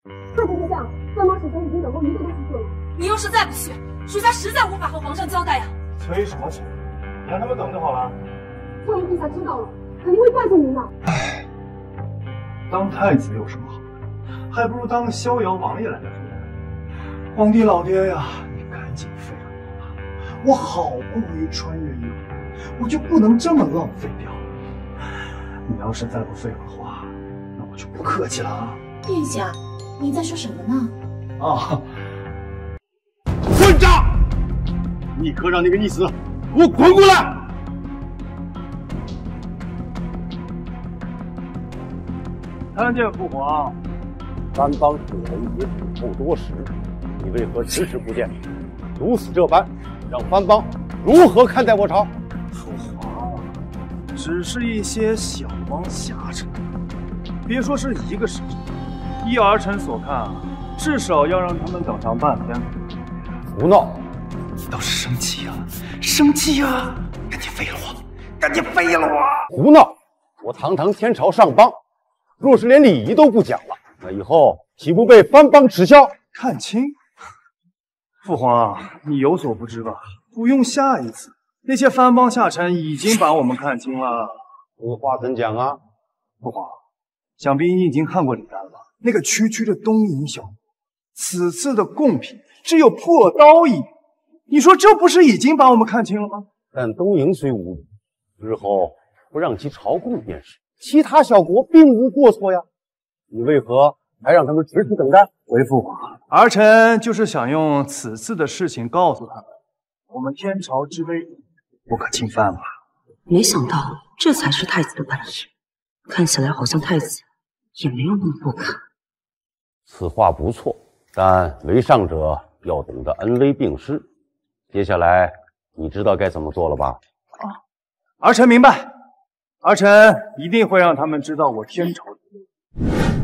太子殿下，三毛使臣已经等候1个多时了。 你要是再不去，属下实在无法和皇上交代呀。 催什么催？让他们等就好了。 万一陛下知道了，肯定会怪罪您的。 唉，当太子有什么好的？还不如当个逍遥王爷来的舒服。皇帝老爹呀，你赶紧废了我吧！我好不容易穿越一回，我就不能这么浪费掉。你要是再不废我的话，那我就不客气了啊！ 殿下，您在说什么呢？ 啊！ 混账！立刻让那个逆子给我滚过来！ 参见父皇。 三帮使臣也等候多时，你为何迟迟不见？如此这般，让藩邦如何看待我朝？ 父皇，只是一些小帮下臣，别说是1个时辰，依儿臣所看啊，至少要让他们等上半天。 胡闹！ 你倒是生气啊！生气啊！赶紧废了我！赶紧废了我！ 胡闹！我堂堂天朝上邦，若是连礼仪都不讲了，那以后岂不被藩邦耻笑？ 看清？父皇，你有所不知吧？不用下一次，那些藩邦下臣已经把我们看清了。 此话怎讲啊？ 父皇，想必你已经看过礼单了吧？那个区区的东瀛小国，此次的贡品只有破刀一柄，你说这不是已经把我们看清了吗？ 但东瀛虽无礼，日后不让其朝贡便是。其他小国并无过错呀，你为何还让他们迟迟等待？ 回父皇，儿臣就是想用此次的事情告诉他们，我们天朝之威不可侵犯嘛。 没想到这才是太子的本事，看起来好像太子也没有那么不可。 此话不错，但为上者要懂得恩威并施。接下来你知道该怎么做了吧？ 儿臣明白，儿臣一定会让他们知道我天朝之威。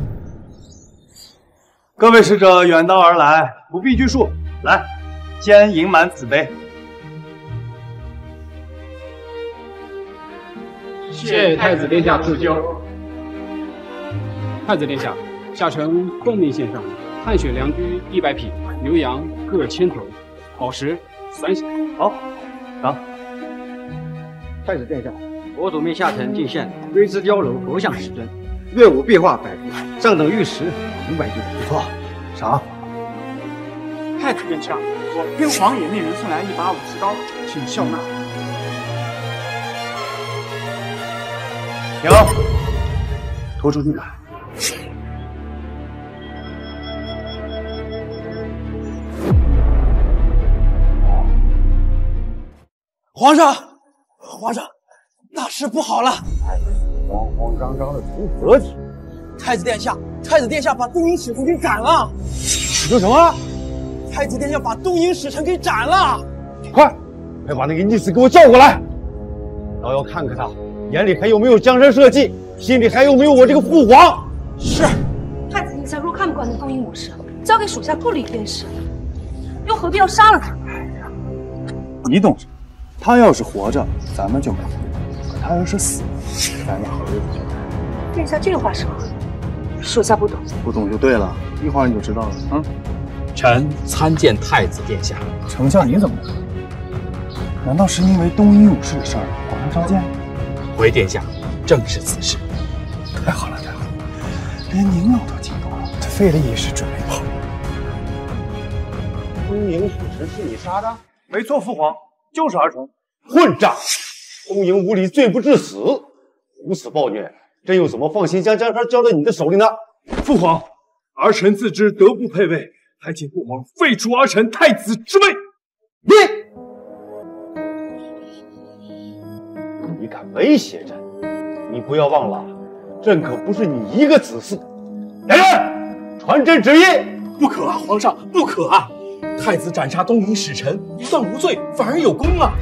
各位使者远道而来，不必拘束，来，先饮满此杯。 谢太子殿下赐酒。太子殿下，下臣奉命献上汗血良驹100匹，牛羊各1000头，宝石30。 好，赏。 太子殿下，我主命下臣进献龟之雕楼佛像10尊，乐舞壁画100幅，上等玉石500钧。 不错，赏。 太子殿下，我天皇也命人送来一把武士刀，请笑纳。 停，拖出去看。 皇上，皇上，大事不好了！ 慌慌张张的从何起？ 太子殿下，太子殿下把东瀛使臣给斩了！ 你说什么？ 太子殿下把东瀛使臣给斩了！ 快把那个逆子给我叫过来！倒要看看他眼里还有没有江山社稷，心里还有没有我这个父皇。 是。 太子殿下若看不惯那东瀛武士，交给属下处理便是，又何必要杀了他？ 你懂什么？他要是活着，咱们就没事；可他要是死了，咱俩好日子就来了。 殿下这话是何意？属下不懂。 不懂就对了，一会儿你就知道了。嗯。 臣参见太子殿下。 丞相，你怎么了？难道是因为东瀛武士的事儿，皇上召见？ 回殿下，正是此事。 太好了，太好了，连您老都惊动了，这费力也是准备跑。 东瀛使臣是你杀的？ 没错，父皇，就是儿臣。 混账！东瀛无礼，罪不至死。如此暴虐，朕又怎么放心将江山交到你的手里呢？ 父皇，儿臣自知德不配位，还请父皇废除儿臣太子之位。 你敢威胁朕？你不要忘了，朕可不是你一个子嗣。来人，传朕旨意！ 不可啊，皇上，不可啊！太子斩杀东瀛使臣，不算无罪，反而有功啊！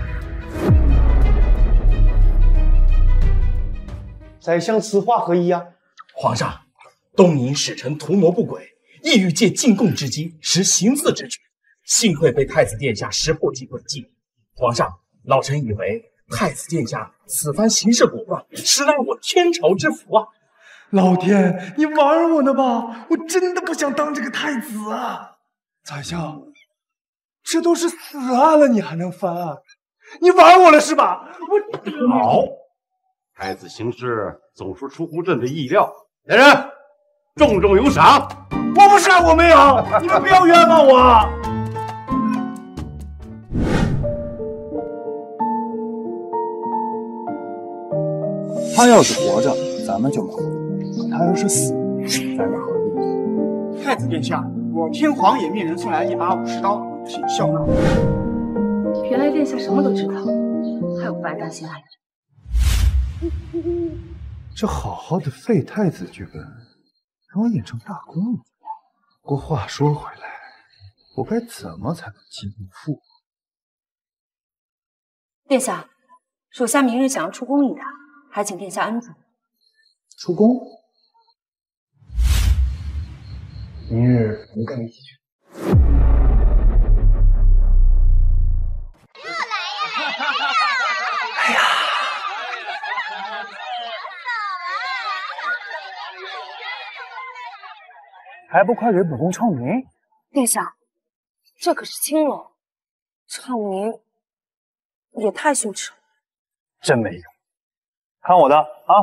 宰相此话何意啊？ 皇上，东瀛使臣图谋不轨，意欲借进贡之机实行刺之举，幸亏被太子殿下识破机诡计。皇上，老臣以为太子殿下此番行事果断，实乃我天朝之福啊！ 老天，你玩我呢吧？我真的不想当这个太子啊！宰相，这都是死案了，你还能翻案？你玩我了是吧？ 好，太子行事总是出乎朕的意料。来人，重重有赏！ 我不是，我没有，你们不要冤枉我。他要是活着，咱们就忙；他要是死，咱们合力。 太子殿下，我天皇也命人送来一把武士刀，请效纳。 原来殿下什么都知道，还有白担心爱人。 这好好的废太子剧本，让我演成大公主。不过话说回来，我该怎么才能进入父？ 殿下，属下明日想要出宫一趟，还请殿下恩准。 出宫？明日我跟你一起去。哎呀！还不快给本宫唱名？ 殿下，这可是青楼，唱名也太羞耻了。 真没用，看我的啊！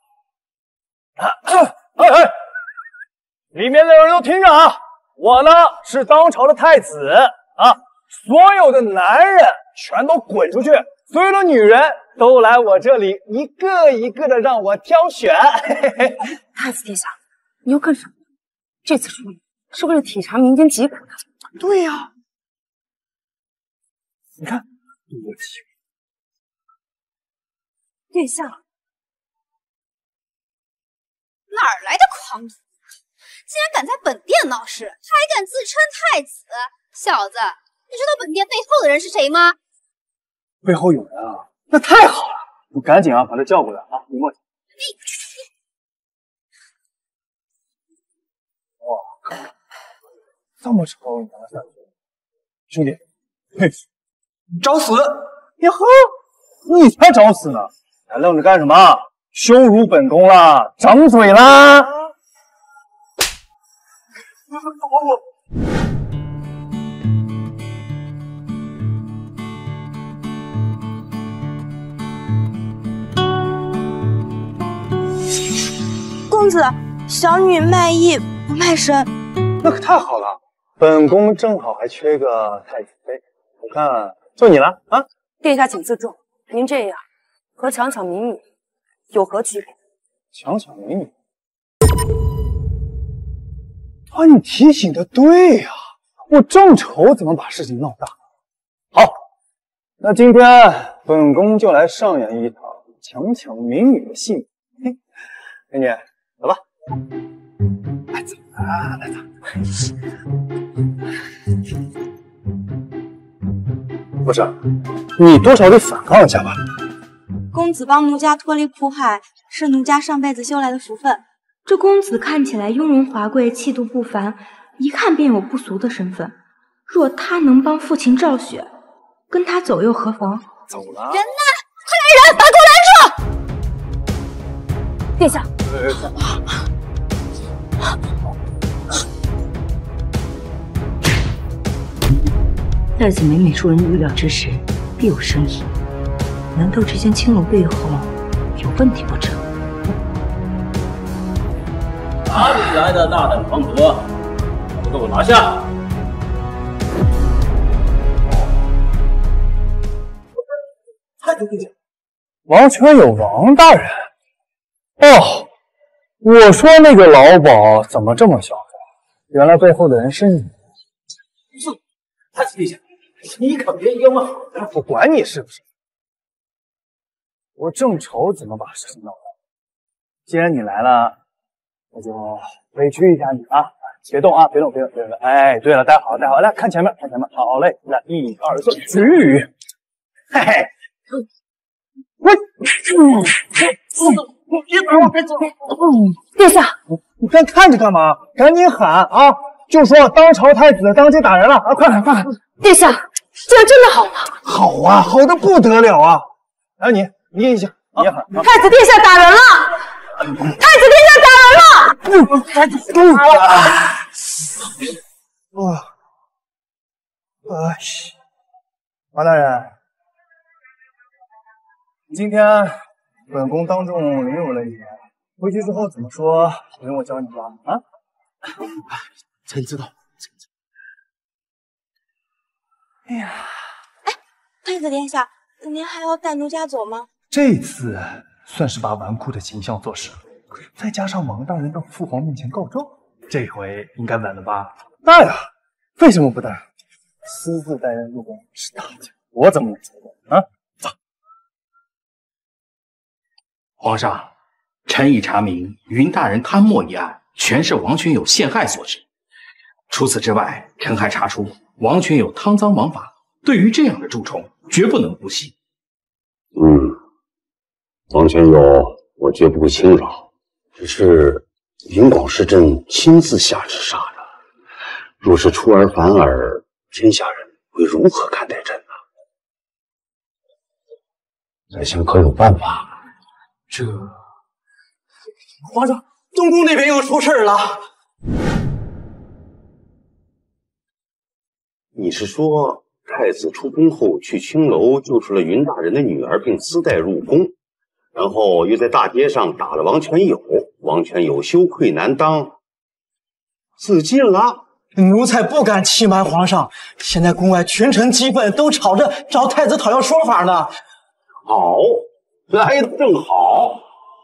哎，里面的人都听着啊！我呢是当朝的太子啊，所有的男人全都滚出去，所有的女人都来我这里，一个一个的让我挑选。 太子殿下，你又干什么？这次出宫是为了体察民间疾苦的。 对呀，你看多奇怪！ 殿下， 哪儿来的狂徒？竟然敢在本殿闹事，还敢自称太子！小子，你知道本殿背后的人是谁吗？ 背后有人啊，那太好了！你赶紧啊，把他叫过来啊！你默契。哇，这么丑你拿下去，兄弟，佩服！找死！呀呵，你才找死呢！还愣着干什么？羞辱本宫了，掌嘴啦！ 公子，小女卖艺不卖身。 那可太好了，本宫正好还缺个太子妃，我看就你了啊！ 殿下请自重，您这样和强抢民女有何区别？ 强抢民女？啊，你提醒的对呀，我正愁怎么把事情闹大。好，那今天本宫就来上演一场强抢民女的戏。嘿，美女，走吧。来走啊，来走。不是，你多少得反抗一下吧。 公子帮奴家脱离苦海，是奴家上辈子修来的福分。 这公子看起来雍容华贵，气度不凡，一看便有不俗的身份。若他能帮父亲赵雪，跟他走又何妨？ 走了。 人呢？快来人，把给我拦住！ 殿下。 太子每每出人预料之时，必有深意。难道这间青楼背后有问题不成？ 哪里来的大胆狂徒？都给我拿下！ 太子殿下，王权有王大人。哦，我说那个老鸨怎么这么潇洒？原来背后的人是你。 太子殿下，你可别冤枉好人！ 我管你是不是，我正愁怎么把事情闹大。既然你来了，我就委屈一下你啊！别动啊，别动，别动，别动！哎，对了，待好，待好，来看前面，看前面，好嘞，来1、2、3，去！嘿嘿， 殿下， 你干看着干嘛？赶紧喊啊！就说当朝太子当街打人了啊！快点，快点！ 殿下，这真的好吗？ 好啊，好的不得了啊！哎，你也行，你也喊。 太子殿下打人了！ 殿下打人了！ 王大人，今天本宫当众凌辱了你，回去之后怎么说？不用我教你吧？啊？ 臣知道。 哎呀， 太子殿下，您还要带奴家走吗？ 这次算是把纨绔的形象做实了，再加上王大人到父皇面前告状，这回应该稳了吧？带啊！为什么不带？私自带人入宫是大忌，我怎么能做啊？走。 皇上，臣已查明，云大人贪墨一案全是王群友陷害所致。除此之外，臣还查出王群友贪赃枉法，对于这样的蛀虫，绝不能不惜。 王全友，我绝不会轻饶，只是云广师朕亲自下旨杀的，若是出尔反尔，天下人会如何看待朕呢？宰相可有办法？ 这皇上，东宫那边又出事了。 你是说太子出宫后去青楼救出了云大人的女儿，并私带入宫，然后又在大街上打了王全友，王全友羞愧难当，自尽了？ 奴才不敢欺瞒皇上，现在宫外群臣激愤，都吵着找太子讨要说法呢。 好，来得正好。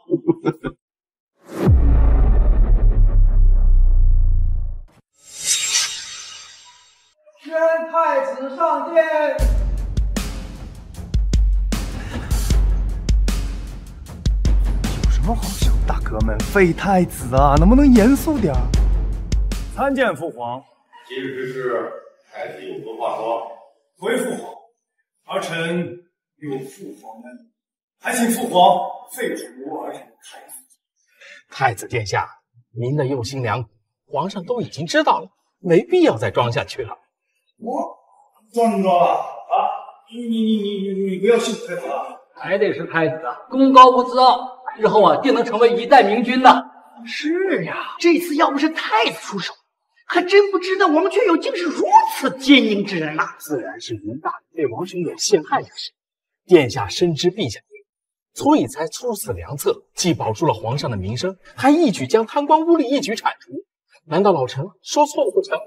宣太子上殿。 有什么好笑？大哥们，废太子啊，能不能严肃点？参见父皇。 今日之事，太子有何话说？ 回父皇，儿臣有父皇恩，还请父皇废除儿臣太子。 太子殿下，您的用心良苦，皇上都已经知道了，没必要再装下去了。 我装什么装了啊？你不要信太子啊！ 还得是太子啊，功高不自傲，日后啊定能成为一代明君的。 是呀，这次要不是太子出手，还真不知道王全友竟是如此奸佞之人呐。 自然是云大人被王全友陷害的事，殿下深知陛下意，所以才出此良策，既保住了皇上的名声，还一举将贪官污吏一举铲除。难道老臣说错了不成？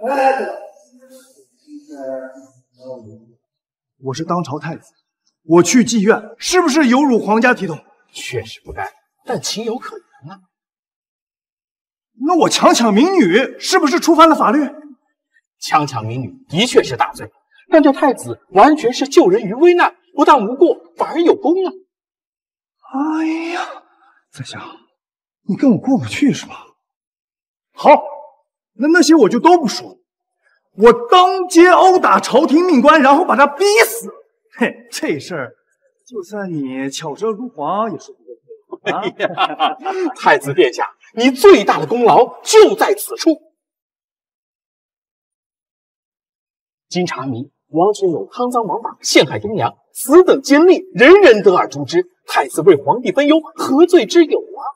我是当朝太子，我去妓院，是不是有辱皇家体统？ 确实不该，但情有可原啊。 那我强抢民女，是不是触犯了法律？ 强抢民女的确是大罪，但这太子完全是救人于危难，不但无过，反而有功啊！ 哎呀，在下，你跟我过不去是吧？好，那些我就都不说了。我当街殴打朝廷命官，然后把他逼死。嘿，这事儿就算你巧舌如簧也说不过去啊！ 太子殿下，你最大的功劳就在此处。经查明，王全友贪赃枉法，陷害忠娘，此等奸佞，人人得而诛之。太子为皇帝分忧，何罪之有啊？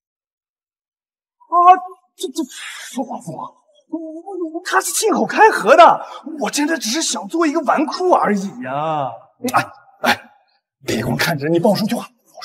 这父皇，他是信口开河的，我真的只是想做一个纨绔而已呀！别光看着你报数句话，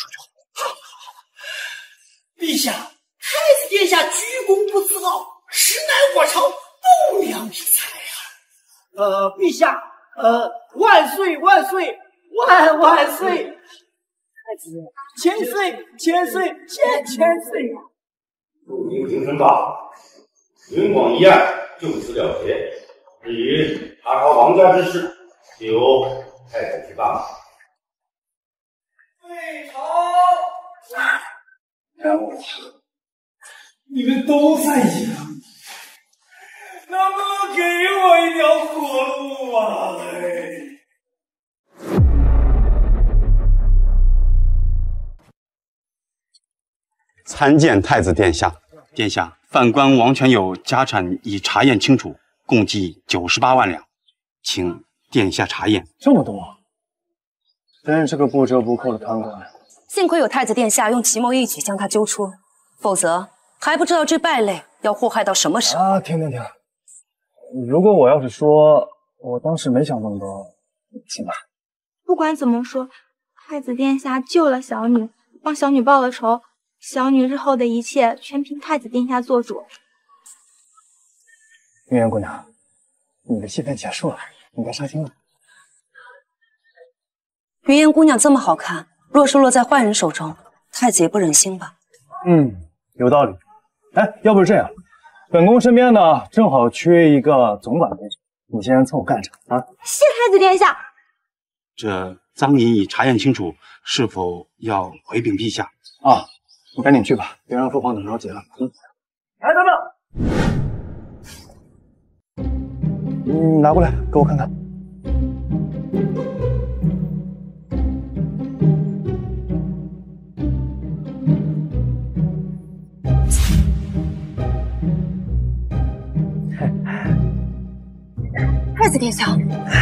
陛下，太子殿下居功不自傲，实乃我朝不良之才啊！陛下，万岁万岁万岁！太子千岁千岁千岁！ 入京京城大，云广一案就此了结。至于查抄王家之事，就由太子去办吧。 退朝！然后你们都在演，能不能给我一条活路啊？ 参见太子殿下。殿下，犯官王全友家产已查验清楚，共计98万两，请殿下查验。 这么多，真是个不折不扣的贪官。 幸亏有太子殿下用奇谋一举将他揪出， 否则还不知道这败类要祸害到什么时候。 啊，停！如果我要是说我当时没想这么多，行吧？ 不管怎么说，太子殿下救了小女，帮小女报了仇，小女日后的一切全凭太子殿下做主。 云烟姑娘，你的戏份结束了，你该伤心了。 云烟姑娘这么好看，若是落在坏人手中，太子也不忍心吧？ 有道理。哎，要不是这样，本宫身边呢正好缺一个总管人选，你先凑合干着啊。 谢太子殿下。 这赃银已查验清楚，是否要回禀陛下？ 啊，你赶紧去吧，别让父皇等着急了。哎，等等，拿过来给我看看。 太子殿下。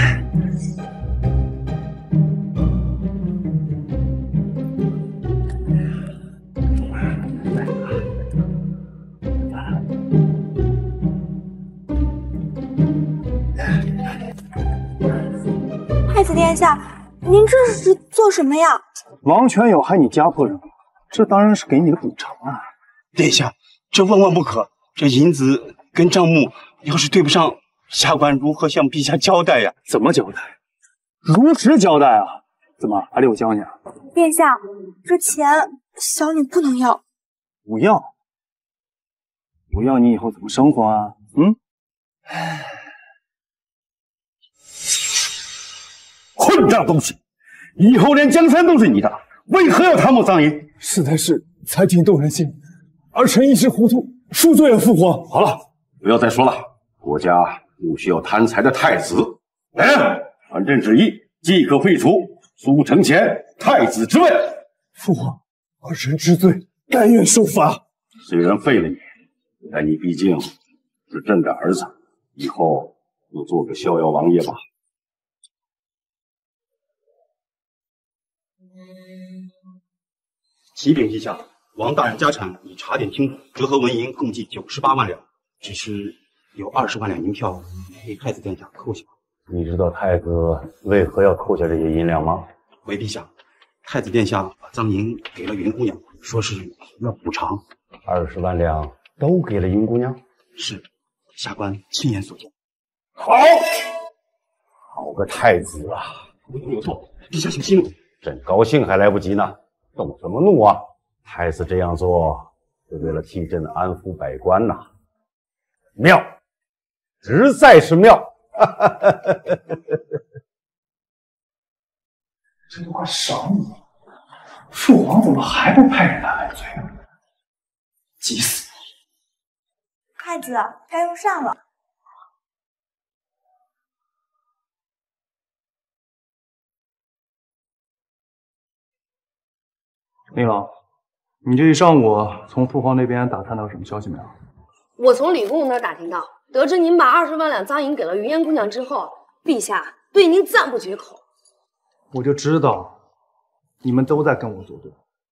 太子殿下，您这是做什么呀？ 王全友害你家破人亡，这当然是给你的补偿啊！ 殿下，这万万不可！这银子跟账目要是对不上，下官如何向陛下交代呀？ 怎么交代？如实交代啊！怎么还得我教你啊？ 殿下，这钱小女不能要。 不要？不要你以后怎么生活啊？ 混账东西！以后连江山都是你的，为何要贪墨赃银？ 实在是才情动人心，儿臣一时糊涂，恕罪啊，父皇。 好了，不要再说了，国家不需要贪财的太子。传朕旨意，即可废除苏承乾太子之位。 父皇，儿臣知罪，甘愿受罚。 虽然废了你，但你毕竟是朕的儿子，以后就做个逍遥王爷吧。 启禀陛下，王大人家产已查点清楚，折合纹银共计98万两，只是有20万两银票被太子殿下扣下。 你知道太子为何要扣下这些银两吗？ 回陛下，太子殿下把赃银给了云姑娘，说是要补偿。 20万两都给了云姑娘？ 是，下官亲眼所见。 好个太子啊！ 我有错，陛下请息怒。 朕高兴还来不及呢，动什么怒啊？太子这样做是为了替朕安抚百官呐，妙，实在是妙。 这都快赏你了，父皇怎么还不派人来问罪啊？急死我！ 太子，该用膳了。 林老，你这一上午从父皇那边打探到什么消息没有？ 我从李公公那儿打听到，得知您把20万两赃银给了云烟姑娘之后，陛下对您赞不绝口。 我就知道你们都在跟我作对。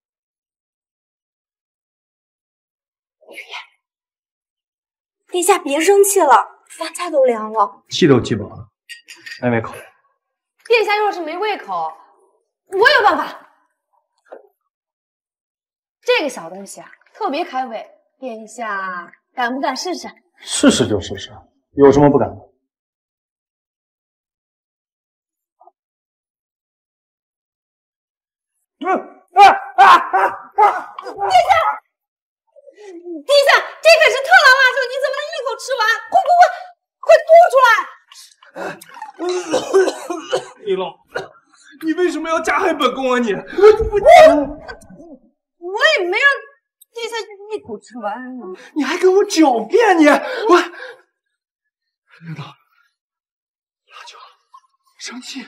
云烟，殿下别生气了，饭菜都凉了。 气都气饱了，没胃口。 殿下要是没胃口，我有办法。这个小东西啊，特别开胃，殿下敢不敢试试？ 试试就试试，有什么不敢的？ 殿下，这可是特辣辣椒，你怎么能一口吃完？快李龙，你为什么要加害本宫啊你？ 我也没让殿下一口吃完啊！ 你还跟我狡辩你！我领导，辣椒，生气，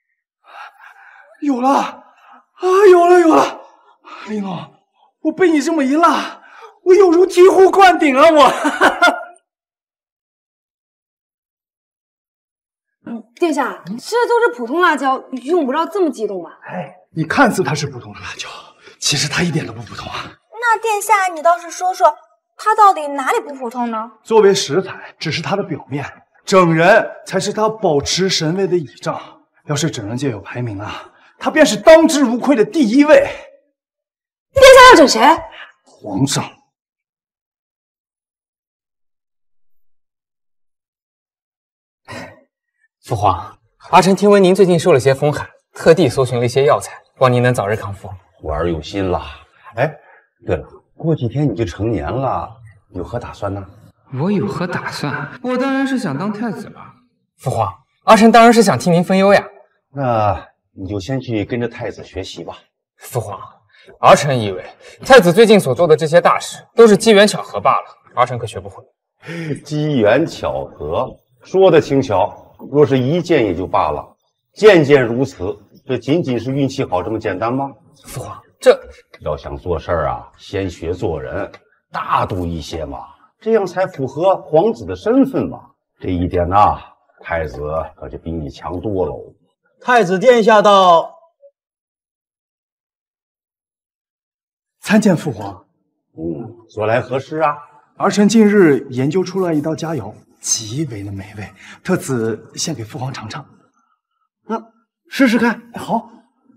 有了啊！有了！林总，我被你这么一辣，我有如醍醐灌顶啊！我。 殿下，这都是普通辣椒，用不着这么激动吧？ 哎，你看似它是普通的辣椒，其实它一点都不普通啊！ 那那殿下，你倒是说说，他到底哪里不普通呢？ 作为食材，只是他的表面，整人才是他保持神位的倚仗。要是整人界有排名啊，他便是当之无愧的第1位。 殿下要整谁？ 皇上。 父皇，儿臣听闻您最近受了些风寒，特地搜寻了一些药材，望您能早日康复。 我儿有心了。哎，对了，过几天你就成年了，有何打算呢？ 我有何打算？我当然是想当太子了。父皇，儿臣当然是想替您分忧呀。 那你就先去跟着太子学习吧。 父皇，儿臣以为太子最近所做的这些大事都是机缘巧合罢了，儿臣可学不会。 机缘巧合，说的轻巧。若是一件也就罢了，件件如此，这仅仅是运气好这么简单吗？ 父皇，这要想做事儿啊，先学做人，大度一些嘛，这样才符合皇子的身份嘛。这一点呐，太子可就比你强多喽。 太子殿下到， 参见父皇。 所来何事啊？ 儿臣近日研究出了一道佳肴，极为的美味，特此献给父皇尝尝。 试试看。 好。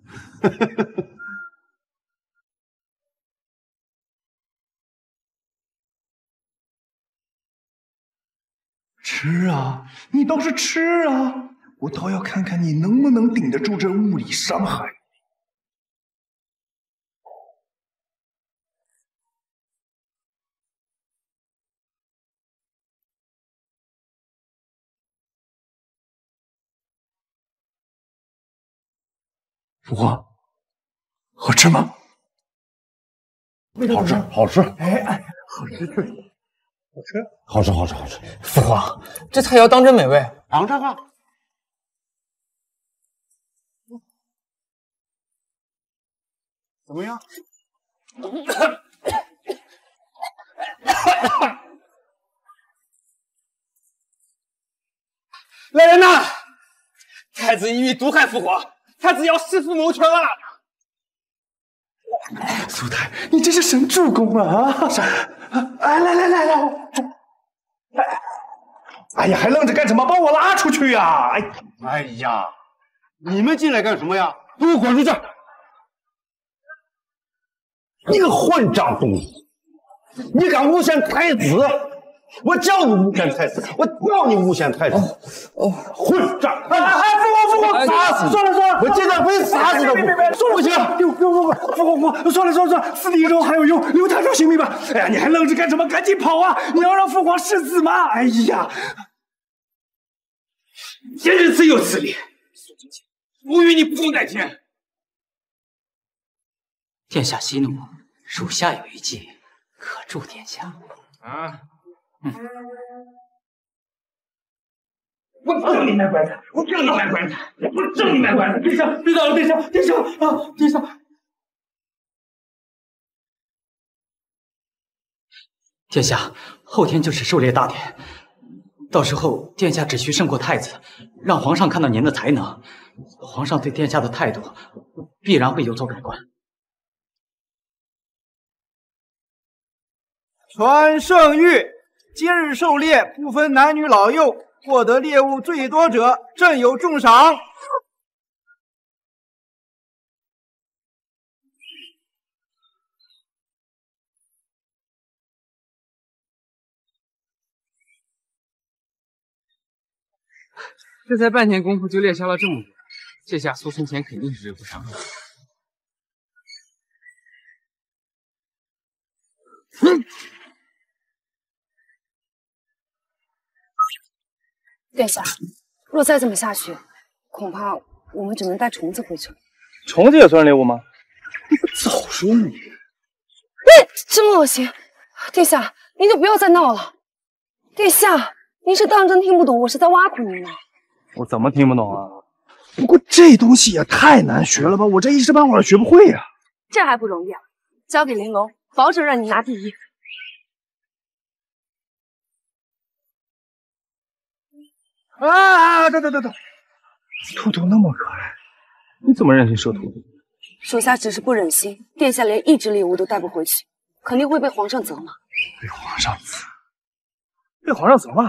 吃啊，你倒是吃啊！我倒要看看你能不能顶得住这物理伤害。父皇，好吃吗？ 好吃，好吃。 哎，好吃，好吃， 好吃，好吃，好吃。 父皇，这菜肴当真美味， 尝尝啊！怎么样？ 来人呐！太子意欲毒害父皇，太子要弑父谋权了！ 苏太，你这是神助攻啊！哎，来！哎呀，还愣着干什么？把我拉出去呀！ 哎呀，你们进来干什么呀？给我滚出去！你个混账东西！你敢诬陷太子！我叫你诬陷太子！我叫你诬陷太子！混账！父皇，打死你！ 算了， 我今天非杀死他不行！ 父皇，算了，死里头还有用，留他条性命吧！哎呀，你还愣着干什么？赶紧跑啊！你要让父皇世子吗？哎呀！ 今日自有此理，苏金钱，不与你不共戴天。 殿下息怒，属下有一计，可助殿下。 我正你卖乖子！殿下，别打了，殿下！ 殿下，后天就是狩猎大典，到时候殿下只需胜过太子，让皇上看到您的才能，皇上对殿下的态度必然会有所改观。 传圣谕，今日狩猎不分男女老幼，获得猎物最多者朕有重赏。 这才半天功夫就猎杀了这么多，这下苏存钱肯定是追不上了。 殿下，若再这么下去，恐怕我们只能带虫子回去了。 虫子也算猎物吗？你不早说你！ 真恶心！殿下，您就不要再闹了。殿下，您是当真听不懂我是在挖苦您吗？ 我怎么听不懂啊？不过这东西也太难学了吧，我这一时半会儿学不会呀。 这还不容易啊！交给玲珑，保准让你拿第一。 等，兔兔那么可爱，你怎么忍心收徒弟？ 属下只是不忍心，殿下连一只猎物都带不回去。 肯定会被皇上责骂。 被皇上责骂？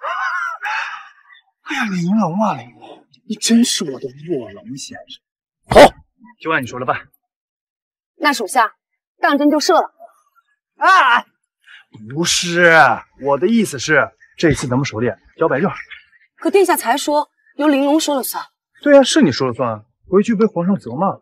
哎呀，玲珑啊，玲珑，你真是我的卧龙先生。好，就按你说的办。 那属下当真就射了。 啊，不是，我的意思是，这次咱们狩猎交白刃。 可殿下才说由玲珑说了算。 对啊，是你说了算，回去被皇上责骂了。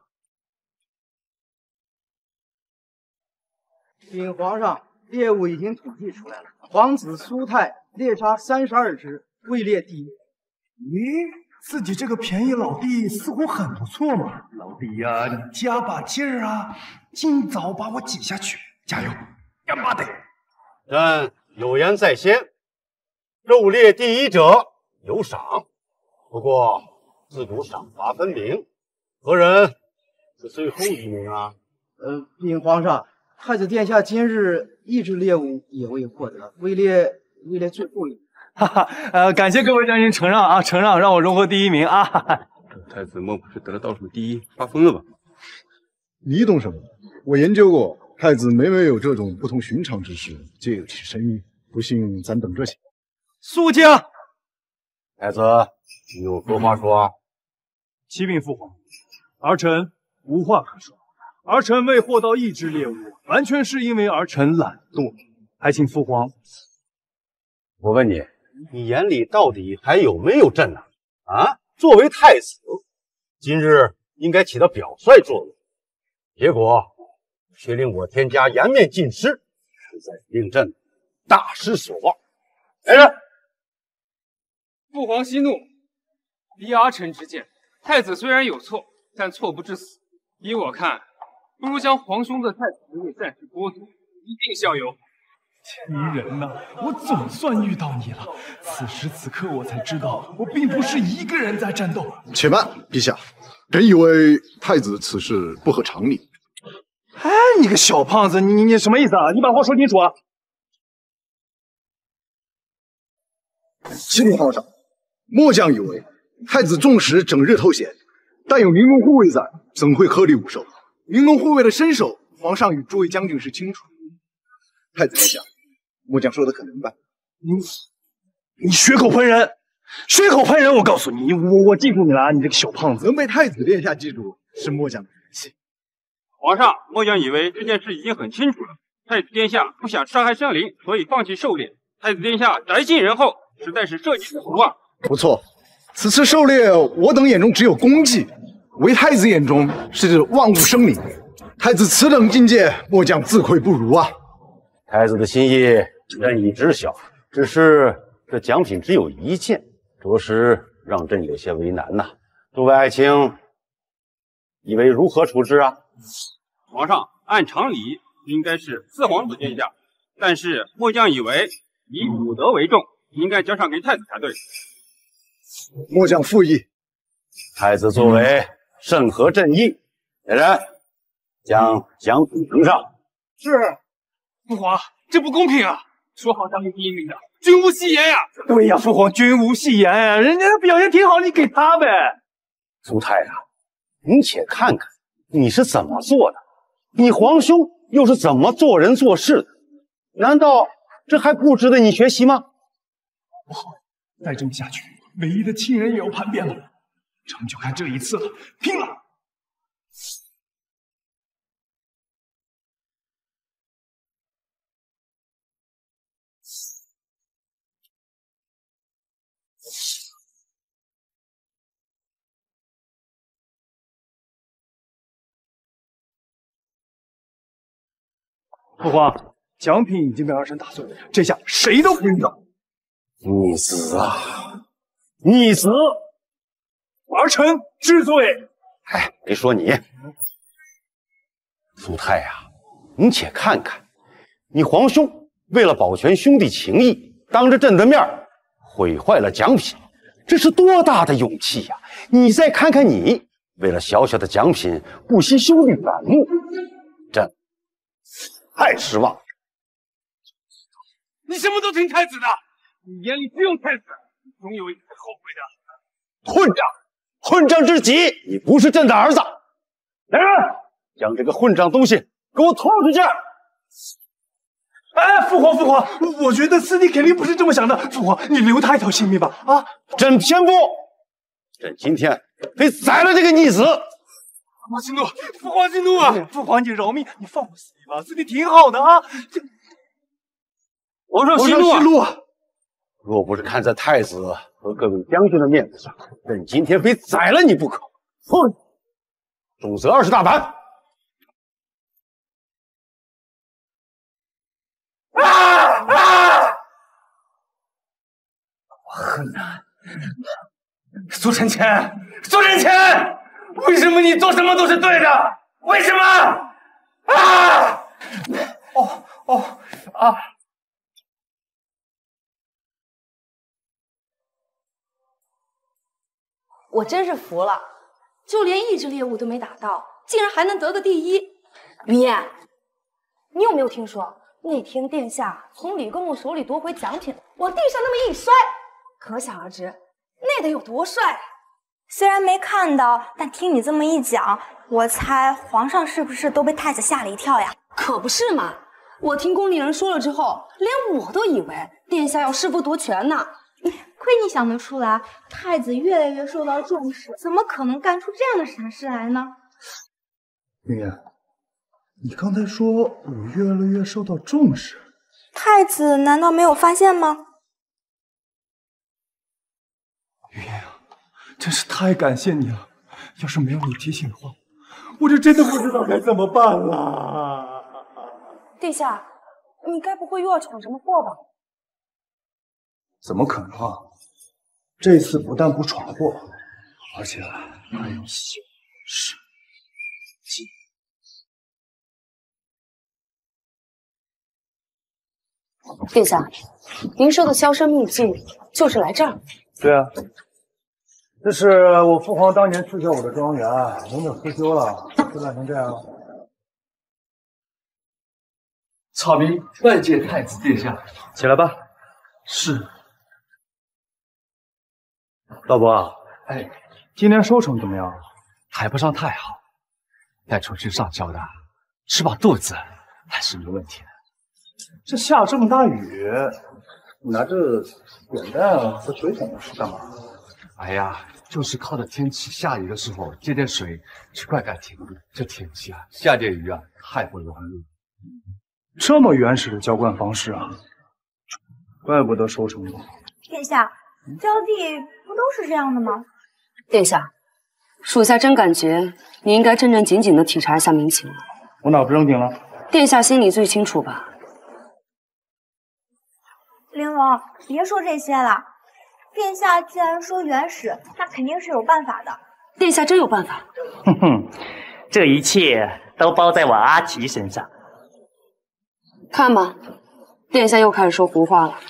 禀皇上，猎物已经统计出来了，皇子苏泰猎杀32只，位列第一。 咦，自己这个便宜老弟似乎很不错嘛。老弟呀，你加把劲儿啊，尽早把我挤下去，加油，干巴得！ 朕有言在先，狩猎第一者有赏，不过自古赏罚分明，何人是最后一名啊？ 禀皇上，太子殿下今日一只猎物也未获得，位列最后一名。 哈哈，感谢各位将军承让啊，承让让我荣获第一名啊！哈哈， 太子莫不是得了倒数第一，发疯了吧？ 你懂什么？我研究过，太子每每有这种不同寻常之事，皆有其深意。不信，咱等着瞧。 肃静！ 太子，你有何话说啊？ 启禀父皇，儿臣无话可说。儿臣未获到一只猎物，完全是因为儿臣懒惰，还请父皇。 我问你，你眼里到底还有没有朕呢？啊，作为太子，今日应该起到表率作用，结果却令我天家颜面尽失，实在令朕大失所望。来人！ 父皇息怒，依儿臣之见，太子虽然有错，但错不至死。依我看，不如将皇兄的太子之位暂时剥夺，一定效尤。 奇人呐，我总算遇到你了。此时此刻，我才知道，我并不是一个人在战斗。 且慢，陛下，臣以为太子此事不合常理。 哎，你个小胖子，你什么意思啊？你把话说清楚啊！ 启禀皇上，末将以为太子纵使整日偷闲，但有玲珑护卫在，怎会颗粒无收？玲珑护卫的身手，皇上与诸位将军是清楚。太子殿下，末将说的可能办？ 你血口喷人，血口喷人！我告诉你，我记住你了啊！你这个小胖子， 能被太子殿下记住，是末将的荣幸。 皇上，末将以为这件事已经很清楚了。太子殿下不想伤害生灵，所以放弃狩猎。太子殿下宅心仁厚，实在是社稷之福啊！ 不错，此次狩猎，我等眼中只有功绩，为太子眼中是万物生灵。太子此等境界，末将自愧不如啊！ 太子的心意，朕已知晓，只是这奖品只有一件，着实让朕有些为难呐。诸位爱卿，以为如何处置啊？ 皇上，按常理应该是四皇子殿下，但是末将以为以武德为重，应该交上给太子才对。 末将附议。 太子作为甚合朕意，来人，将奖品呈上。 是。父皇，这不公平啊！说好当你第一名的，君无戏言呀！对呀，父皇，君无戏言呀！人家表现挺好，你给他呗。 苏太啊，你且看看你是怎么做的，你皇兄又是怎么做人做事的？难道这还不值得你学习吗？ 不好，再这么下去，唯一的亲人也要叛变了。朕就看这一次了，拼了！父皇，奖品已经被儿臣打碎了，这下谁都不用找。 逆子啊，逆子！ 儿臣知罪。 哎，别说你，苏太啊，你且看看，你皇兄为了保全兄弟情谊，当着朕的面毁坏了奖品，这是多大的勇气呀！你再看看你，为了小小的奖品不惜兄弟反目，朕太失望。 你什么都听太子的，你眼里只有太子，总有一天后悔的。 混账！混账至极！你不是朕的儿子！来人，将这个混账东西给我拖出去！ 哎，父皇，我觉得四弟肯定不是这么想的。父皇，你留他一条性命吧！啊， 朕偏不，朕今天非宰了这个逆子！ 父皇息怒，父皇息怒啊！父皇，你饶命，你放我四弟吧，四弟挺好的啊。 皇上息怒啊！若不是看在太子和各位将军的面子上，朕今天非宰了你不可！哼，重则20大板。 我很难。苏承乾，苏承乾，为什么你做什么都是对的？为什么？ 我真是服了，就连一只猎物都没打到，竟然还能得个第一。云烟，你有没有听说那天殿下从李公公手里夺回奖品，往地上那么一摔，可想而知那得有多帅。 虽然没看到，但听你这么一讲，我猜皇上是不是都被太子吓了一跳呀？ 可不是嘛！我听宫里人说了之后，连我都以为殿下要弑父夺权呢。 亏你想得出来，太子越来越受到重视，怎么可能干出这样的傻事来呢？ 云烟，你刚才说我越来越受到重视， 太子难道没有发现吗？ 云烟啊，真是太感谢你了！要是没有你提醒的话，我就真的不知道该怎么办了。 殿下，你该不会又要闯什么祸吧？ 怎么可能啊！这次不但不闯祸，而且还有小事记。 殿下，您说的销声匿迹就是来这儿？ 对啊，这是我父皇当年赐给我的庄园，永久失修了，就烂成这样了。 草民拜见太子殿下。 起来吧。 是。 老伯，哎，今年收成怎么样？ 谈不上太好，但从君上交的，吃饱肚子还是没问题的。 这下这么大雨，你拿着扁担和水桶是干嘛？ 哎呀，就是靠着天气下雨的时候接点水去灌溉田地。这天气啊，下点雨啊，太不容易。 这么原始的浇灌方式啊，怪不得收成不好。 殿下，浇地不都是这样的吗？ 殿下，属下真感觉你应该正正经经的体察一下民情。 我哪不正经了？ 殿下心里最清楚吧。 玲珑，别说这些了。殿下既然说原始，那肯定是有办法的。 殿下真有办法？ 哼哼，这一切都包在我阿奇身上。 看吧，殿下又开始说胡话了。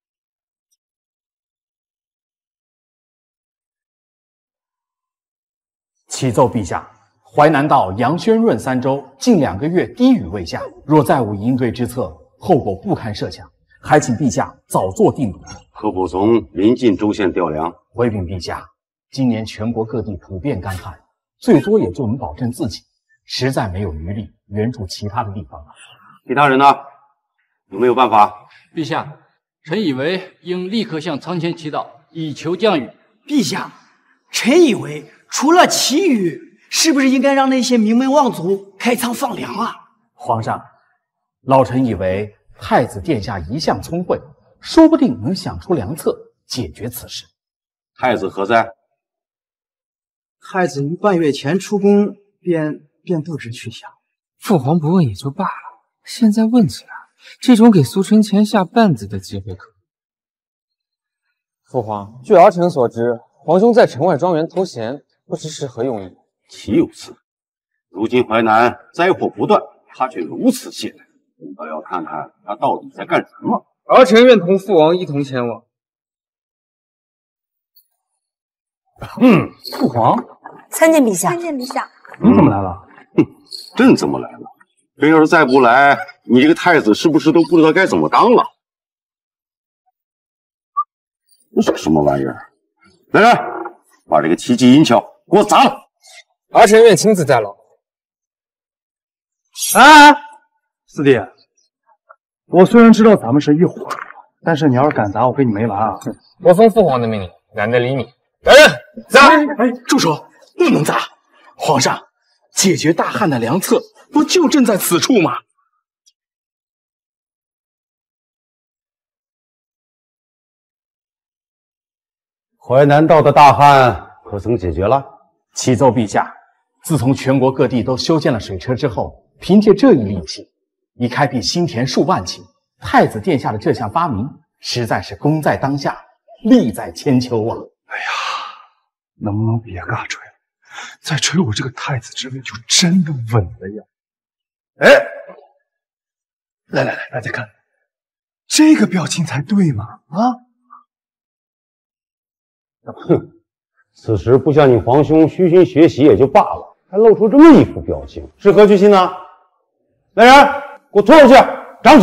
启奏陛下，淮南道杨宣润3州近2个月滴雨未下，若再无应对之策，后果不堪设想，还请陛下早做定夺。 可否从临近州县调粮？ 回禀陛下，今年全国各地普遍干旱，最多也就能保证自己，实在没有余力援助其他的地方了。 其他人呢？有没有办法？ 陛下，臣以为应立刻向苍天祈祷，以求降雨。 陛下，臣以为除了祈雨，是不是应该让那些名门望族开仓放粮啊？ 皇上，老臣以为太子殿下一向聪慧，说不定能想出良策解决此事。 太子何在？ 太子于半月前出宫，便不知去向。 父皇不问也就罢了，现在问起来，这种给苏承乾下绊子的机会可……父皇，据儿臣所知，皇兄在城外庄园偷闲，不知是何用意。 岂有此理！如今淮南灾祸不断，他却如此懈怠，我倒要看看他到底在干什么。 儿臣愿同父王一同前往。 父皇， 参见陛下。参见陛下。 你怎么来了？ 朕怎么来了？朕要是再不来，你这个太子是不是都不知道该怎么当了？这是什么玩意儿？来人，把这个奇迹银桥给我砸了！ 儿臣愿亲自代劳。 哎，四弟， 我虽然知道咱们是一伙儿，但是你要是敢砸，我跟你没完啊！ 我奉父皇的命令，懒得理你。来人，砸！ 哎，住手！不能砸！皇上，解决大汉的良策不就正在此处吗？ 淮南道的大旱可曾解决了？ 启奏陛下，自从全国各地都修建了水车之后，凭借这一力气，已开辟新田数万顷。太子殿下的这项发明，实在是功在当下，利在千秋啊！ 哎呀，能不能别尬吹了？再吹我这个太子之位就真的稳了呀！哎，来，大家看，这个表情才对嘛！啊！ 哼，此时不向你皇兄虚心学习也就罢了，还露出这么一副表情，是何居心呢？来人，给我拖出去，掌嘴！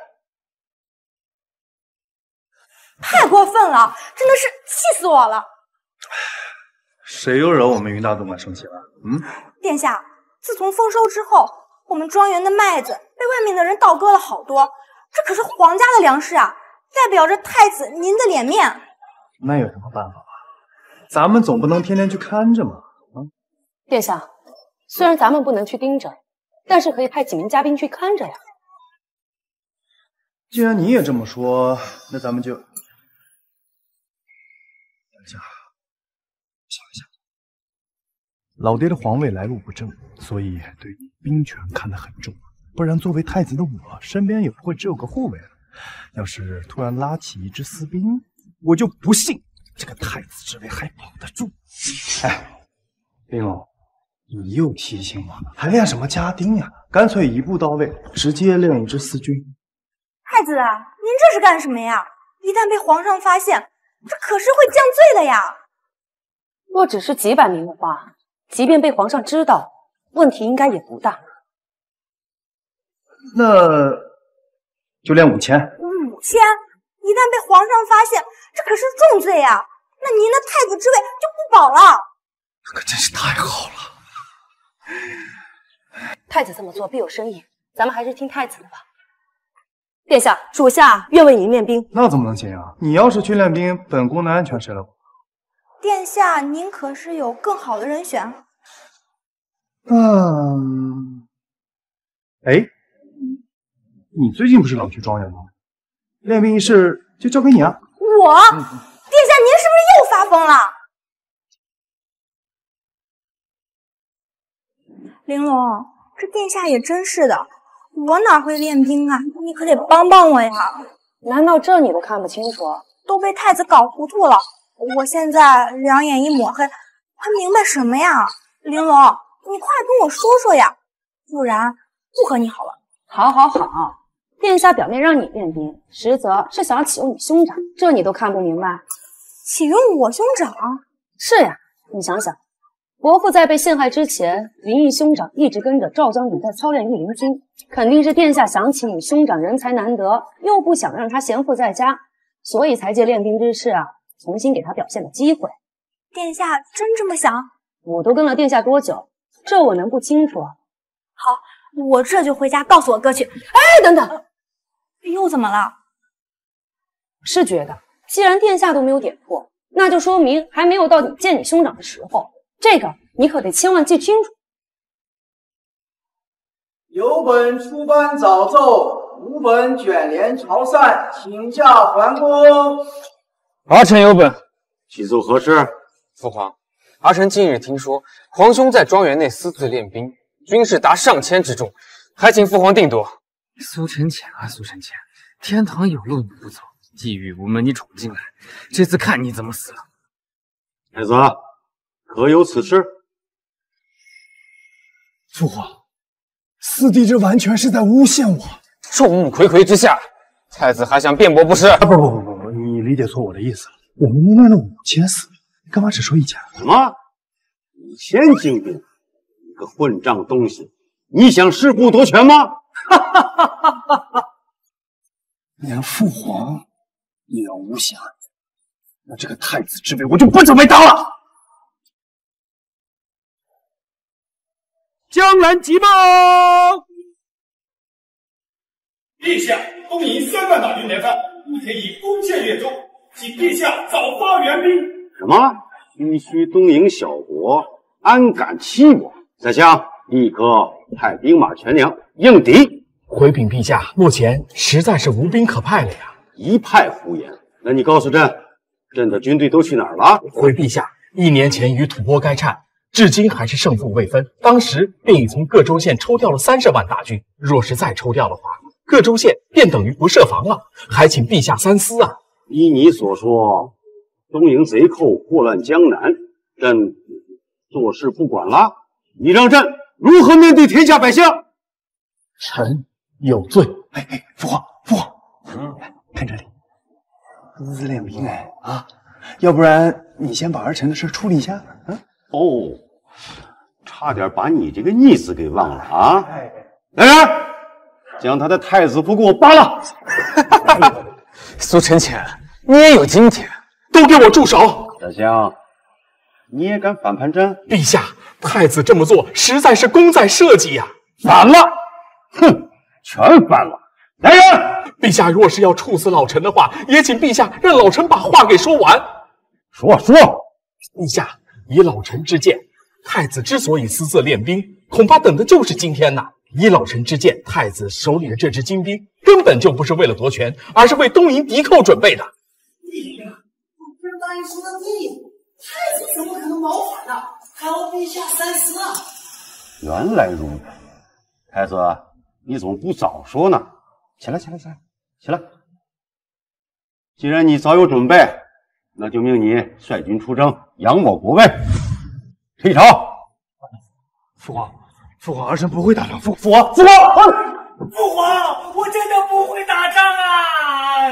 太过分了，真的是气死我了！ 谁又惹我们云大总管生气了？ 殿下，自从丰收之后，我们庄园的麦子被外面的人倒割了好多，这可是皇家的粮食啊，代表着太子您的脸面。 那有什么办法？咱们总不能天天去看着嘛。 殿下，虽然咱们不能去盯着，但是可以派几名嘉宾去看着呀。 既然你也这么说，那咱们就……等一下，想一想，老爹的皇位来路不正，所以对兵权看得很重。不然，作为太子的我，身边也不会只有个护卫了。要是突然拉起一支私兵，我就不信这个太子之位还保得住。哎，玲珑，你又提醒我了，还练什么家丁呀？干脆一步到位，直接练一支私军。 太子，您这是干什么呀？一旦被皇上发现，这可是会降罪的呀。 若只是几百名的话，即便被皇上知道，问题应该也不大。 那就练5000。 5000，一旦被皇上发现，这可是重罪呀。那您的太子之位就不保了。 这可真是太好了。 太子这么做必有深意，咱们还是听太子的吧。殿下，属下愿为您练兵。 那怎么能行啊？你要是去练兵，本宫的安全谁来保？ 殿下，您可是有更好的人选。 哎，你最近不是老去庄园吗？练兵一事就交给你啊。 我，殿下，您是不是又发疯了？玲珑，这殿下也真是的，我哪会练兵啊？你可得帮帮我呀！ 难道这你都看不清楚？ 都被太子搞糊涂了，我现在两眼一抹黑，还明白什么呀？玲珑，你快跟我说说呀，不然不和你好了。 好，殿下表面让你练兵，实则是想要启用你兄长，这你都看不明白？ 启用我兄长？ 是呀，你想想，伯父在被陷害之前，林毅兄长一直跟着赵将军在操练御林军，肯定是殿下想起你兄长人才难得，又不想让他闲赋在家，所以才借练兵之事重新给他表现的机会。 殿下真这么想？ 我都跟了殿下多久，这我能不清楚？ 好，我这就回家告诉我哥去。 哎，等等， 又怎么了？ 是觉得既然殿下都没有点破，那就说明还没有到你见你兄长的时候，这个你可得千万记清楚。 有本出班早奏，无本卷帘朝散，请假还宫。 儿臣有本。 启奏何事？ 父皇，儿臣近日听说皇兄在庄园内私自练兵，军士达上千之众，还请父皇定夺。 苏沉潜啊，苏沉潜，天堂有路你不走，地狱无门你闯进来，这次看你怎么死了。 太子，可有此事？ 父皇，四弟这完全是在诬陷我。 众目睽睽之下，太子还想辩驳不是？ 不，你理解错我的意思了。我们都练了5000死，你干嘛只说1000？ 什么？5000精兵？你个混账东西！你想弑父夺权吗？ 连父皇也要诬陷，那这个太子之位我就不准备当了。 江南急报， 陛下，东瀛3万大军来犯，可以攻陷越州，请陛下早发援兵。 什么？区区东瀛小国，安敢欺我？宰相，立刻派兵马全粮应敌。 回禀陛下，目前实在是无兵可派了呀。 一派胡言！那你告诉朕，朕的军队都去哪儿了？ 回陛下，1年前与吐蕃开战，至今还是胜负未分。当时便已从各州县抽调了30万大军，若是再抽调的话，各州县便等于不设防了。还请陛下三思啊！ 依你所说，东瀛贼寇祸乱江南，朕坐视不管了。你让朕如何面对天下百姓？ 臣有罪。 父皇，来看这里，私自练兵啊！要不然你先把儿臣的事处理一下啊？ 哦，差点把你这个逆子给忘了啊！来人，将他的太子府给我扒了！ 苏臣妾，你也有今天！ 都给我住手！ 宰相，你也敢反叛朕？ 陛下，太子这么做实在是功在社稷呀！ 反了！哼，全反了！来人！ 陛下若是要处死老臣的话，也请陛下让老臣把话给说完。 说， 陛下，以老臣之见，太子之所以私自练兵，恐怕等的就是今天呐。以老臣之见，太子手里的这支精兵根本就不是为了夺权，而是为东瀛敌寇准备的。 陛下，朕答应说的对，太子怎么可能谋反呢？还要陛下三思啊！ 原来如此，太子，你怎么不早说呢？起来！既然你早有准备，那就命你率军出征，扬我国威。退朝！ 父皇，儿臣不会打仗。父皇， 父皇，我真的不会打仗啊！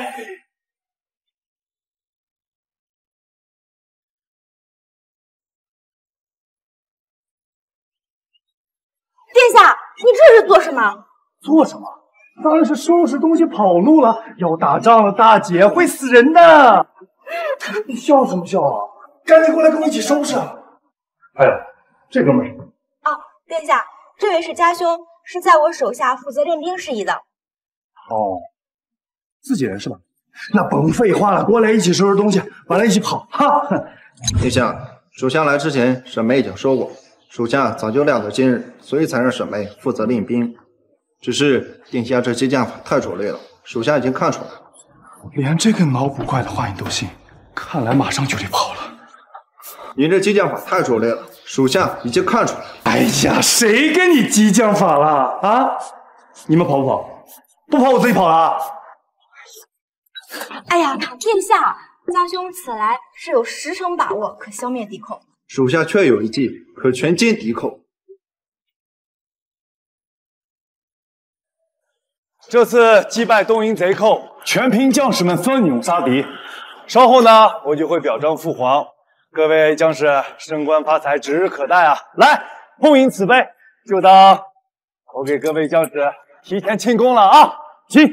殿下，你这是做什么？ 做什么？当然是收拾东西跑路了。要打仗了，大姐，会死人的。你笑什么笑啊？赶紧过来跟我一起收拾。哎，这哥们儿。 哦，殿下，这位是家兄，是在我手下负责练兵事宜的。 哦，自己人是吧？那甭废话了，过来一起收拾东西，完了一起跑。哈！ 殿下，属下来之前，沈眉已经说过，属下早就料到今日，所以才让沈眉负责练兵。只是殿下这激将法太拙劣了，属下已经看出来了。 连这个脑补怪的话你都信，看来马上就得跑了。 您这激将法太拙劣了，属下已经看出来了。 哎呀，谁跟你激将法了啊？你们跑不跑？不跑我自己跑了。 哎呀，殿下，家兄此来是有10成把握可消灭敌寇。 属下确有一计，可全歼敌寇。 这次击败东瀛贼寇，全凭将士们奋勇杀敌。稍后呢，我就会表彰父皇，各位将士升官发财指日可待啊！来，碰饮此杯，就当我给各位将士提前庆功了啊！起！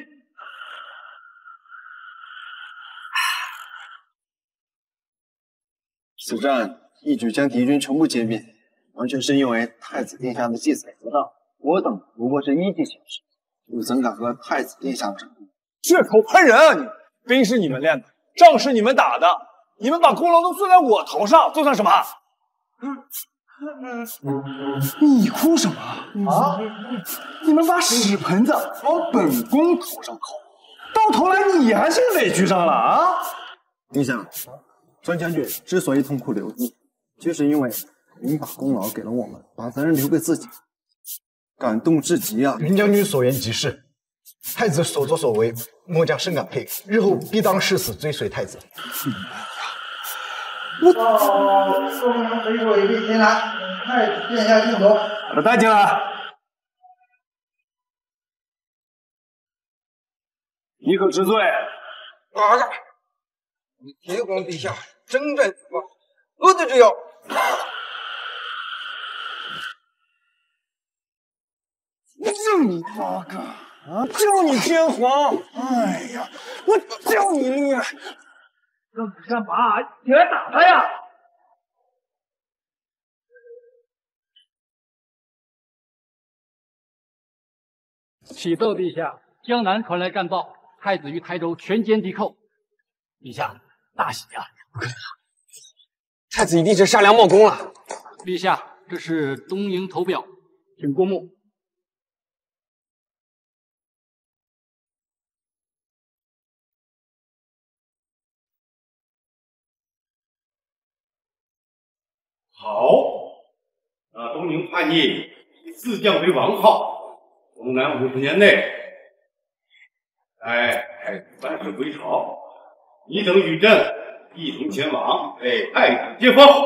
此战一举将敌军全部歼灭，完全是因为太子殿下的计策得当。我等不过是一计小事，又怎敢和太子殿下争？ 血口喷人啊你！兵是你们练的，仗是你们打的，你们把功劳都算在我头上，这算什么？你哭什么啊？你们把屎盆子往本宫头上扣，到头来你还是委屈上了啊！ 殿下，专将军之所以痛哭流涕，就是因为您把功劳给了我们，把责任留给自己，感动至极啊！ 云将军所言极是，太子所作所为，末将深感佩服，日后必当誓死追随太子。 宋阳水手一并前来，太子殿下敬酒。 把他带进来。你可知罪？ 哪个？天皇陛下正在此方，何罪之有？ 就你八个啊！就你天皇！哎呀，我就你厉害！ 干不干嘛？你来打他呀！ 启奏陛下， 江南传来战报，太子于台州全歼敌寇。 陛下，大喜啊！ 太子一定是杀良冒功了。 陛下，这是东瀛头表，请过目。 好，那东瀛叛逆以自降为王号，东南50年内，待太子万岁归朝，你等与朕一同前往为太子接风。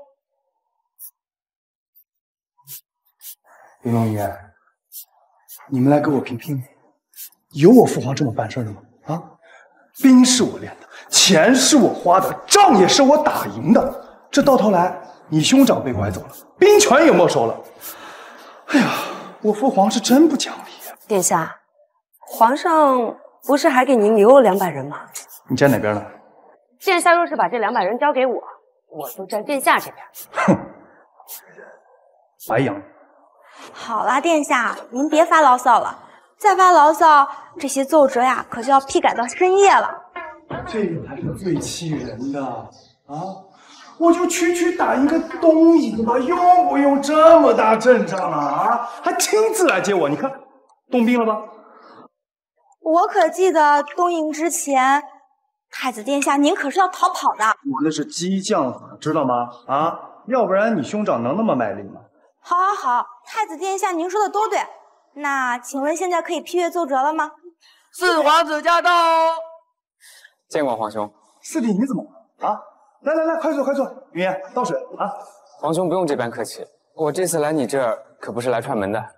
云龙爷，你们来给我评评理，有我父皇这么办事的吗？啊，兵是我练的，钱是我花的，仗也是我打赢的，这到头来。你兄长被拐走了，兵权也没收了。哎呀，我父皇是真不讲理啊！ 殿下，皇上不是还给您留了200人吗？ 你站哪边呢？ 殿下若是把这200人交给我，我就站殿下这边。 哼，白养你！ 好啦，殿下，您别发牢骚了，再发牢骚，这些奏折呀，可就要批改到深夜了。 这个才是最气人的啊！我就区打一个东瀛吧，用不用这么大阵仗啊？还亲自来接我，你看动兵了吧？ 我可记得东瀛之前，太子殿下您可是要逃跑的。 我那是激将法，知道吗？啊，要不然你兄长能那么卖力吗？ 好，好，好，太子殿下您说的都对。那请问现在可以批阅奏折了吗？ 四皇子驾到！ 见过皇兄。 四弟你怎么了啊？来，快坐，云烟倒水啊！ 皇兄不用这般客气，我这次来你这儿可不是来串门的。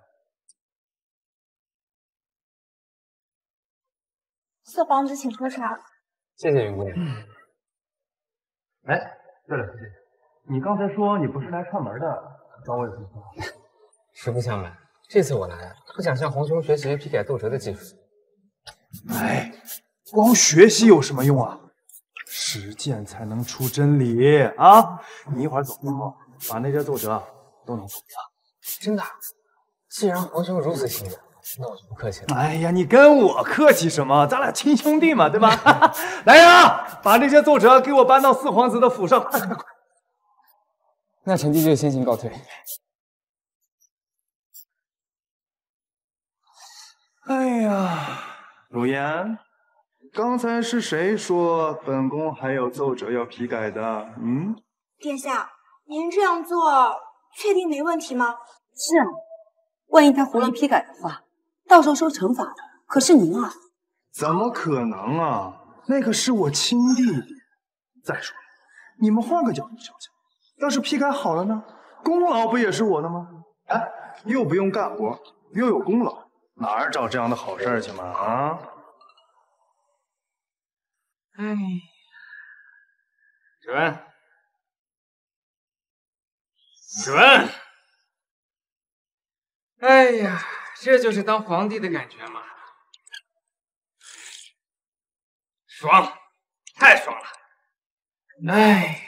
四皇子，请喝茶。 谢谢云姑娘。 哎，对了，四弟，你刚才说你不是来串门的，找我有什么事？ 实不相瞒，这次我来不想向皇兄学习批改奏折的技术。 哎，光学习有什么用啊？实践才能出真理啊！你一会儿走之后，把那些奏折都能做掉。 真的？既然皇兄如此信任，那我就不客气了。 哎呀，你跟我客气什么？咱俩亲兄弟嘛，对吧？来呀，把这些奏折给我搬到四皇子的府上，快！ 那臣弟就先行告退。 哎呀，如烟。刚才是谁说本宫还有奏折要批改的？ 殿下，您这样做确定没问题吗？ 是啊，万一他胡乱批改的话，到时候受惩罚的可是您啊！ 怎么可能啊？那可是我亲弟弟。再说了，你们换个角度想想，要是批改好了呢，功劳不也是我的吗？哎，又不用干活，又有功劳，哪儿找这样的好事去嘛？啊！ 哎，准！哎呀，这就是当皇帝的感觉嘛，爽，太爽了！哎，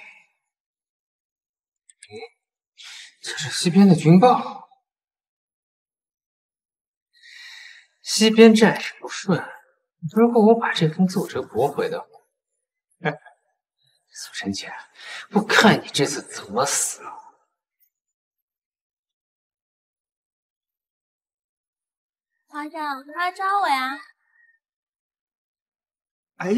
这是西边的军报，西边战事不顺，如果我把这封奏折驳回的话，苏臣妾，我看你这次怎么死！ 皇上，他来找我呀！ 哎，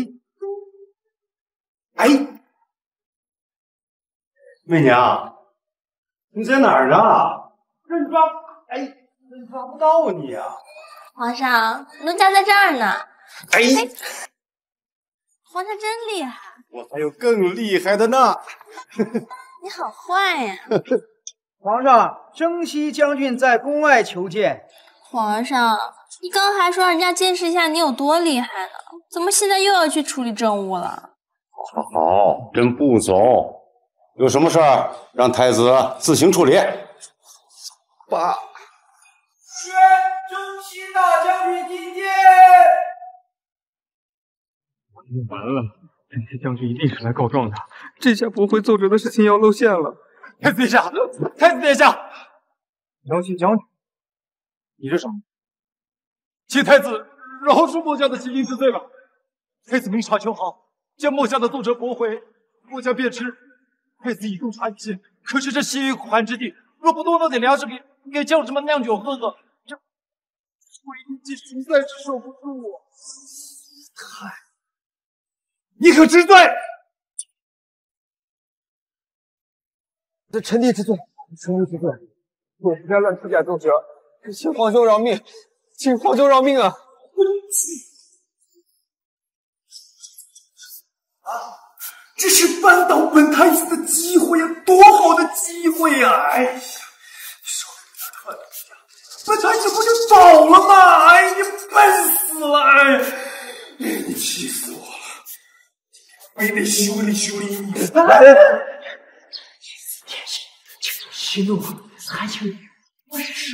媚娘，你在哪儿呢？人抓不到啊你啊！ 皇上，奴家在这儿呢。 哎， 皇上真厉害！ 我还有更厉害的呢！ 你好坏呀！ 皇上，征西将军在宫外求见。 皇上，你刚还说让人家见识一下你有多厉害呢，怎么现在又要去处理政务了？ 好，朕不走，有什么事儿让太子自行处理。 爸， 宣征西大将军觐见。 完了，征西将军一定是来告状的，这下驳回奏折的事情要露馅了。太子殿下，太子殿下， 征西将军，你是什么？启太子饶恕末将的几经之罪吧。太子明察秋毫，见末将的奏折驳回，末将便知太子以洞察一切。可是这西域苦寒之地，若不多弄点粮食给将士们酿酒喝喝，这我一定实在是受不住啊！太，你可知罪？ 这臣弟知罪，臣弟知罪。我不该乱出假奏折，请皇兄饶命，请皇兄饶命啊！ 这是扳倒本太子的机会呀，多好的机会呀！哎呀，稍微有点特别，本太子不就倒了吗？哎，你笨死了！哎，你气死我了！非得修理修理你！天子天性，息怒，还有你，我是。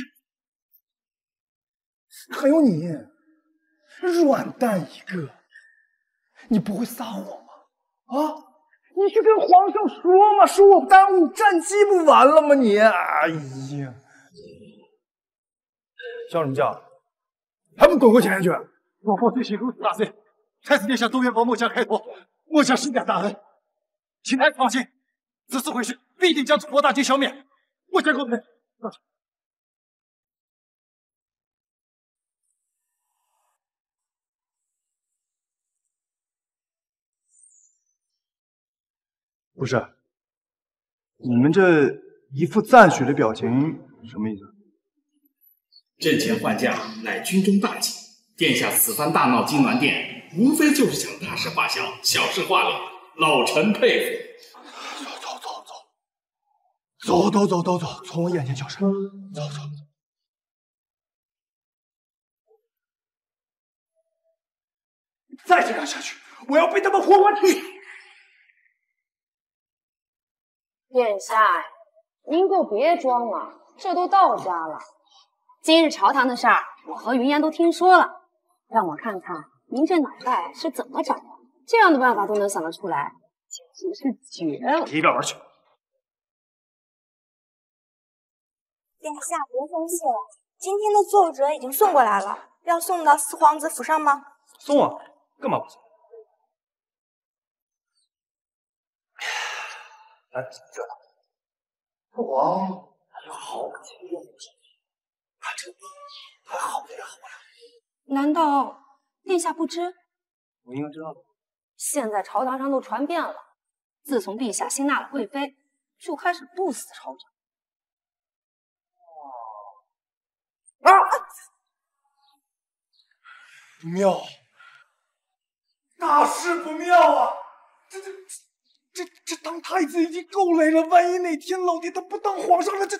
还有你，软蛋一个！你不会撒谎吗？啊！你去跟皇上说嘛，说我耽误战机不完了吗你？哎呀，叫什么叫？还不滚过前去！我父罪行如此大罪，太子殿下都愿帮末将开脱，末将深感大恩，请太子放心，此次回去必定将吐蕃大军消灭。末将叩头。不是，你们这一副赞许的表情，什么意思？ 阵前换将乃军中大忌，殿下此番大闹金銮殿，无非就是想大事化小，小事化了，老臣佩服。走，从我眼前消失！走。再这样下去，我要被他们活活踢！ 殿下呀，您就别装了，这都到家了。今日朝堂的事儿，我和云烟都听说了。让我看看您这脑袋是怎么长的，这样的办法都能想得出来，简直是绝了！ 一边玩去！ 殿下别生气了，今天的奏折已经送过来了，要送到四皇子府上吗？ 送啊，干嘛不送？哎，这呢？父皇还有好几个问题，他这还好得了呀！ 难道殿下不知？ 我应该知道的。 现在朝堂上都传遍了，自从陛下新纳了贵妃，就开始不死朝政。 不妙，大事不妙啊！这当太子已经够累了，万一哪天老爹他不当皇上了，这……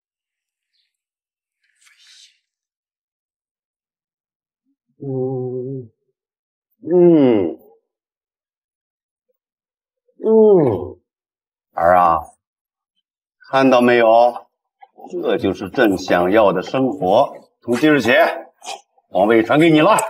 儿啊，看到没有？这就是朕想要的生活。从今日起，皇位传给你了。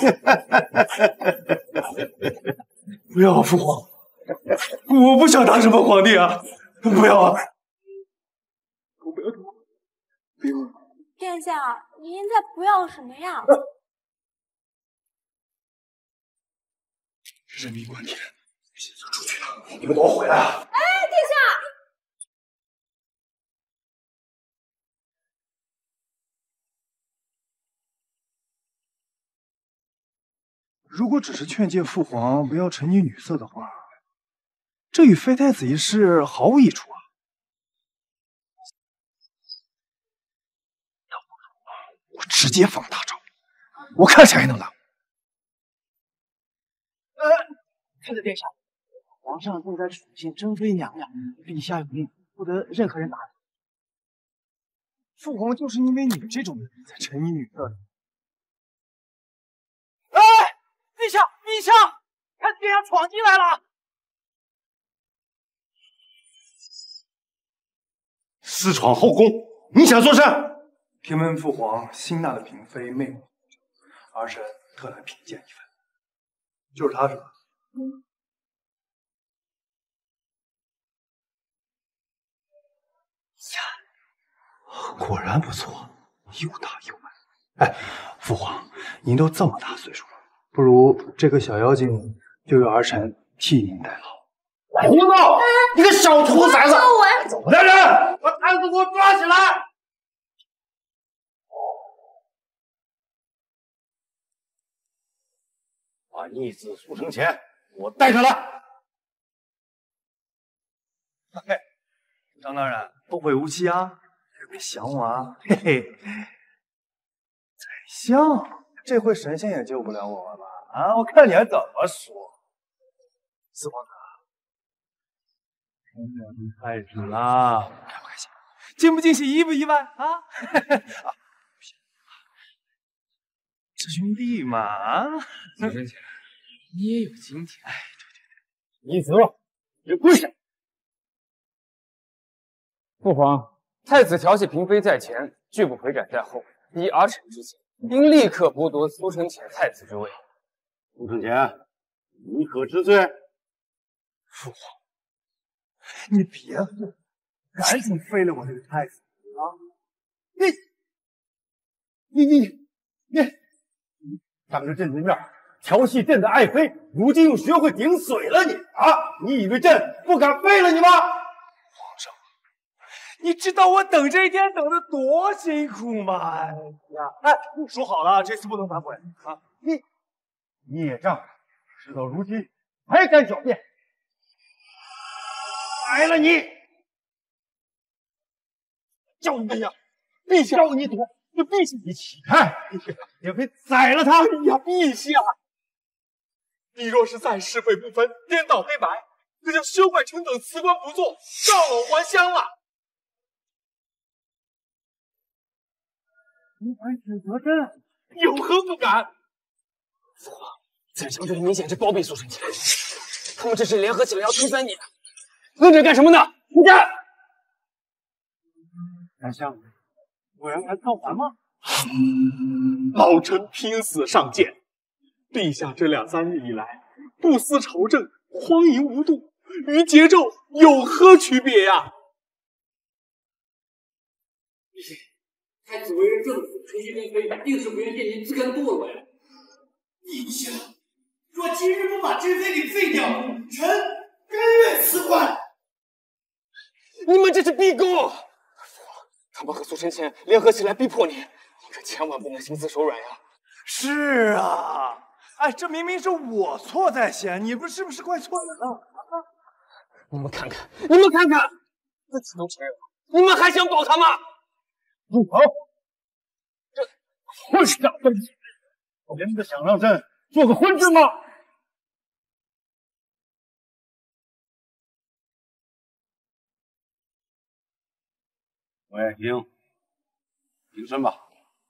不要，父皇，我不想当什么皇帝啊！不要啊！我不要当。不要！ 殿下，您在不要什么呀？ 人命关天，现在出去了，你们都回来啊！ 哎，殿下！ 如果只是劝诫父皇不要沉溺女色的话，这与废太子一事毫无益处啊！要不我直接放大招，我看谁还能挡！ 太子殿下，皇上正在宠幸珍妃娘娘，陛下有命，不得任何人打扰。 父皇就是因为你们这种人才沉溺女色的。 陛下，太子殿下闯进来了！ 私闯后宫，你想做甚？ 听闻父皇新纳的嫔妃媚目，儿臣特来品鉴一番。就是她是吧？呀，果然不错，又大又美。 哎，父皇，您都这么大岁数了，不如这个小妖精就由儿臣替您代劳。 胡闹！你个小兔崽子！ 走来人，把太子给我抓起来！ 把逆子苏承乾给我带上来。 嘿，张大人，后会无期啊，别想我啊，嘿嘿。宰相，这回神仙也救不了我了吧？啊，我看你还怎么说。四皇子，看见太子了，开不开心？惊不惊喜？意不意外啊？啊，师兄弟嘛啊！ 苏承乾，你也有今天。哎， 逆子，给跪下！ 父皇，太子调戏嫔妃在前，拒不回斩在后，依儿臣之见，应立刻剥夺苏承乾太子之位。 苏承乾，你可知罪？ 父皇，你别废，赶紧废了我这个太子啊！你当着朕的面调戏朕的爱妃，如今又学会顶嘴了你啊！你以为朕不敢废了你吗？皇上，你知道我等这一天等得多辛苦吗？哎呀，哎，说好了，这次不能反悔啊！你孽障，事到如今还敢狡辩，宰了你！叫你呀，陛下，叫你躲！这陛下，你起开！也非宰了他！哎呀，陛下，你若是再是非不分，颠倒黑白，那就休怪臣等辞官不做，告老还乡了。你敢指责朕，有何不敢？ 父皇，宰相这里明显是包庇苏承乾，他们这是联合起来要推翻你。愣着干什么呢？出家！ 宰相，果然敢造反吗？老臣拼死上谏，陛下这2、3日以来不思朝政，荒淫无度，与桀纣有何区别呀？ 太子为人正直，垂涎珍妃，定是不愿见您自甘堕落呀。陛下，若今日不把珍妃给废掉，臣甘愿辞官。 你们这是逼宫！父皇，他们和苏承乾联合起来逼迫你，你可千万不能心慈手软呀！ 是啊，哎，这明明是我错在先，你们是不是怪错人了？ 你们看看，你们看看，自己都承认了，你们还想保他吗？ 住口！这混账东西，真的想让朕做个昏君吗？喂，停身吧。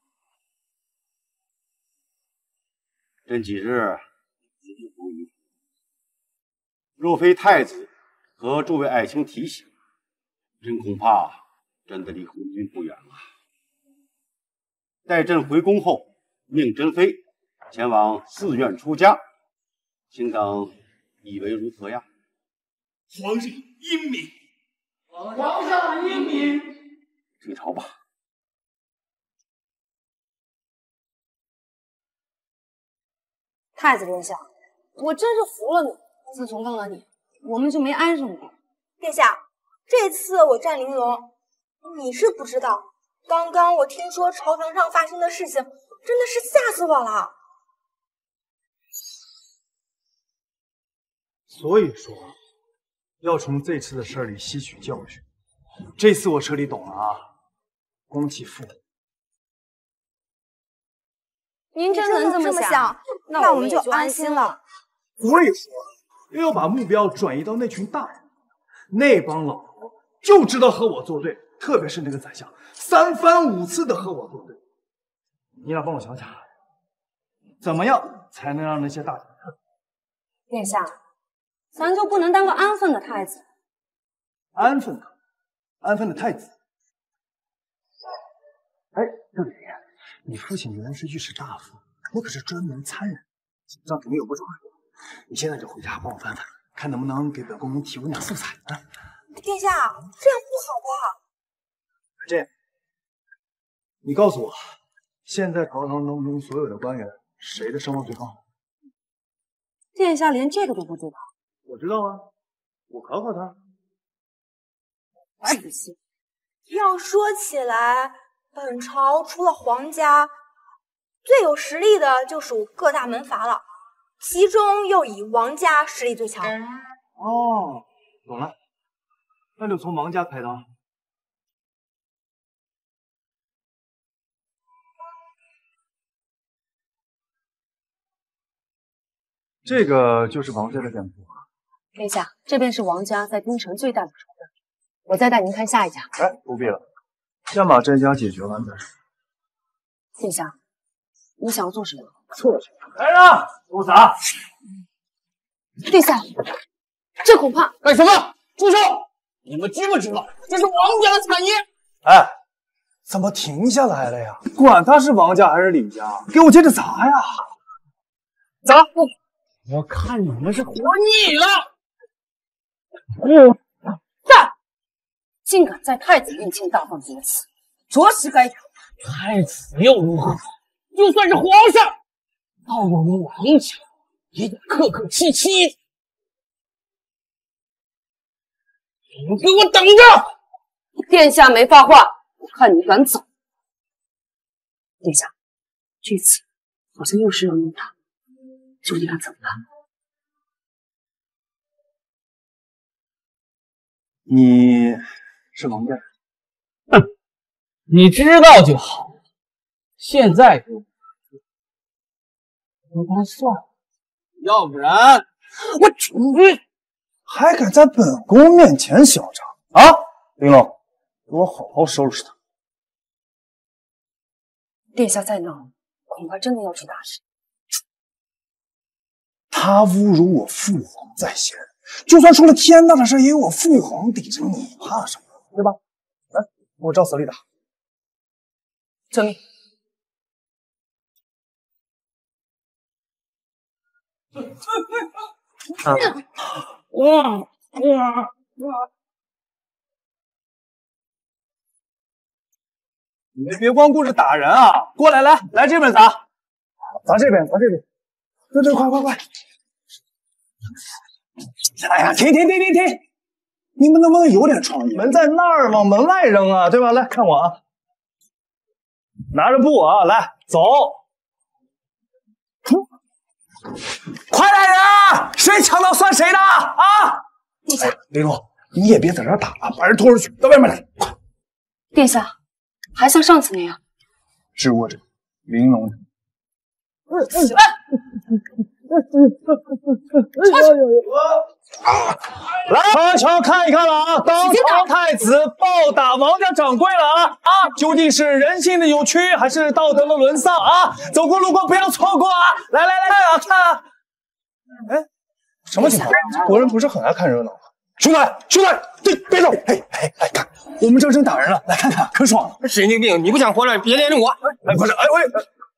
朕几日自己不疑，若非太子和诸位爱卿提醒，朕恐怕真的离昏君不远了。待朕回宫后，命珍妃前往寺院出家，卿等以为如何呀？ 皇上英明， 皇上英明。 退朝吧。 太子殿下，我真是服了你。自从跟了你，我们就没安生过。 殿下，这次我战玲珑，你是不知道，刚刚我听说朝堂上发生的事情，真的是吓死我了。 所以说，要从这次的事儿里吸取教训。这次我彻底懂了啊，攻其父母。 您真能这么想，那我们就安心了。 所以说，要把目标转移到那群大人，那帮老头就知道和我作对，特别是那个宰相，3番5次的和我作对。你俩帮我想想，怎么样才能让那些大臣看？ 殿下，咱就不能当个安分的太子？ 安分的太子。哎，郑爷爷，你父亲原来是御史大夫，那可是专门参人，让你有不着。你现在就回家帮我翻翻，看能不能给本宫提供点素材啊！ 殿下，这样不好吧？ 这样，你告诉我， 现在朝堂当中所有的官员，谁的声望最高？ 殿下连这个都不知道？ 我知道啊，我考考他。 哎，不行。要说起来，本朝除了皇家，最有实力的就属各大门阀了，其中又以王家实力最强。 哦，懂了，那就从王家开刀。这个就是王家的店铺。 殿下，这便是王家在京城最大的手段。我再带您看下一家。 哎，不必了，先把这家解决完再说。 殿下，你想要做什么？ 错去！来人，给我砸！ 殿下，这恐怕…… 干什么？住手！你们知不知道这是王家的产业？ 哎，怎么停下来了呀？管他是王家还是李家，给我接着砸呀！砸！ 我看你们是活腻了！ 站！竟敢在太子面前大放厥词，着实该处。 太子又如何？就算是皇上，到我们王家也得客客气气。你们给我等着！ 殿下没发话，我看你敢走。殿下，这次好像又是要弄他。究竟该怎么办？ 你是王家人？ 哼，你知道就好。现在给我，应该算了，要不然我去！ 还敢在本宫面前嚣张啊！玲珑，给我好好收拾他。 殿下再闹，恐怕真的要出大事。 他侮辱我父皇在先，就算出了天大的事，也有我父皇抵着，你怕什么？对吧？来，给我照死里打。 遵命。 你们别光顾着打人啊！过来，来这边砸，砸这边，对，快！哎呀，停！你们能不能有点创意？门在那儿，往门外扔啊，对吧？来看我啊，拿着布啊，来走，快来人啊！谁抢到算谁的啊！哎，玲珑，你也别在这儿打了，把人拖出去，到外面来，快！ 殿下，还像上次那样， 是我者玲珑。来，当朝看一看了啊！当朝太子暴打王家掌柜了啊！究竟是人性的扭曲，还是道德的沦丧啊？走过路过不要错过啊！来看啊！哎，什么情况？国人不是很爱看热闹吗？兄弟，对，别走！哎，看，我们这正打人了，来看看，可爽了！ 神经病！你不想活了，别连着我！ 哎，不是，哎喂！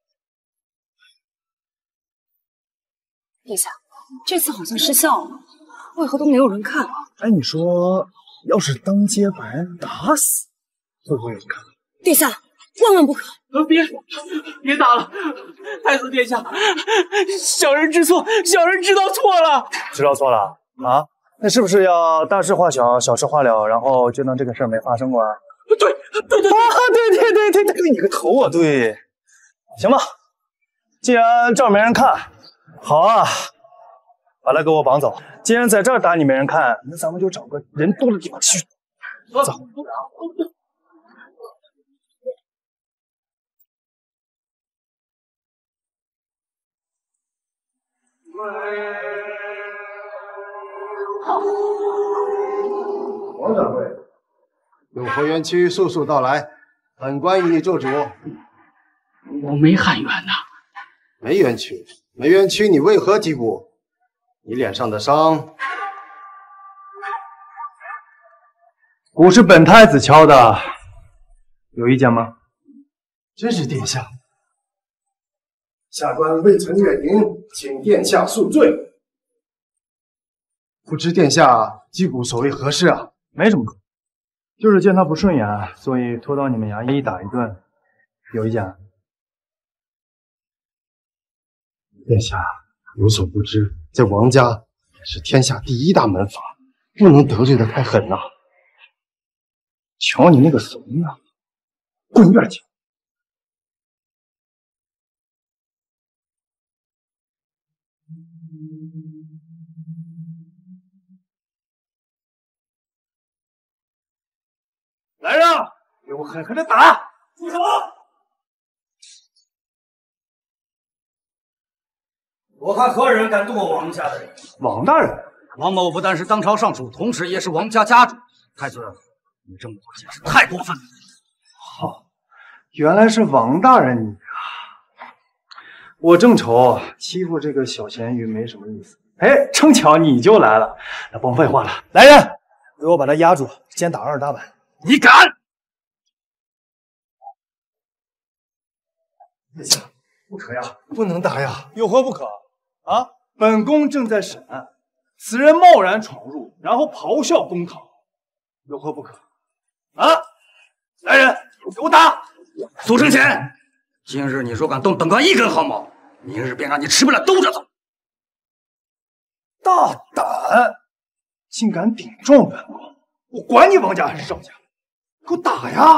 殿下，这次好像失效了，为何都没有人看？ 哎，你说，要是当街把人打死，会不会有人看？ 殿下，万万不可！ 别打了，太子殿下，小人知错，小人知道错了。 知道错了啊？那是不是要大事化小，小事化了，然后就当这个事儿没发生过啊？ 对， 对你个头啊！对，行吧，既然这儿没人看。好啊，把他给我绑走。既然在这儿打你没人看，那咱们就找个人多的地方去。走。 王掌柜，有何冤屈，速速道来，本官与你做主。 我没喊冤呐。 没冤屈，你为何击鼓？你脸上的伤， 鼓是本太子敲的，有意见吗？ 真是殿下。下官未曾远迎，请殿下恕罪。不知殿下击鼓所为何事啊？ 没什么，就是见他不顺眼，所以拖到你们衙役打一顿。有意见？ 殿下有所不知，在王家也是天下第一大门阀，不能得罪的太狠呐。瞧你那个怂样，滚一边去！ 来人，给我狠狠的打！住手！我看何人敢动我王家的人？ 王大人， 王某不但是当朝尚书，同时也是王家家主。太子，你这么做简直太过分了！ 好，原来是王大人你啊！我正愁欺负这个小咸鱼没什么意思，哎，正巧你就来了，那甭废话了，来人，给我把他压住，先打2打板。 你敢？ 殿下，不可呀，不能打呀，有何不可？啊，本宫正在审案，此人贸然闯入，然后咆哮公堂，有何不可？啊！来人，给我打！ 苏承乾，今日你若敢动本官一根毫毛，明日便让你吃不了兜着走！ 大胆，竟敢顶撞本宫！我管你王家还是赵家，给我打呀！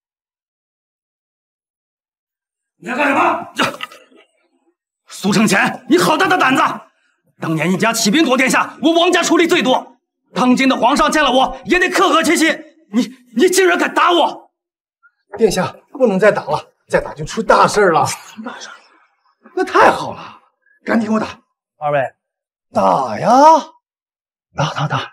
你要干什么？苏承乾，你好大的胆子！当年一家起兵夺天下，我王家出力最多。当今的皇上见了我也得客客气气，你竟然敢打我！ 殿下不能再打了，再打就出大事了。出大事？那太好了，赶紧给我打！二位，打呀！打！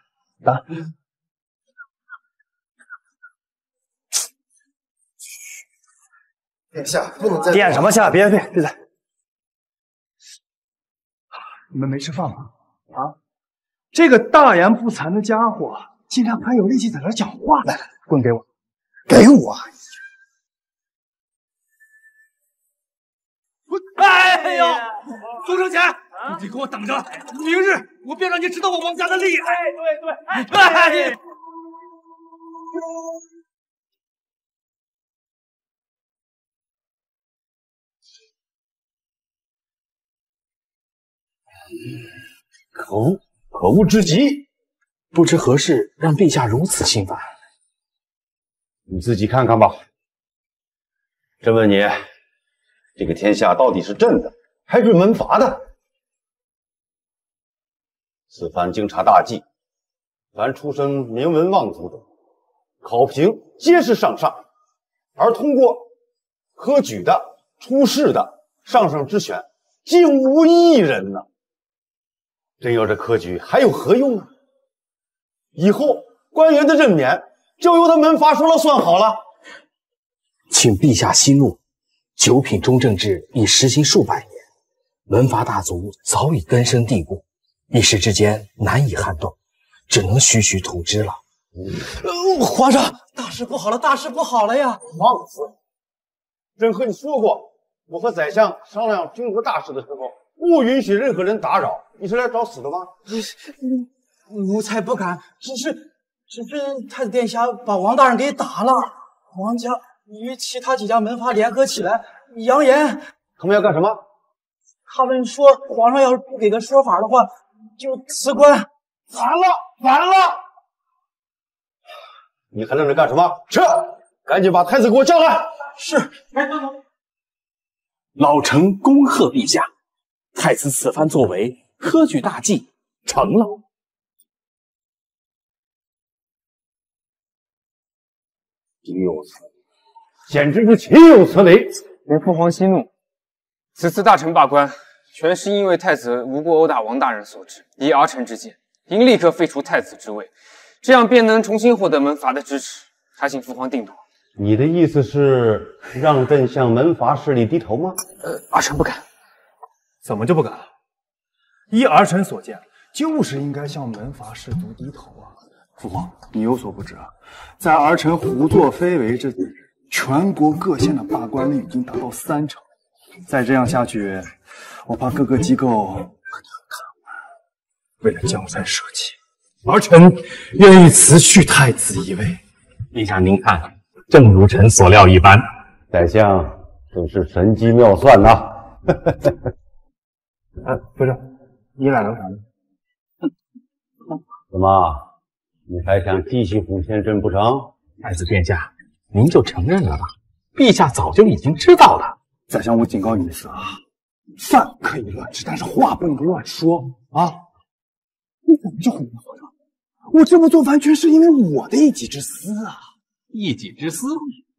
殿下不能再点什么下？别再！你们没吃饭吗？啊！这个大言不惭的家伙，竟然还有力气在这讲话！来，棍给我，给我！ 哎呦，苏承乾，你给我等着！明日我便让你知道我王家的厉害！对！ 可恶之极！不知何事让陛下如此心烦？你自己看看吧。朕问你，这个天下到底是朕的还是门阀的？此番经查大计，凡出身名门望族者，考评皆是上上，而通过科举的、出仕的上上之选，竟无一人呢。真要这科举还有何用啊？以后官员的任免就由他门阀说了算好了。 请陛下息怒，九品中正制已实行数百年，门阀大族早已根深蒂固，一时之间难以撼动，只能徐徐图之了。 皇上，大事不好了，大事不好了呀！ 放肆！朕和你说过，我和宰相商量军国大事的时候，不允许任何人打扰。你是来找死的吗？ 奴才不敢，只是太子殿下把王大人给打了，王家与其他几家门阀联合起来扬言。 他们要干什么？ 他们说皇上要是不给个说法的话，就辞官。完了！ 你还愣着干什么？去，赶紧把太子给我叫来。 是。 老臣恭贺陛下，太子此番作为，科举大计成了。 岂有此理！简直是岂有此理！ 请父皇息怒，此次大臣罢官，全是因为太子无故殴打王大人所致。依儿臣之见，应立刻废除太子之位，这样便能重新获得门阀的支持。还请父皇定夺。 你的意思是让朕向门阀势力低头吗？ 儿臣不敢。 怎么就不敢了？依儿臣所见，就是应该向门阀士族低头啊！父皇，你有所不知啊，在儿臣胡作非为这几日，全国各县的罢官率已经达到30%。再这样下去，我怕各个机构和你很看为了江山社稷，儿臣愿意辞去太子一位。 陛下您看，正如臣所料一般。 宰相真是神机妙算呐！ 不是，你俩聊啥呢？ 怎么，你还想继续哄先生不成？ 太子殿下，您就承认了吧，陛下早就已经知道了。 宰相，我警告你一次啊，饭可以乱吃，但是话不能乱说啊！你怎么就哄了皇上？我这么做完全是因为我的一己之私啊！ 一己之私？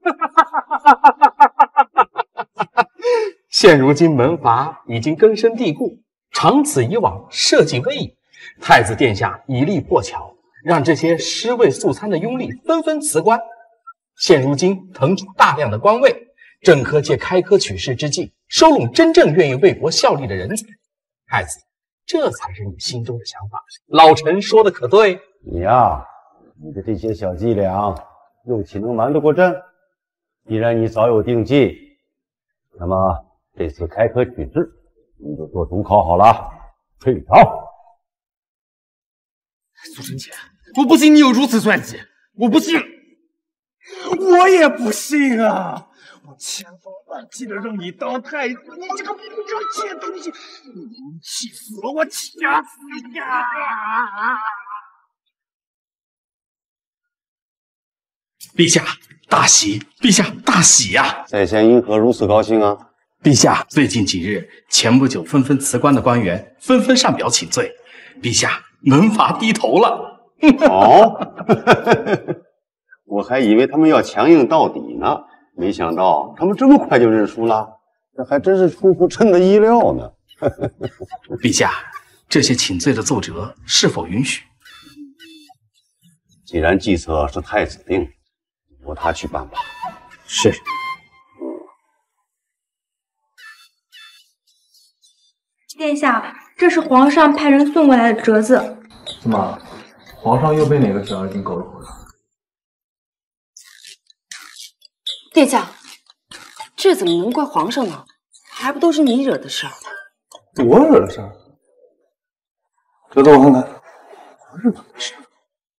现如今门阀已经根深蒂固，长此以往，社稷危矣。太子殿下以力破巧，让这些尸位素餐的拥立纷纷辞官。现如今腾出大量的官位，正可借开科取士之际，收拢真正愿意为国效力的人才。太子，这才是你心中的想法。老臣说的可对？ 你呀，你的这些小伎俩，又岂能瞒得过朕？既然你早有定计，那么这次开科取士，你就做主考好了。退朝。 苏承乾，我不信你有如此算计，我不信。 我也不信啊！我千方百计的让你当太子，你这个不争气的东西，你气死了我，掐死你呀！ 陛下大喜，陛下大喜呀！ 宰相因何如此高兴啊？ 陛下，最近几日，前不久纷纷辞官的官员纷纷上表请罪，陛下门阀低头了。 哦，我还以为他们要强硬到底呢，没想到他们这么快就认输了，这还真是出乎朕的意料呢。 陛下，这些请罪的奏折是否允许？ 既然计策是太子定，由他去办吧。 是。 殿下，这是皇上派人送过来的折子。 怎么，皇上又被哪个小妖精勾引了？ 殿下，这怎么能怪皇上呢？还不都是你惹的事儿？ 我惹的事儿？折子我看看，我惹的事儿。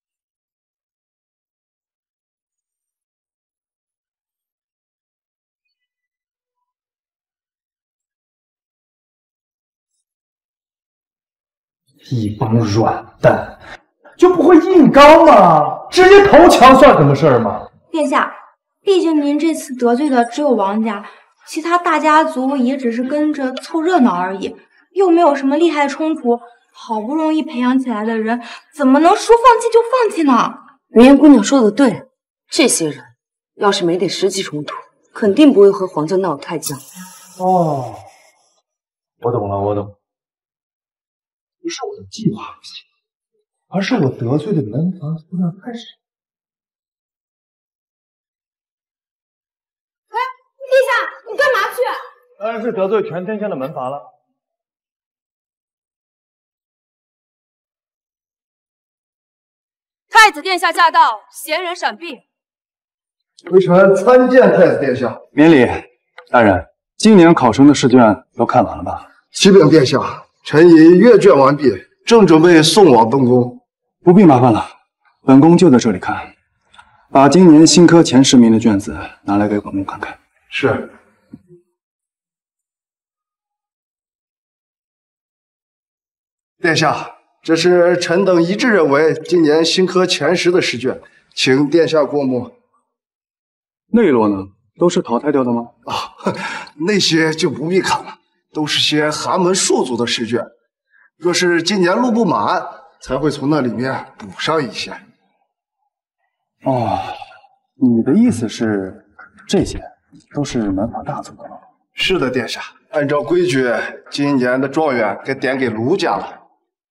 一帮软蛋，就不会硬刚吗？直接投降算什么事儿吗？ 殿下，毕竟您这次得罪的只有王家，其他大家族也只是跟着凑热闹而已，又没有什么厉害的冲突。好不容易培养起来的人，怎么能说放弃就放弃呢？ 云烟姑娘说的对，这些人要是没点实际冲突，肯定不会和皇家闹得太僵。 哦，我懂了，我懂了。不是我的计划不行，而是我得罪的门阀数量太少。 哎，陛下，你干嘛去？ 当然是得罪全天下的门阀了。 太子殿下驾到，闲人闪避。 微臣参见太子殿下。免礼，大人，今年考生的试卷都看完了吧？ 启禀殿下。臣已阅卷完毕，正准备送往东宫。 不必麻烦了，本宫就在这里看。把今年新科前10名的卷子拿来给本宫看看。 是。殿下，这是臣等一致认为今年新科前10的试卷，请殿下过目。 内罗呢？都是淘汰掉的吗？ 那些就不必看了。都是些寒门庶族的试卷，若是今年录不满，才会从那里面补上一些。 哦，你的意思是，这些都是门阀大族的喽？ 是的，殿下。按照规矩，今年的状元该点给卢家了。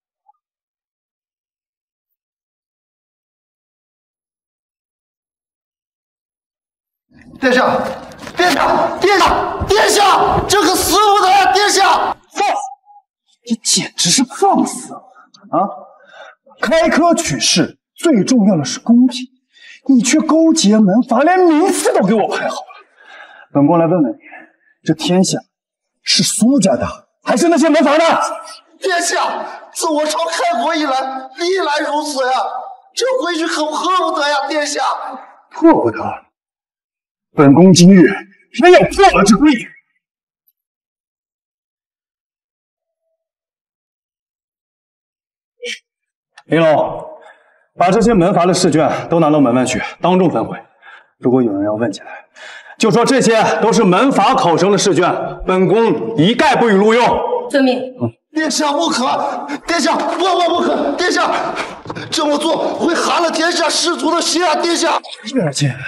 殿下，殿下，殿下，殿下，这可死不得呀！殿下， 放肆！你简直是放肆啊！开科取士最重要的是公平，你却勾结门阀，连名次都给我排好了。本宫来问问你，这天下是苏家的，还是那些门阀的？ 殿下，自我朝开国以来，历来如此呀，这规矩可破不得呀！殿下， 破不得。本宫今日偏要破了这规矩。 玲珑，把这些门阀的试卷都拿到门外去，当众焚毁。如果有人要问起来，就说这些都是门阀考生的试卷，本宫一概不予录用。 遵命。 殿下不可，殿下万万不可！殿下这么做会寒了天下士族的心啊！殿下， 叶儿卿，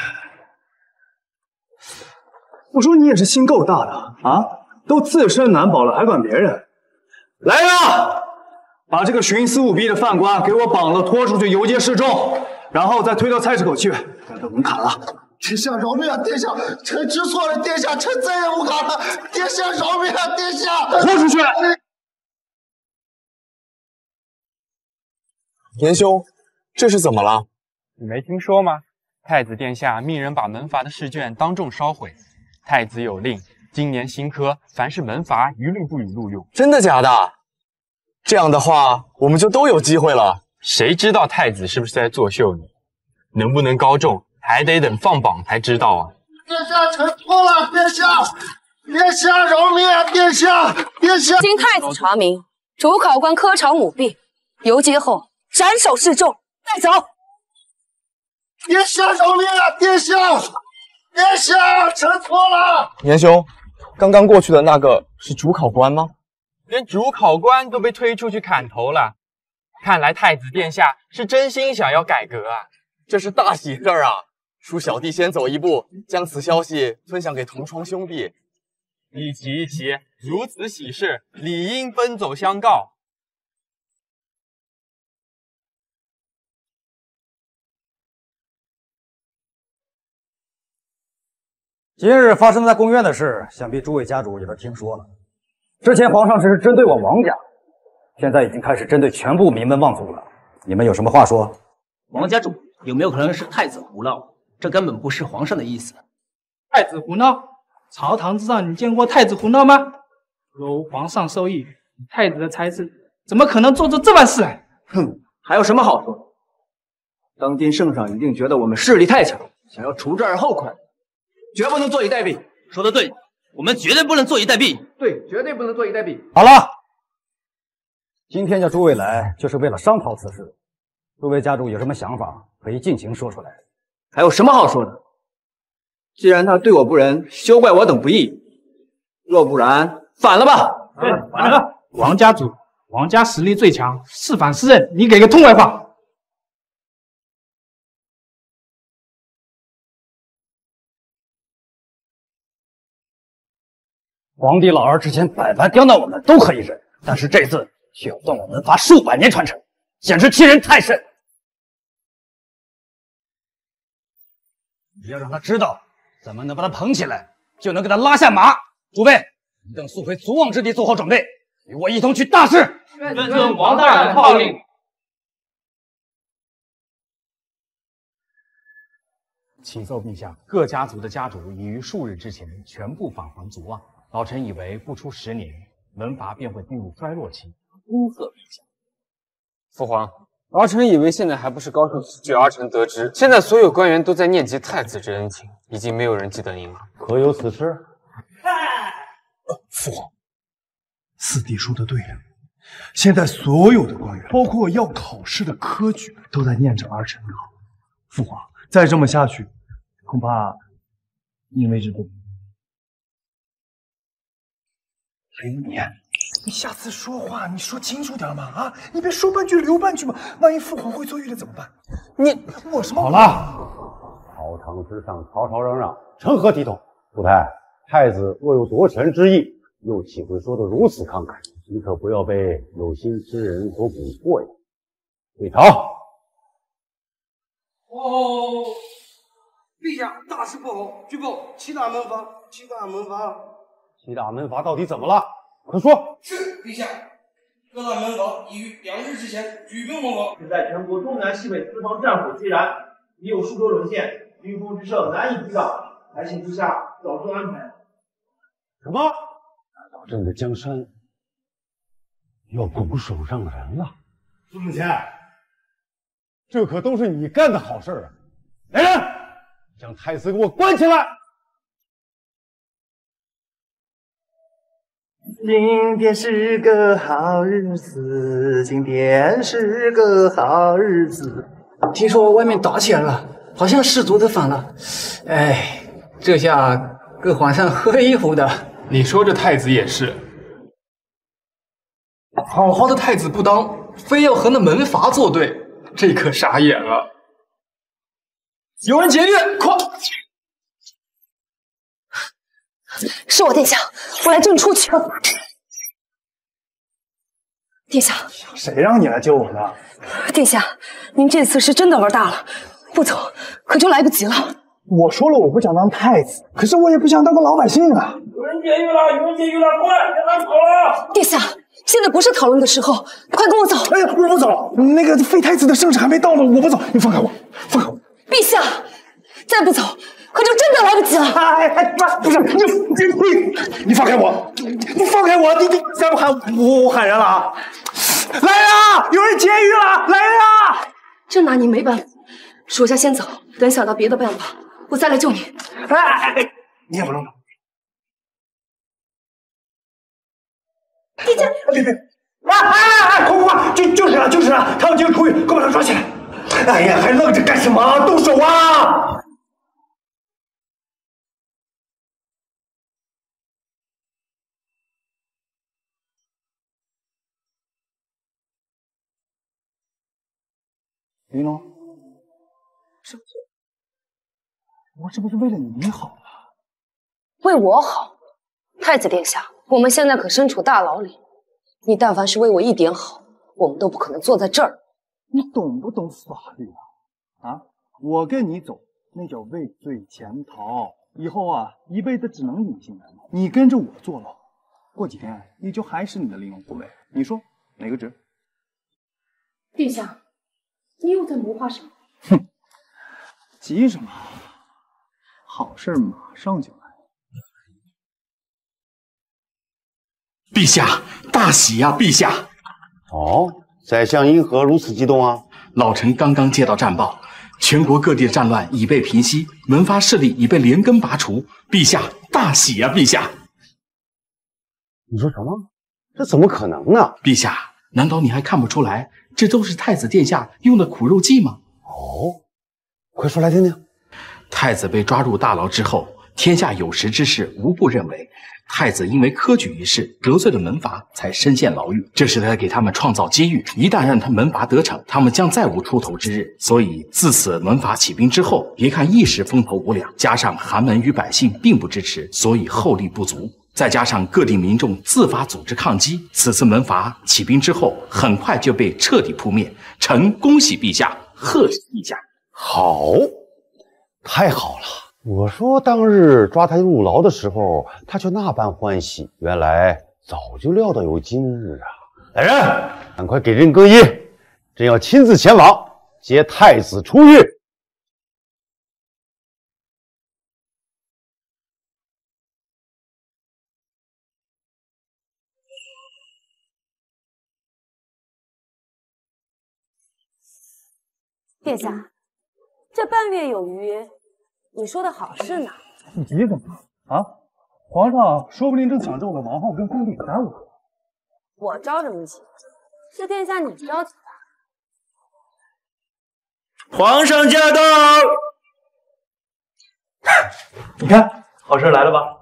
我说你也是心够大的啊！都自身难保了，还管别人？来呀！把这个徇私舞弊的犯官给我绑了，拖出去游街示众，然后再推到菜市口去，把这门砍了。 殿下饶命啊！殿下，臣知错了，殿下，臣再也不敢了。殿下饶命啊！殿下， 拖出去！ 严兄，这是怎么了？ 你没听说吗？太子殿下命人把门阀的试卷当众烧毁。太子有令，今年新科凡是门阀一律不予录用。 真的假的？这样的话，我们就都有机会了。 谁知道太子是不是在作秀呢？能不能高中，还得等放榜才知道啊！ 殿下，臣错了，殿下，殿下饶命啊！殿下，殿下， 经太子查明，主考官科场舞弊，游街后斩首示众，带走。 殿下饶命啊！殿下，殿下，臣错了。 严兄，刚刚过去的那个是主考官吗？ 连主考官都被推出去砍头了，看来太子殿下是真心想要改革啊！ 这是大喜事儿啊！恕小弟先走一步，将此消息分享给同窗兄弟。 一起一起，如此喜事，理应奔走相告。 今日发生在宫院的事，想必诸位家主也都听说了。之前皇上只是针对我王家，现在已经开始针对全部名门望族了。你们有什么话说？ 王家主，有没有可能是太子胡闹？这根本不是皇上的意思。 太子胡闹？朝堂之上，你见过太子胡闹吗？若无皇上授意，太子的才智怎么可能做出这般事来？ 哼，还有什么好说的？当今圣上一定觉得我们势力太强，想要除之而后快。绝不能坐以待毙。 说得对，我们绝对不能坐以待毙。 对，绝对不能坐以待毙。 好了，今天叫诸位来，就是为了商讨此事。诸位家主有什么想法，可以尽情说出来。 还有什么好说的？既然他对我不仁，休怪我等不义。若不然，反了吧！ 对，反了。王家主，王家实力最强，是反是认，你给个痛快话。 皇帝老儿之前百般刁难我们都可以忍，但是这次却要断我门阀数百年传承，简直欺人太甚。只要让他知道怎么能把他捧起来，就能给他拉下马。诸位，你等速回足望之地做好准备，与我一同去大事。 愿遵王大人号令。 启奏陛下，各家族的家主已于数日之前全部返还足望。老臣以为不出10年，门阀便会进入衰落期。恭贺陛下。父皇，儿臣以为现在还不是高盛据儿臣得知，现在所有官员都在念及太子之恩情，已经没有人记得您了。 可有此事？父皇，四弟说的对了，现在所有的官员，包括要考试的科举，都在念着儿臣的好。父皇，再这么下去，恐怕因为这个。流年，你下次说话你说清楚点嘛！啊，你别说半句留半句嘛，万一父皇会错意了怎么办？ 你我什么？ 好了，朝堂之上吵吵嚷嚷，成何体统？福太，太子若有夺权之意，又岂会说得如此慷慨？你可不要被有心之人所蛊惑呀！退朝。 哦，陛下，大事不好！据报七大门阀，七大门阀到底怎么了？快说！ 是陛下，各大门阀已于2日之前举兵攻防，现在全国东南西北四方战火皆燃，已有数州沦陷，军锋之盛难以抵挡，还请陛下早做安排。 什么？难道朕的江山要拱手让人了？苏承乾，这可都是你干的好事啊！来人，将太子给我关起来！ 今天是个好日子，今天是个好日子。 听说外面打起来了，好像氏族都反了。哎，这下给皇上喝一壶的。 你说这太子也是，好好的太子不当，非要和那门阀作对，这可傻眼了。有人劫狱，快！ 是我殿下，我来救你出去。殿下， 谁让你来救我的？ 殿下，您这次是真的玩大了，不走可就来不及了。 我说了我不想当太子，可是我也不想当个老百姓啊。 有人劫狱了，有人劫狱了，快，别让他跑了！ 殿下，现在不是讨论的时候，快跟我走。 哎呀，我不走，那个废太子的圣旨还没到呢，我不走，你放开我，放开我！ 陛下，再不走可就真的来不及了。 哎，不是你放开我，你放开我，你再不喊我喊人了啊！来呀，有人劫狱了，来呀！ 这拿你没办法，属下先走，等想到别的办法，我再来救你。 哎，你也不能走。 殿下， 别！快！就是啊！他们就出狱，快把他抓起来！哎呀，还愣着干什么？动手啊！云龙，我这不是为了你好吗？ 为我好，太子殿下，我们现在可身处大牢里，你但凡是为我一点好，我们都不可能坐在这儿。 你懂不懂法律啊？啊，我跟你走，那叫畏罪潜逃，以后啊，一辈子只能隐姓埋名。你跟着我坐牢，过几天你就还是你的灵魂护卫。你说哪个值？ 殿下，你又在谋划什么？ 哼，急什么？好事马上就来。 陛下，大喜呀！陛下。 哦，宰相因何如此激动啊？ 老臣刚刚接到战报，全国各地的战乱已被平息，门阀势力已被连根拔除。陛下，大喜呀！陛下。 你说什么？这怎么可能呢？ 陛下，难道你还看不出来，这都是太子殿下用的苦肉计吗？ 哦，快说来听听。 太子被抓入大牢之后，天下有识之士无不认为，太子因为科举一事得罪了门阀，才身陷牢狱。这是他给他们创造机遇，一旦让他门阀得逞，他们将再无出头之日。所以自此门阀起兵之后，别看一时风头无两，加上寒门与百姓并不支持，所以后力不足。再加上各地民众自发组织抗击，此次门阀起兵之后，很快就被彻底扑灭。臣恭喜陛下，贺喜陛下！ 好，太好了！我说当日抓他入牢的时候，他却那般欢喜，原来早就料到有今日啊！来人，赶快给朕更衣，朕要亲自前往接太子出狱。 殿下，这半月有余，你说的好是哪？ 你急什么啊？皇上说不定正想着我的王后跟封地给耽误。 我着什么急？是殿下你着急吧？ 皇上驾到！ 你看，好事来了吧？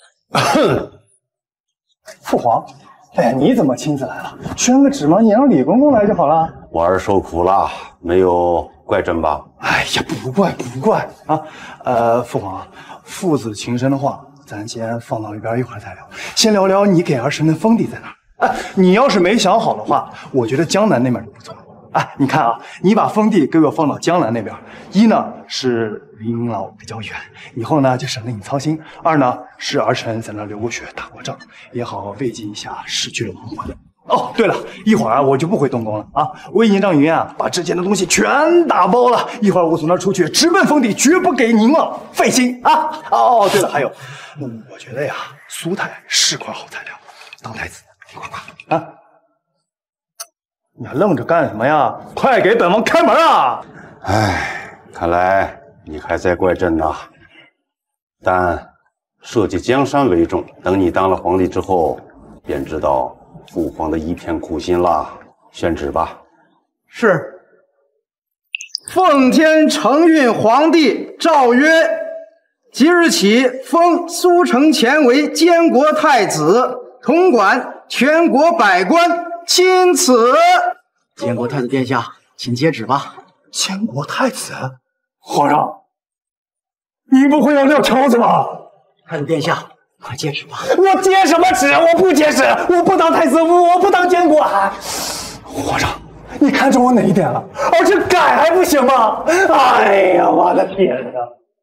父皇，哎呀，你怎么亲自来了？宣个旨吗？你让李公公来就好了。 我儿受苦了，没有怪朕吧？ 哎呀，不怪啊。父皇，父子情深的话，咱先放到一边，一会儿再聊。先聊聊你给儿臣的封地在哪儿。哎，你要是没想好的话，我觉得江南那边就不错。哎，你看啊，你把封地给我放到江南那边，一呢是离您老比较远，以后呢就省得你操心；二呢是儿臣在那流过血、打过仗，也好慰藉一下逝去的亡魂。哦，对了，一会儿我就不会动工了啊！魏延让云啊，把之前的东西全打包了，一会儿我从那儿出去，直奔封地，绝不给您了费心啊！哦，对了，还有，我觉得呀，苏太是块好材料，当太子，快啊！你还愣着干什么呀？快给本王开门啊！ 哎，看来你还在怪朕呢。但社稷江山为重，等你当了皇帝之后， 便知道父皇的一片苦心了。宣旨吧。 是。奉天承运皇帝诏曰：即日起封苏承乾为监国太子，统管全国百官，钦此。 监国太子殿下，请接旨吧。 监国太子，皇上，您不会要撂挑子吧？ 太子殿下，快接旨吧。 我接什么旨？我不接旨，我不当太子，我不当监国。皇上，你看中我哪一点了？而且改还不行吗？哎呀，我的天哪！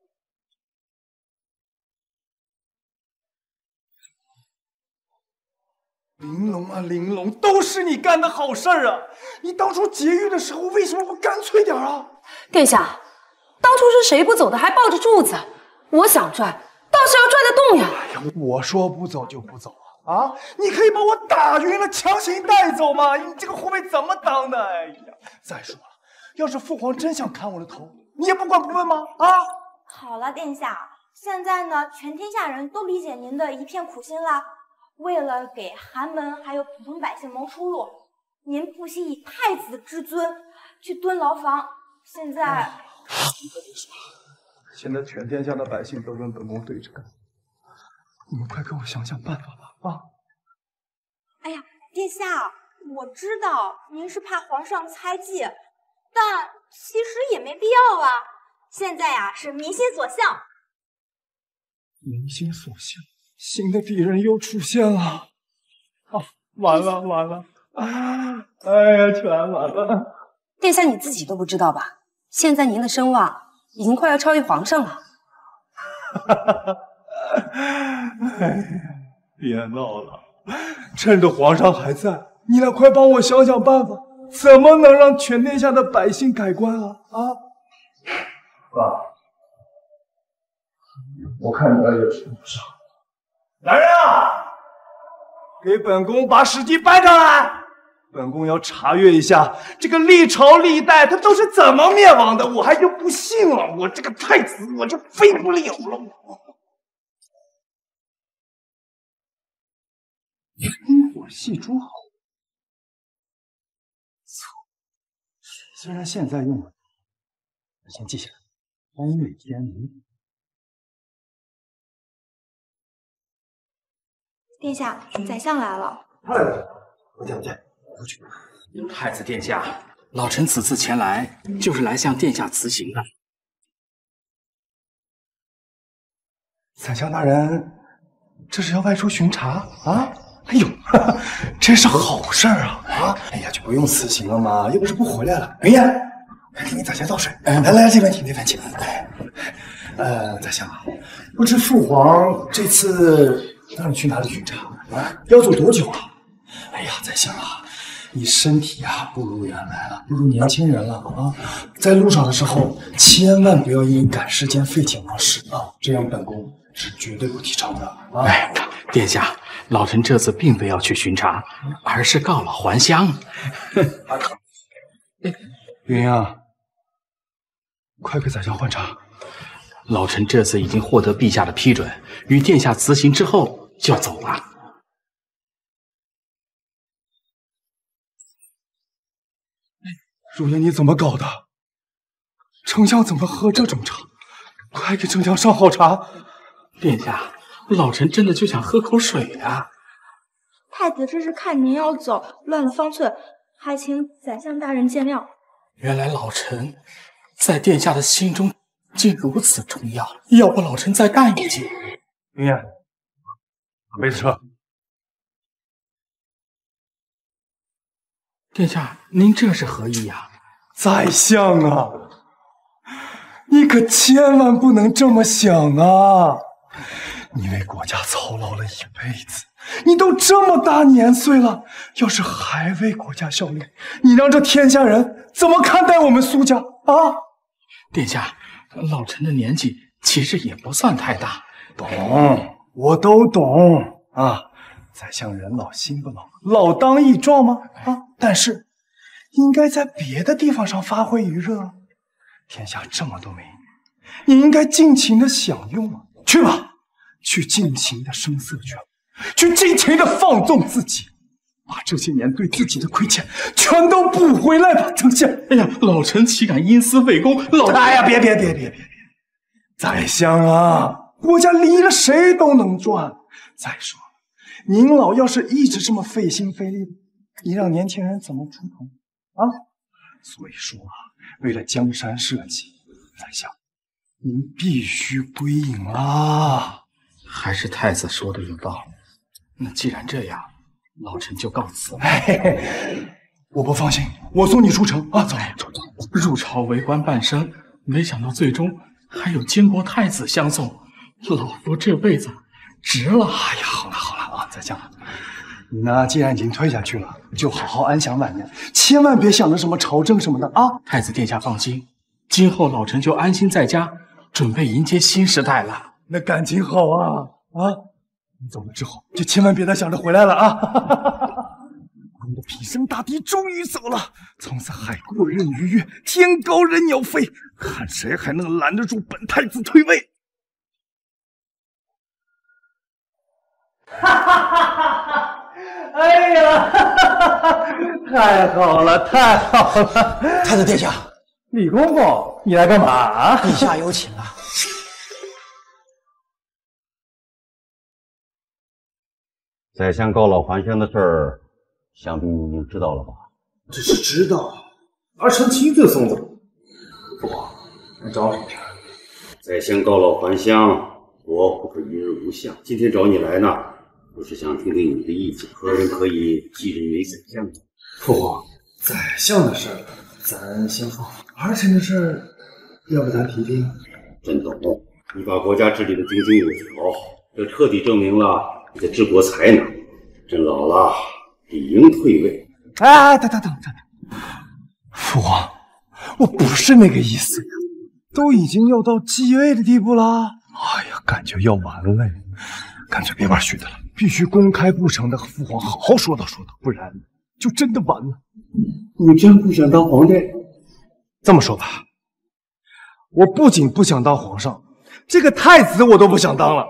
玲珑啊，玲珑，都是你干的好事儿啊！你当初劫狱的时候为什么不干脆点啊？ 殿下，当初是谁不走的，还抱着柱子？我想拽，倒是要拽得动呀！ 哎呀，我说不走就不走啊！啊，你可以把我打晕了，强行带走吗？你这个护卫怎么当的？哎呀，再说了，要是父皇真想砍我的头，你也不管不问吗？啊！ 好了，殿下，现在呢，全天下人都理解您的一片苦心啦。为了给寒门还有普通百姓谋出路，您不惜以太子之尊去蹲牢房。现在， 现在全天下的百姓都跟本宫对着干，你们快给我想想办法吧！啊！ 哎呀，殿下，我知道您是怕皇上猜忌，但其实也没必要啊。现在呀，是民心所向。 民心所向。新的敌人又出现了，啊，完了完了，啊，哎呀，全完了！ 殿下你自己都不知道吧？现在您的声望已经快要超越皇上了。 哎呀，别闹了，趁着皇上还在，你俩快帮我想想办法，怎么能让全天下的百姓改观啊？啊！爸，我看你俩也是不上。来人啊！给本宫把史记搬上来，本宫要查阅一下这个历朝历代他都是怎么灭亡的，我还就不信了，我这个太子我就废不了了。烽火戏诸侯，虽然现在用了，我先记下来。3月天明。 殿下，宰相来了。 太子，我见。出去。 太子殿下，老臣此次前来就是来向殿下辞行的。 宰相大人，这是要外出巡查啊？哎呦，真是好事儿啊！啊，哎呀，就不用辞行了嘛，又不是不回来了。云烟，给你宰相倒水。来，这边请，这边请。宰相啊，不知父皇这次让你去哪里巡查啊？要做多久啊？哎呀，宰相啊，你身体啊不如原来了，不如年轻人了啊！在路上的时候，千万不要因赶时间废寝忘食啊，这样本宫是绝对不提倡的啊！ 哎，殿下，老臣这次并非要去巡查，而是告老还乡。 云啊，快给宰相换茶。 老臣这次已经获得陛下的批准，与殿下辞行之后就要走了。 如烟，你怎么搞的？丞相怎么喝这种茶？快给丞相上好茶！ 殿下，老臣真的就想喝口水啊！ 太子这是看您要走，乱了方寸，还请宰相大人见谅。 原来老臣在殿下的心中竟如此重要，要不老臣再干一局。 云烟，把杯子撤。 殿下，您这是何意呀？ 宰相啊，你可千万不能这么想啊！你为国家操劳了一辈子，你都这么大年岁了，要是还为国家效力，你让这天下人怎么看待我们苏家啊？ 殿下，老臣的年纪其实也不算太大， 懂，我都懂啊。宰相人老心不老，老当益壮吗？啊，但是应该在别的地方上发挥余热啊。天下这么多美女，你应该尽情的享用啊！去吧，去尽情的声色犬， 去尽情的放纵自己，把这些年对自己的亏欠全都补回来吧，丞相。 哎呀，老臣岂敢因私废公？ 哎呀，别！宰相啊，国家离了谁都能赚。再说了，您老要是一直这么费心费力的，你让年轻人怎么出头啊？所以说啊，为了江山社稷，宰相，您必须归隐啦。 还是太子说的有道理。那既然这样，老臣就告辞了。 我不放心，我送你出城啊！走。 入朝为官半生，没想到最终还有监国太子相送，老夫这辈子值了。 哎呀，好了啊，宰相，你呢，既然已经退下去了，就好好安享晚年，千万别想着什么朝政什么的啊！ 太子殿下放心，今后老臣就安心在家，准备迎接新时代了。 那感情好啊！你走了之后，就千万别再想着回来了啊！我们的平生大帝终于走了，从此海阔任鱼跃，天高任鸟飞，看谁还能拦得住本太子退位！ 哎呀，太好了，太好了！ 太子殿下， 李公公，你来干嘛？ 陛下有请啊。 宰相告老还乡的事儿，想必你已经知道了吧？ 只是知道，儿臣亲自送走。父皇，你找什么事？ 宰相告老还乡，我不是一日无相。今天找你来呢，就是想听听你的意见，何人可以继任为宰相呢？ 父皇，宰相的事咱先放，儿臣的事要不咱提提？ 真懂，你把国家治理的井井有条，这彻底证明了你的治国才能。朕老了，理应退位。 哎，等，父皇，我不是那个意思呀，都已经要到继位的地步了。哎呀，感觉要完了呀，干脆别玩虚的了，必须公开不成的和父皇好好说道，不然就真的完了。 你真不想当皇帝？ 这么说吧，我不仅不想当皇上，这个太子我都不想当了。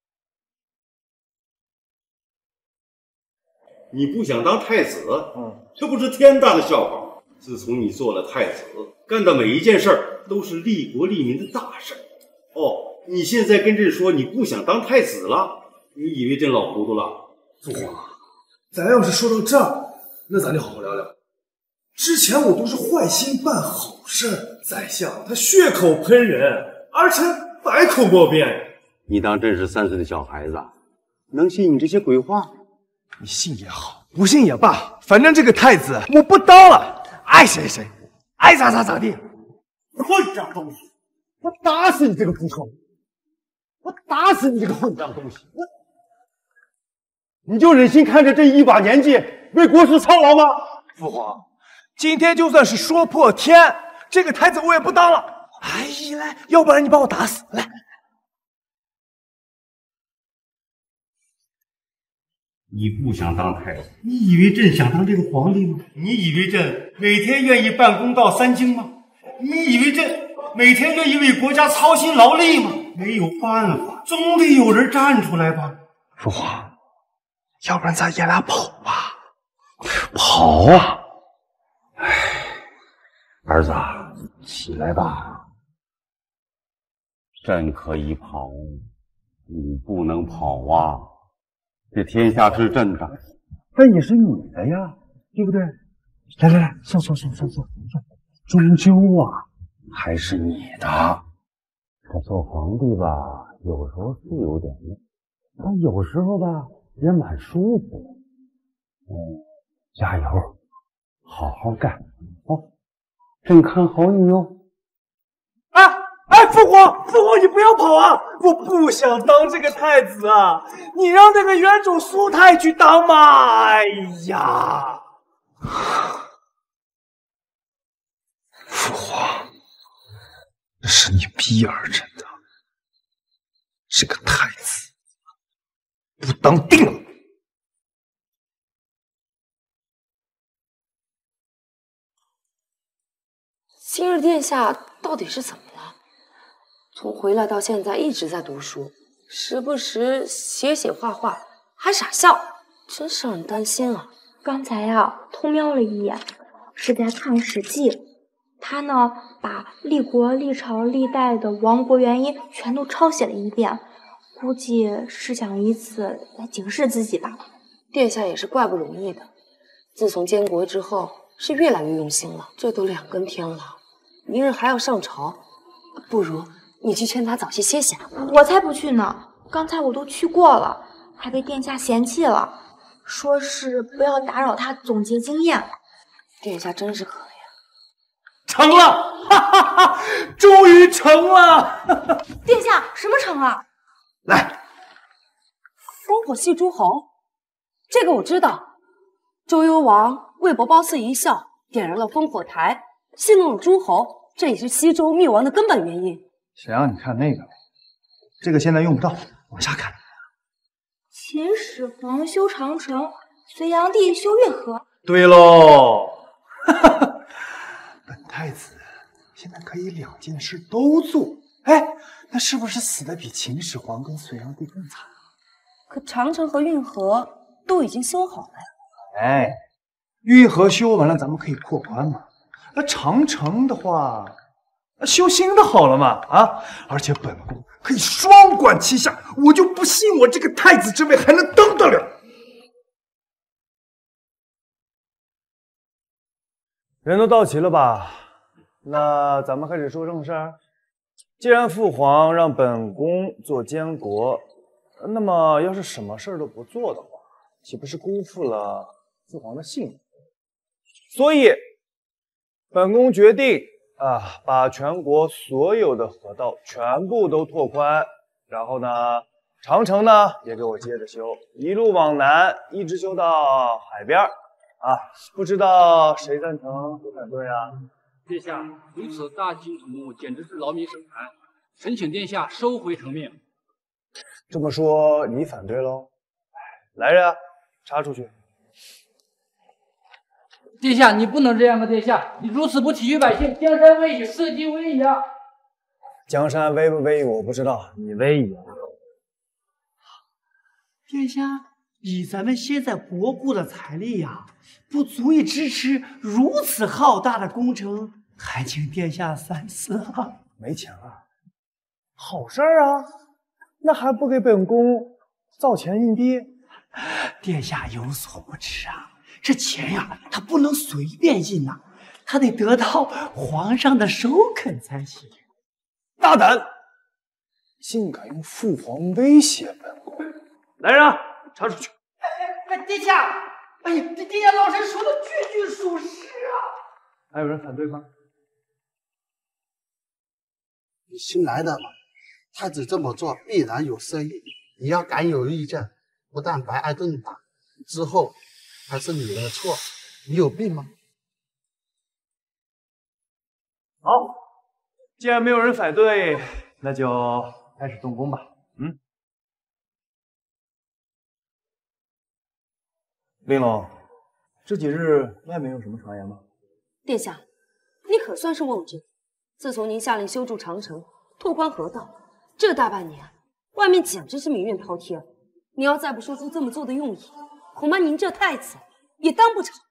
你不想当太子？这不是天大的笑话。自从你做了太子，干的每一件事儿都是利国利民的大事。哦，你现在跟朕说你不想当太子了？你以为朕老糊涂了？ 父皇，咱要是说到这儿，那咱就好好聊聊。之前我都是坏心办好事，宰相他血口喷人，儿臣百口莫辩。 你当朕是3岁的小孩子，能信你这些鬼话？ 你信也好，不信也罢，反正这个太子我不当了，爱谁谁，爱咋地。 混账东西！我打死你这个捕头！我打死你这个混账东西！ 你就忍心看着这一把年纪为国事操劳吗？ 父皇，今天就算是说破天，这个太子我也不当了。哎，来，要不然你把我打死，来。 你不想当太子？ 你以为朕想当这个皇帝吗？你以为朕每天愿意办公到3更吗？你以为朕每天愿意为国家操心劳力吗？没有办法，总得有人站出来吧。 父皇，要不然咱爷俩跑吧。跑啊！ 哎，儿子，起来吧。朕可以跑，你不能跑啊。这天下是朕的，朕也是你的呀，对不对？来，坐，终究啊还是你的。这做皇帝吧，有时候是有点累，但有时候吧也蛮舒服的。加油，好好干哦，朕看好你哟。 哎，父皇，你不要跑啊！我不想当这个太子啊，你让那个元主苏太去当嘛！哎呀，父皇，这是你逼儿臣的，这个太子不当定了。 今日殿下到底是怎么了？从回来到现在一直在读书，时不时写画画， 还傻笑，真是让人担心啊！ 刚才呀，偷瞄了一眼，是在看《史记》，他呢把历国、历朝、历代的亡国原因全都抄写了一遍，估计是想以此来警示自己吧。 殿下也是怪不容易的，自从监国之后，是越来越用心了。这都2更天了，明日还要上朝，不如你去劝他早些歇息。 我才不去呢！刚才我都去过了，还被殿下嫌弃了。说是不要打扰他总结经验。 殿下真是可怜。 成了，哈哈哈，终于成了！ 殿下，什么成了？ 来， 烽火戏诸侯，这个我知道。周幽王为博褒姒一笑，点燃了烽火台，戏弄了诸侯，这也是西周灭亡的根本原因。 谁让你看那个？这个现在用不到，往下看。 秦始皇修长城，隋炀帝修运河。 对喽，本太子现在可以2件事都做。哎，那是不是死的比秦始皇跟隋炀帝更惨啊？ 可长城和运河都已经修好了呀。 哎，运河修完了，咱们可以扩宽嘛。那长城的话，修新的好了嘛。啊，而且本宫可以双管齐下，我就不信我这个太子之位还能登得了。人都到齐了吧？那咱们开始说正事儿。既然父皇让本宫做监国，那么要是什么事儿都不做的话，岂不是辜负了父皇的信任？所以，本宫决定把全国所有的河道全部都拓宽，然后呢，长城呢也给我接着修，一路往南，一直修到海边。不知道谁赞成，谁反对啊？ 殿下，如此大兴土木，简直是劳民伤财，臣请殿下收回成命。 这么说你反对喽？来人啊，插出去！ 殿下，你不能这样啊！殿下，你如此不体恤百姓，江山危矣，社稷危矣啊！ 江山危不危我不知道，你危矣啊！ 殿下，以咱们现在国库的财力呀，不足以支持如此浩大的工程，还请殿下三思啊！ 没钱了，好事儿啊！那还不给本宫造钱硬币？ 殿下有所不知啊，这钱呀，它不能随便印呐，它得得到皇上的首肯才行。 大胆，竟敢用父皇威胁本宫！来人啊，查出去！ 殿下，哎呀，这殿下老臣说的句句属实啊！ 还有人反对吗？ 你新来的嘛，太子这么做必然有深意，你要敢有意见，不但白挨顿打，之后还是你的错，你有病吗？ 好，既然没有人反对，那就开始动工吧。玲珑，这几日外面有什么传言吗？ 殿下，你可算是忘记，自从您下令修筑长城、拓宽河道，这大半年，外面简直是民怨滔天。你要再不说出这么做的用意，恐怕您这太子也当不成。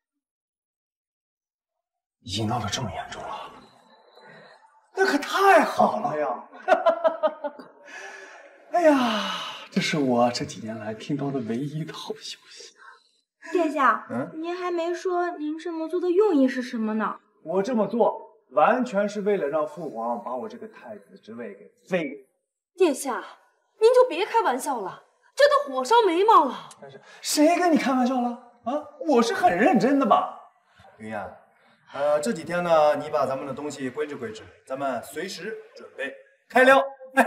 已经闹得这么严重了，那可太好了呀！哎呀，这是我这几年来听到的唯一的好消息。 殿下，您还没说您这么做的用意是什么呢？ 我这么做完全是为了让父皇把我这个太子之位给废了。 殿下，您就别开玩笑了，这都火烧眉毛了。 但是谁跟你开玩笑了啊？我是很认真的吧，云燕。这几天呢，你把咱们的东西归置归置，咱们随时准备开撩。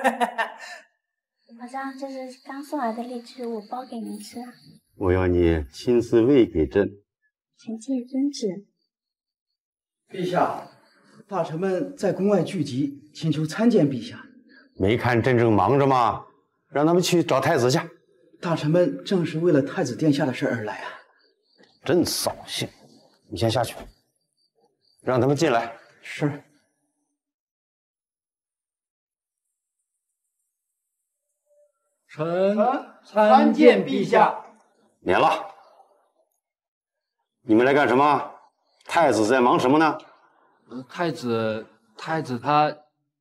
皇上，这是刚送来的荔枝，我包给您吃啊。 我要你亲自喂给朕。 臣妾遵旨。 陛下，大臣们在宫外聚集，请求参见陛下。 没看朕正忙着吗？让他们去找太子去。 大臣们正是为了太子殿下的事而来啊。 真扫兴！你先下去，让他们进来。 是。 臣参见陛下。 免了。你们来干什么？太子在忙什么呢？ 太子他，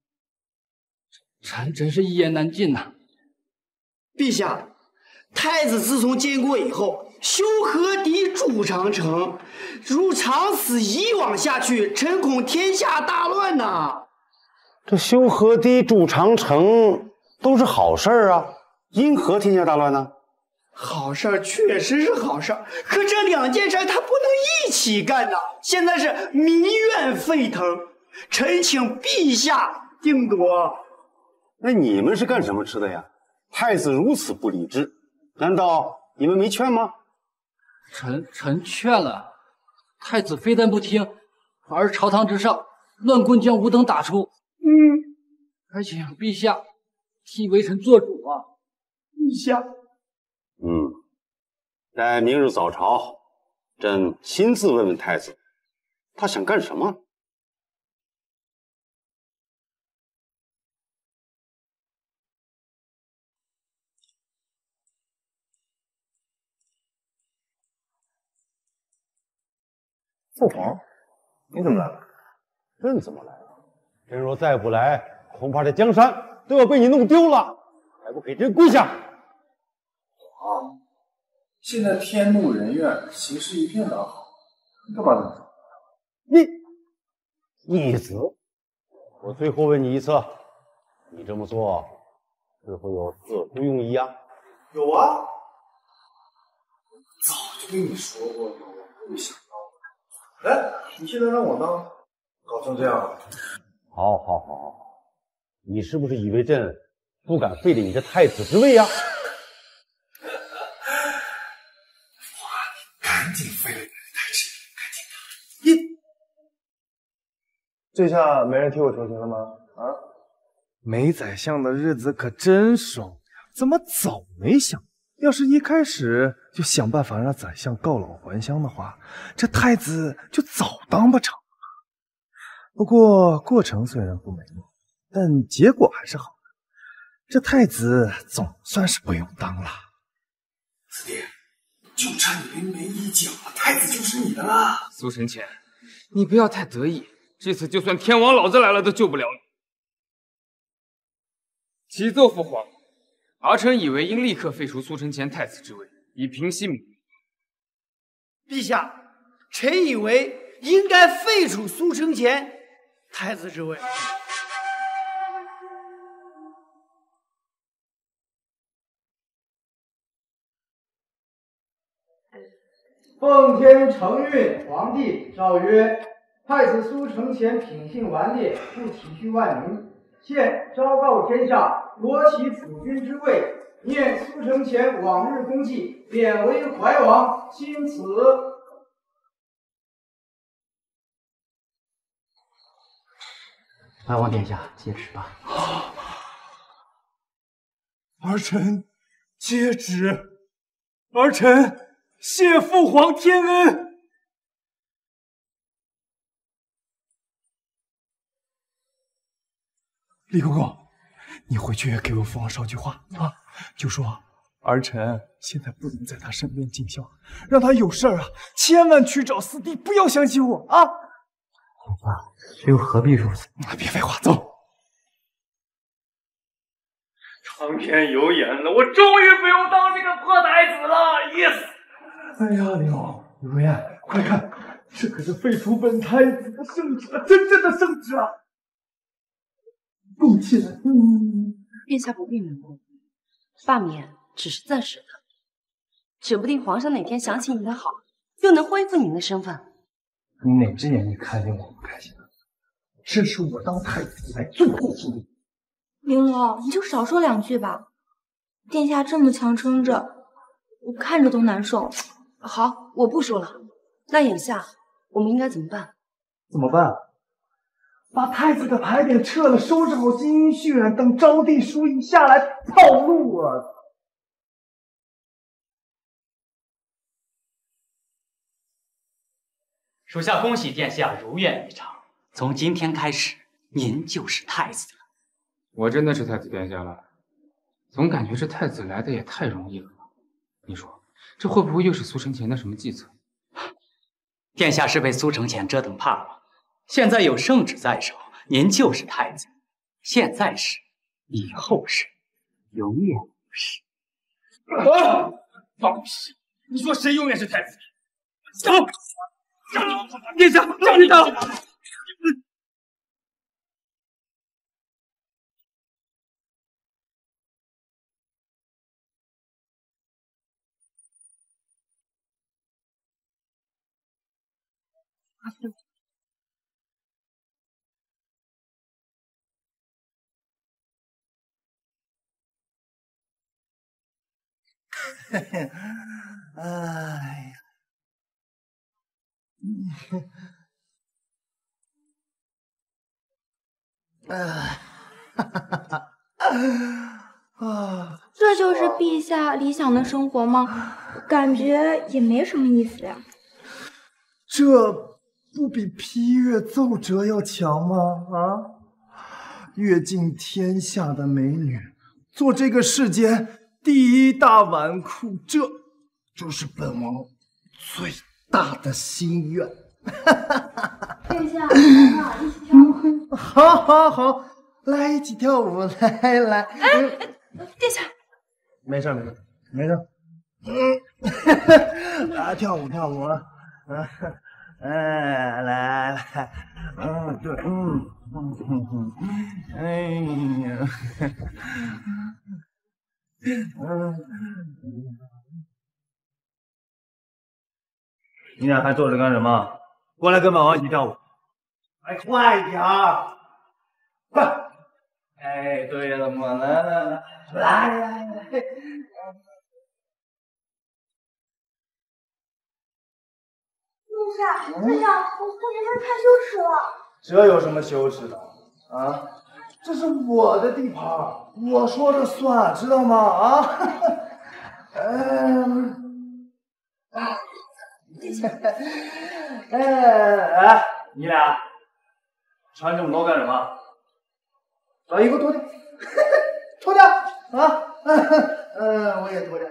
臣真是一言难尽呐。 陛下，太子自从建国以后，修河堤筑长城，如长此以往下去，臣恐天下大乱呐。 这修河堤筑长城都是好事儿啊，因何天下大乱呢？ 好事儿确实是好事儿，可这两件事他不能一起干呐。现在是民怨沸腾，臣请陛下定夺。 那你们是干什么吃的呀？太子如此不理智，难道你们没劝吗？ 臣劝了，太子非但不听，反而朝堂之上乱棍将吾等打出。还请陛下替微臣做主啊！ 陛下。 待明日早朝，朕亲自问问太子，他想干什么？ 父皇，你怎么来了？ 朕怎么来了？朕若再不来，恐怕这江山都要被你弄丢了，还不给朕跪下！ 皇，现在天怒人怨，形势一片大好，你干嘛这么做？ 义子，我最后问你一次，你这么做是否有特殊用意啊？ 有啊，早就跟你说过了，我没想到。哎，你现在让我当，搞成这样。 好，你是不是以为朕不敢废了你的太子之位啊？ 赶紧废了你的太子，赶紧的！这下没人替我求情了吗？啊？没宰相的日子可真爽呀！怎么早没想？要是一开始就想办法让宰相告老还乡的话，这太子就早当不成了。不过过程虽然不美丽，但结果还是好的。这太子总算是不用当了。 四弟，就差你临门一脚，太子就是你的了。 苏承乾，你不要太得意，这次就算天王老子来了都救不了你。启奏父皇，儿臣以为应立刻废除苏承乾太子之位，以平息民愤。 陛下，臣以为应该废除苏承乾太子之位。 奉天承运皇帝诏曰：太子苏承乾品性顽劣，不体恤万民，现昭告天下，夺其辅君之位，念苏承乾往日功绩，贬为怀王，钦此。 怀王殿下，接旨吧。 儿臣接旨，儿臣谢父皇天恩。李公公，你回去给我父皇捎句话啊，就说儿臣现在不能在他身边尽孝，让他有事儿啊，千万去找四弟，不要想起我啊。 老爸，这又何必如此？ 别废话，走。 苍天有眼了，我终于不用当这个破太子了！Yes！ 哎呀，刘晏，快看，这可是废除本太子的圣旨，真正的圣旨啊！动起来！ 陛下不必难过，罢免只是暂时的，指不定皇上哪天想起你的好，又能恢复你的身份。 你哪只眼睛看见我不开心了？这是我当太子以来最后之力。 玲珑，你就少说两句吧。殿下这么强撑着，我看着都难受。 好，我不说了。那眼下我们应该怎么办？ 怎么办？把太子的牌匾撤了，收拾好金银血染，等招娣淑仪下来炮路啊！ 属下恭喜殿下如愿以偿，从今天开始，您就是太子了。 我真的是太子殿下了，总感觉这太子来的也太容易了吧？你说这会不会又是苏承乾的什么计策？ 殿下是被苏承乾折腾怕了，现在有圣旨在手，您就是太子，现在是，以后是，永远不是。 啊！放屁！你说谁永远是太子？走！殿下，叫你等！ 哎呀， 这就是陛下理想的生活吗？感觉也没什么意思呀。 这不比批阅奏折要强吗？啊，阅尽天下的美女，做这个世间第一大纨绔，这就是本王最大的心愿。 殿下，来一起跳舞。 好，好，好，来一起跳舞，来。 殿下， 没事，没事。来跳舞，来，对，哎呀，你俩还坐着干什么？过来跟本王一起跳舞。哎，快一点，快！哎，对了嘛，来。 殿下，这样我看着他太羞耻了。 这有什么羞耻的啊？这是我的地盘，我说了算，知道吗？啊！哎，你俩穿这么多干什么？把衣服脱掉，脱掉啊！我也脱掉。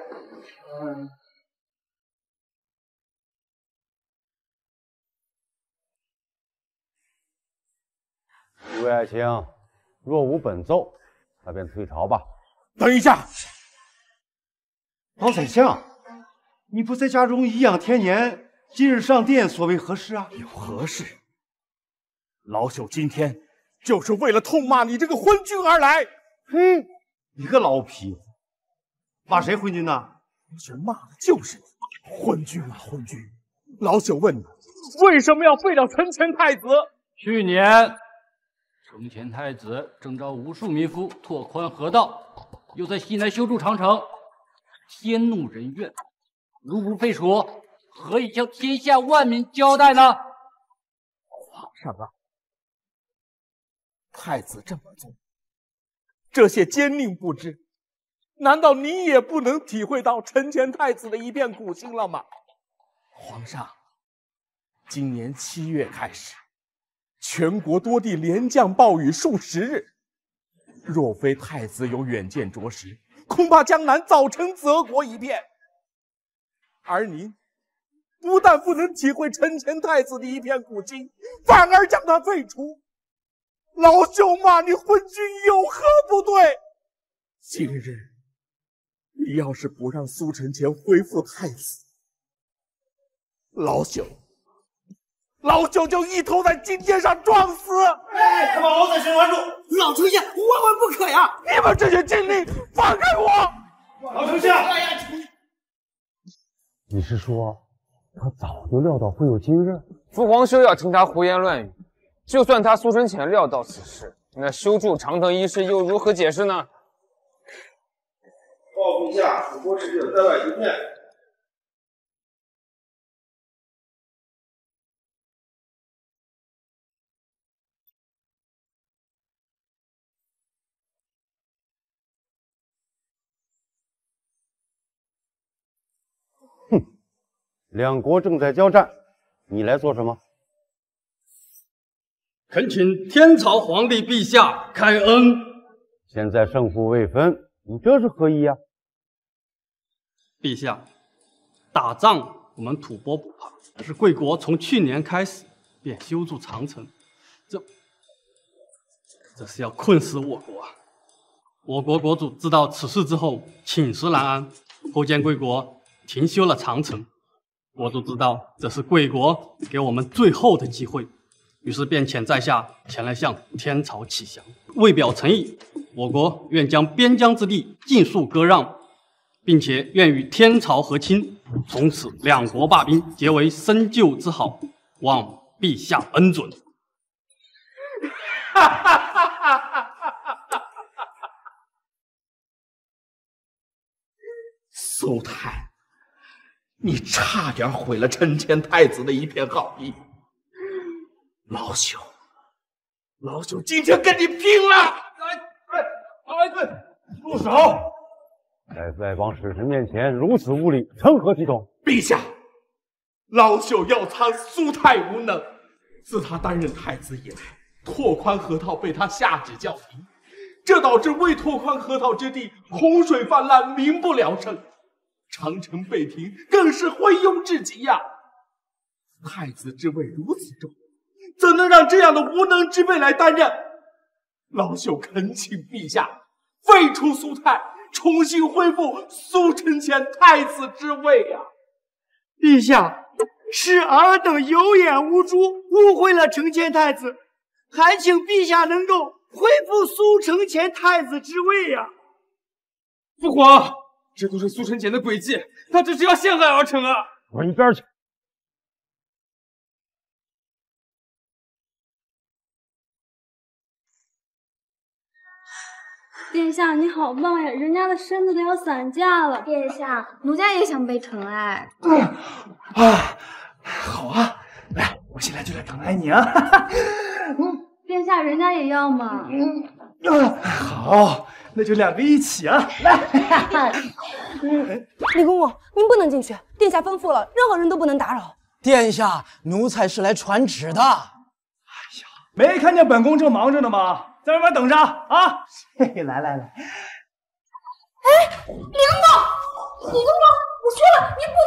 诸位爱卿，若无本奏，那便退朝吧。 等一下， 老宰相，你不在家中颐养天年，今日上殿所为何事啊？ 有何事？老朽今天就是为了痛骂你这个昏君而来。 嘿，你个老匹夫，骂谁昏君呢？ 老朽骂的就是你，昏君啊昏君！老朽问你，为什么要废掉承乾太子？ 去年承乾太子征召无数民夫拓宽河道，又在西南修筑长城，天怒人怨。如不废除，何以向天下万民交代呢？ 皇上啊，太子这么做，这些奸佞不知，难道你也不能体会到承乾太子的一片苦心了吗？皇上，今年7月开始，全国多地连降暴雨数十日，若非太子有远见卓识，恐怕江南早成泽国一片。而您不但不能体会承乾太子的一片苦心，反而将他废除。老朽骂你昏君有何不对？今日你要是不让苏承乾恢复太子，老朽就一头在金殿上撞死！ 哎，把老宰相拦住！老丞相，万万不可呀！ 你们这些奸佞，放开我！ 老丞相， 你是说他早就料到会有今日？ 父皇休要听他胡言乱语。就算他苏承乾料到此事，那修筑长城一事又如何解释呢？ 报陛下，楚国使者在外迎面。 哼，两国正在交战，你来做什么？ 恳请天朝皇帝陛下开恩。 现在胜负未分，你这是何意啊？ 陛下， 打仗我们吐蕃不怕，可是贵国从去年开始便修筑长城，这是要困死我国啊！我国国主知道此事之后，寝食难安，后见贵国停修了长城。国主知道这是贵国给我们最后的机会，于是便遣在下前来向天朝乞降。为表诚意，我国愿将边疆之地尽数割让，并且愿与天朝和亲，从此两国罢兵，结为深旧之好，望陛下恩准。 苏太，你差点毁了承乾太子的一片好意。老朽今天跟你拼了！ 住手！ 在外邦使臣面前如此无礼，成何体统？ 陛下，老朽药仓苏太无能，自他担任太子以来，拓宽河道被他下旨叫停，这导致未拓宽河道之地洪水泛滥，民不聊生。长城被停，更是昏庸至极呀！太子之位如此重，怎能让这样的无能之辈来担任？老朽恳请陛下废除苏太，重新恢复苏承乾太子之位呀！ 陛下，是尔等有眼无珠，误会了承乾太子，还请陛下能够恢复苏承乾太子之位呀！ 父皇，这都是苏承乾的诡计，他只是要陷害儿臣啊！ 滚一边去！ 殿下你好棒呀，人家的身子都要散架了。 殿下，奴家也想被宠爱。 好啊，来，我现在就来疼爱你啊！ 殿下，人家也要嘛。 好，那就两个一起啊！来， 李公公，您不能进去，殿下吩咐了，任何人都不能打扰。 殿下，奴才是来传旨的。 没看见本宫正忙着呢吗？在外面等着啊！嘿，来。 哎，李公公，李公公，我说了，您不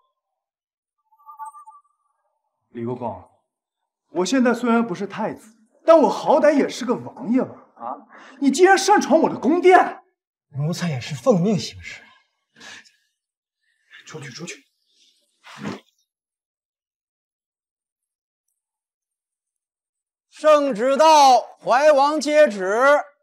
能。李公公，我现在虽然不是太子，但我好歹也是个王爷吧？啊，你既然擅闯我的宫殿， 奴才也是奉命行事。 出去！ 圣旨到，怀王接旨。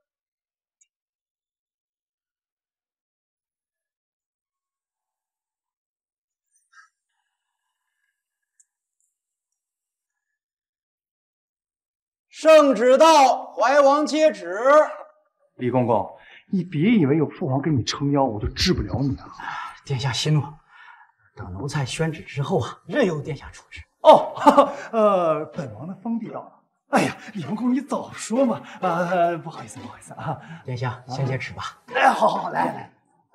圣旨到，怀王接旨。 李公公，你别以为有父皇给你撑腰，我就治不了你啊！ 殿下息怒，等奴才宣旨之后啊，任由殿下处置。 本王的封地到了。哎呀，李公公，你早说嘛！不好意思啊。 殿下，先接旨吧。 好，来。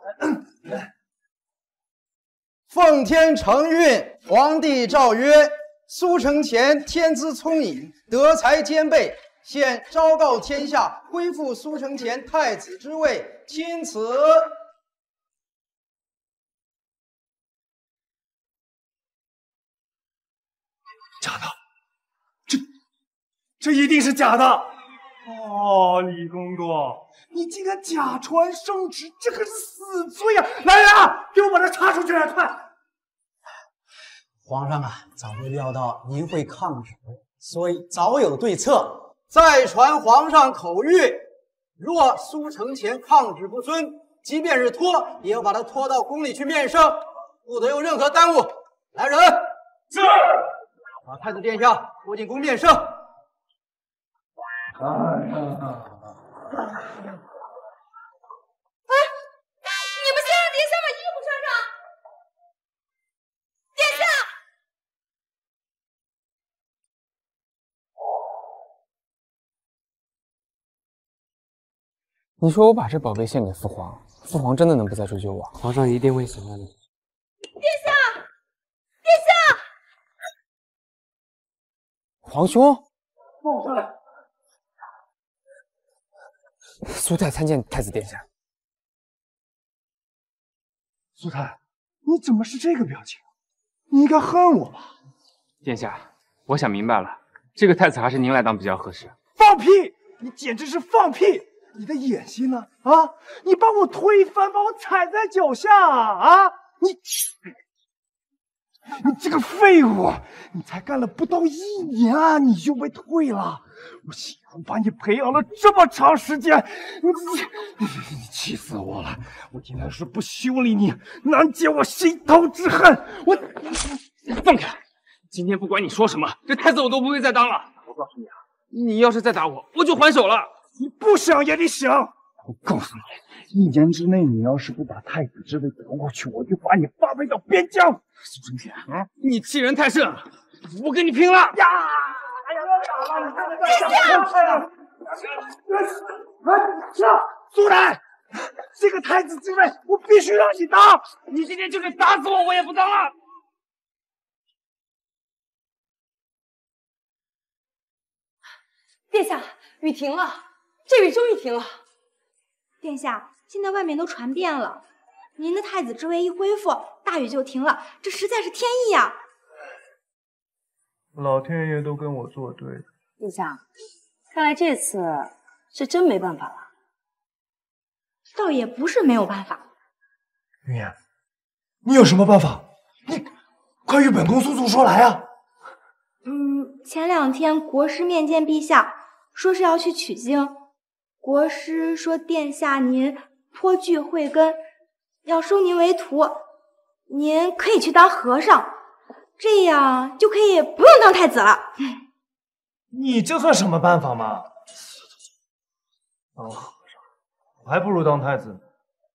奉天承运，皇帝诏曰：苏承乾天资聪颖，德才兼备，现昭告天下，恢复苏承乾太子之位，钦此。 假的，这一定是假的。哦，李公公，你竟敢假传圣旨，这可是死罪啊！来人啊，给我把他查出去来，快！ 皇上啊，早就料到您会抗旨，所以早有对策。 再传皇上口谕，若苏承乾抗旨不遵，即便是拖，也要把他拖到宫里去面圣，不得有任何耽误。来人，是，把太子殿下拖进宫面圣。 哎，你们先让殿下把衣服穿上。殿下， 你说我把这宝贝献给父皇，父皇真的能不再追究我？皇上一定会喜欢你。 殿下，殿下， 皇兄， 放我上来。 苏太参见太子殿下。 苏太， 你怎么是这个表情？你应该恨我吧？ 殿下，我想明白了，这个太子还是您来当比较合适。 放屁！你简直是放屁！你的野心呢？啊！你把我推翻，把我踩在脚下啊！你这个废物！你才干了不到1年啊，你就被退了！我辛苦把你培养了这么长时间，你气死我了！我今天是不修理你，难解我心头之恨！我放开！今天不管你说什么，这太子我都不会再当了。我告诉你啊，你要是再打我，我就还手了。 你不想也得想！我告诉你，1年之内，你要是不把太子之位夺过去，我就把你发配到边疆。 苏成天，你欺人太甚，我跟你拼了！呀！ 苏然，这个太子之位，我必须让你当！ 你今天就是打死我，我也不当了。 殿下，雨停了，这雨终于停了。 殿下，现在外面都传遍了，您的太子之位一恢复，大雨就停了，这实在是天意呀！ 老天爷都跟我作对。 殿下，看来这次是真没办法了。 倒也不是没有办法。 云烟，你有什么办法？你快与本宫速速说来啊！ 前2天国师面见陛下，说是要去取经。国师说殿下您颇具慧根，要收您为徒，您可以去当和尚，这样就可以不用当太子了。 你这算什么办法嘛？当和尚，我还不如当太子。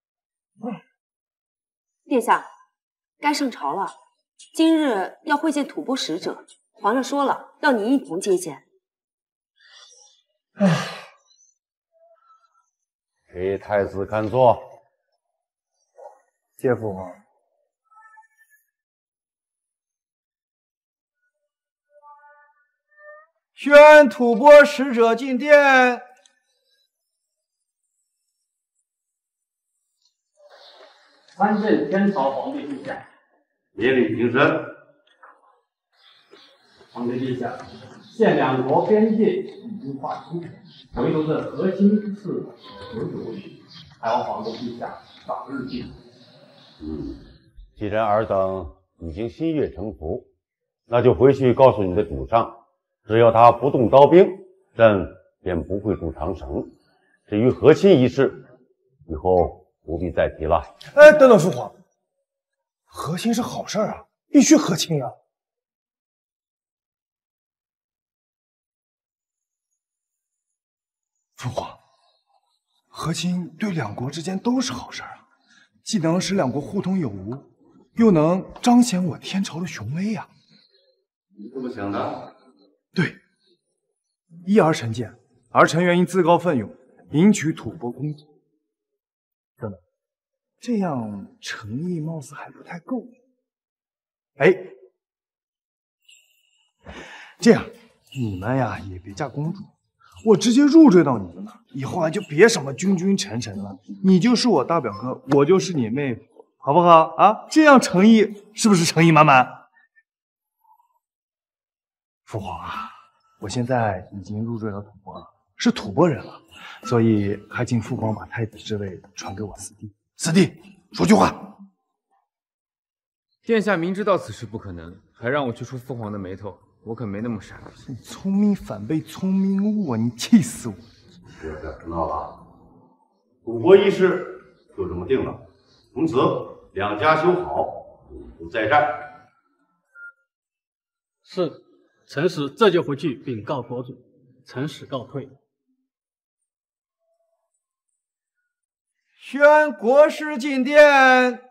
殿下，该上朝了，今日要会见吐蕃使者，皇上说了，要你一同接见。 给太子看座。 谢父皇。宣吐蕃使者进殿。 参见天朝皇帝陛下。 免礼平身。 皇帝陛下，现2国边界已经划清，唯独这核心之事犹豫不决，还望皇帝陛下早日定夺。 既然尔等已经心悦诚服，那就回去告诉你的主上，只要他不动刀兵，朕便不会筑长城。至于和亲一事，以后不必再提了。 哎，等等，父皇，和亲是好事啊，必须和亲啊！父皇，和亲对2国之间都是好事啊，既能使2国互通有无，又能彰显我天朝的雄威呀！ 你这么想的？ 对，依儿臣见，儿臣愿意自告奋勇迎娶吐蕃公主。等等，这样诚意貌似还不太够。哎，这样你们呀也别嫁公主，我直接入赘到你们那儿，以后啊就别什么君君臣臣了，你就是我大表哥，我就是你妹夫，好不好啊？这样诚意是不是诚意满满？父皇啊，我现在已经入赘到吐蕃了，是吐蕃人了，所以还请父皇把太子之位传给我四弟。四弟，说句话。 殿下明知道此事不可能，还让我去触父皇的眉头，我可没那么傻。 你聪明反被聪明误啊！你气死我！ 不要再胡闹了，吐蕃一事就这么定了，从此2家修好，不再战。 是，臣使这就回去禀告国主，臣使告退。 宣国师进殿。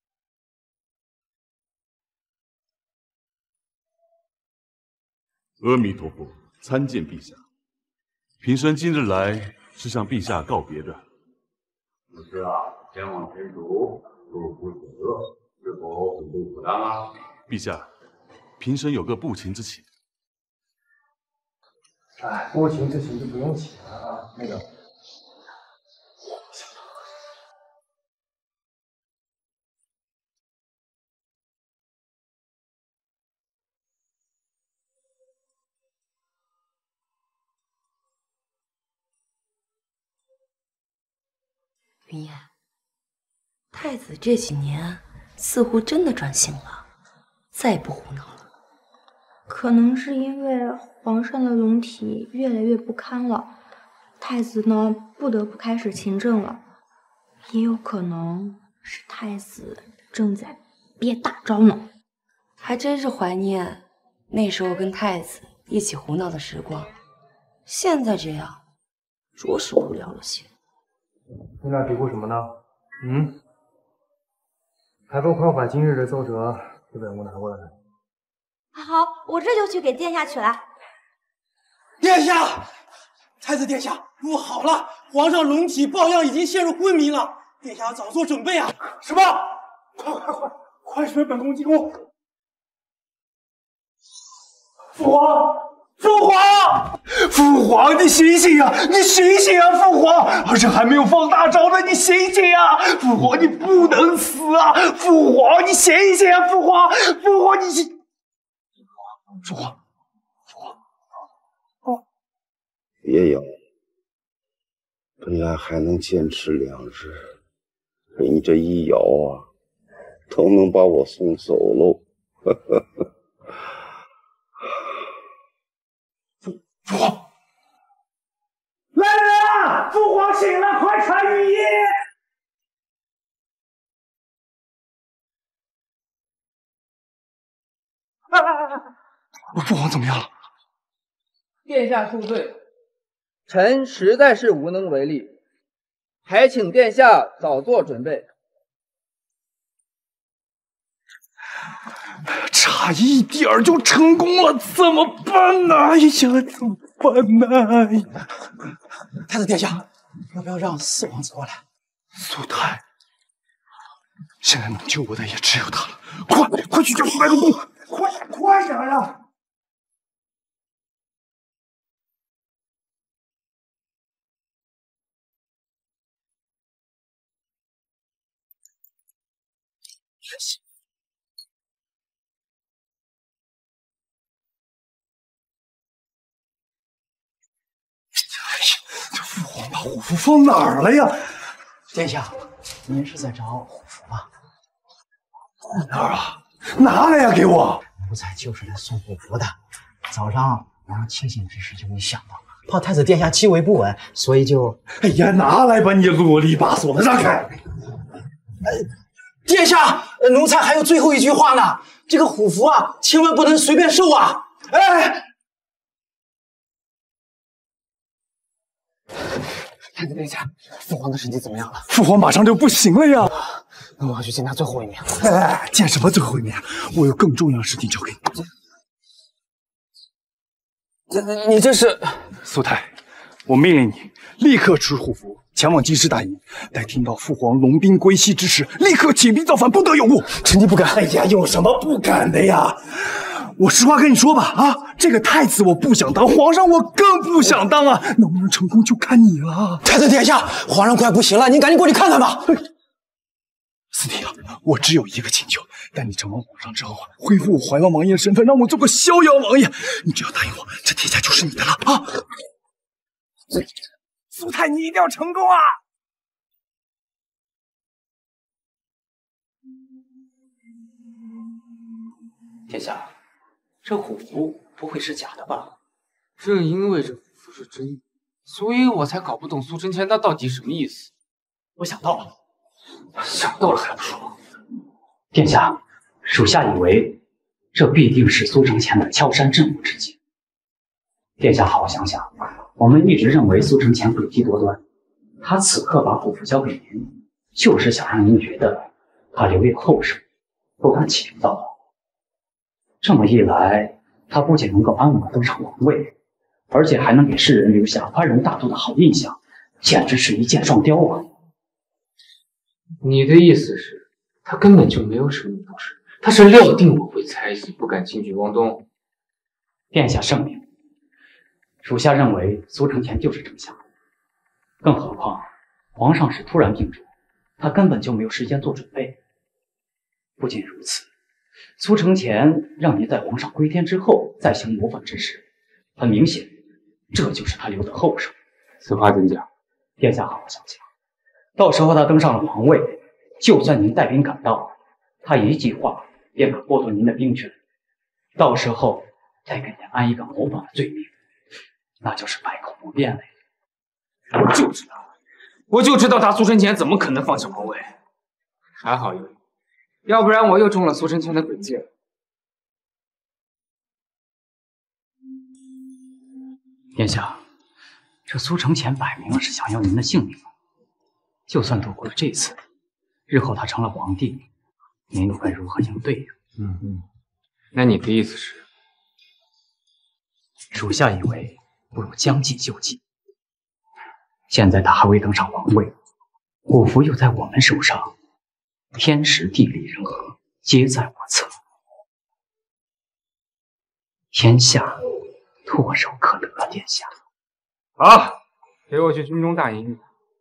阿弥陀佛，参见陛下。平生今日来是向陛下告别的。 不是啊，前往天竺，入府取乐，是否很不妥当啊？ 陛下，平生有个不情之请。 哎，不情之请就不用请了啊。那个， 云烟，太子这几年似乎真的转性了，再也不胡闹了。 可能是因为皇上的龙体越来越不堪了，太子呢不得不开始勤政了，也有可能是太子正在憋大招呢。 还真是怀念那时候跟太子一起胡闹的时光，现在这样，着实无聊了些。 你俩嘀咕什么呢？还不快把今日的奏折给本宫拿过来。 好，我这就去给殿下取来。 殿下，太子殿下，不好了，皇上龙体抱恙已经陷入昏迷了，殿下早做准备啊！ 什么？快随本宫进宫！父皇，父皇，父皇，你醒醒啊！你醒醒啊，父皇！儿臣还没有放大招呢，你醒醒啊！父皇，你不能死啊！父皇，你醒醒啊！父皇，父皇，你醒！父皇， 别咬，本来还能坚持2日，可你这一咬啊，都能把我送走喽！ 父皇，来人啊！父皇醒了，快传御医！父皇怎么样了？ 殿下恕罪，臣实在是无能为力，还请殿下早做准备。 差一点就成功了，怎么办呢？哎呀，怎么办呢？ 太子殿下，要不要让四王子过来？ 苏太，现在能救我的也只有他了，快去叫白龙宫，快点呀！这父皇把虎符放哪儿了呀？ 殿下，您是在找虎符吗？ 哪儿啊？拿来呀，给我！ 奴才就是来送虎符的。早上皇上清醒之时就没想到，怕太子殿下气味不稳，所以就…… 哎呀，拿来吧，你啰里吧嗦的，让开！ 殿下，奴才还有最后一句话呢。这个虎符啊，千万不能随便收啊！哎。太子殿下，父皇的身体怎么样了？ 父皇马上就不行了呀！ 那我要去见他最后一面。 哎，见什么最后一面？我有更重要的事情交给你。你这是？ 苏太，我命令你立刻持虎符前往京师大营，待听到父皇龙兵归西之时，立刻起兵造反，不得有误。 臣弟不敢。 哎呀，有什么不敢的呀？我实话跟你说吧，啊，这个太子我不想当，皇上我更不想当啊！能不能成功就看你了。 太子殿下，皇上快不行了，您赶紧过去看看吧。 四弟啊，我只有一个请求，待你成为皇上之后啊，恢复我怀王王爷的身份，让我做个逍遥王爷。你只要答应我，这天下就是你的了啊！苏太，你一定要成功啊！ 殿下，这虎符不会是假的吧？ 正因为这虎符是真的，所以我才搞不懂苏承乾他到底什么意思。 我想到了，想到了还不说。殿下，属下以为这必定是苏承乾的敲山震虎之计。殿下好好想想，我们一直认为苏承乾诡计多端，他此刻把虎符交给您，就是想让您觉得他留有后手，不敢起兵造反。这么一来，他不仅能够安稳登上皇位，而且还能给世人留下宽容大度的好印象，简直是一箭双雕啊！ 你的意思是，他根本就没有什么不是，他是料定我会猜疑，不敢轻举妄动。 殿下圣明，属下认为苏承乾就是丞相，更何况皇上是突然病重，他根本就没有时间做准备。不仅如此，苏承乾让您在皇上归天之后再行谋反之事，很明显，这就是他留的后手。 此话怎讲？ 殿下好好想想， 到时候他登上了皇位，就算您带兵赶到，他一句话便可剥夺您的兵权，到时候再给您安一个谋反的罪名，那就是百口不辩了。 我就知道他苏承乾怎么可能放弃皇位，还好有你，要不然我又中了苏承乾的诡计了。 殿下，这苏承乾摆明了是想要您的性命，就算躲过了这次，日后他成了皇帝，您又该如何应对呀？ 那你的意思是？ 属下以为不如将计就计。现在他还未登上皇位，国服又在我们手上，天时地利人和皆在我侧，天下唾手可得。殿下， 好，给我去军中大营。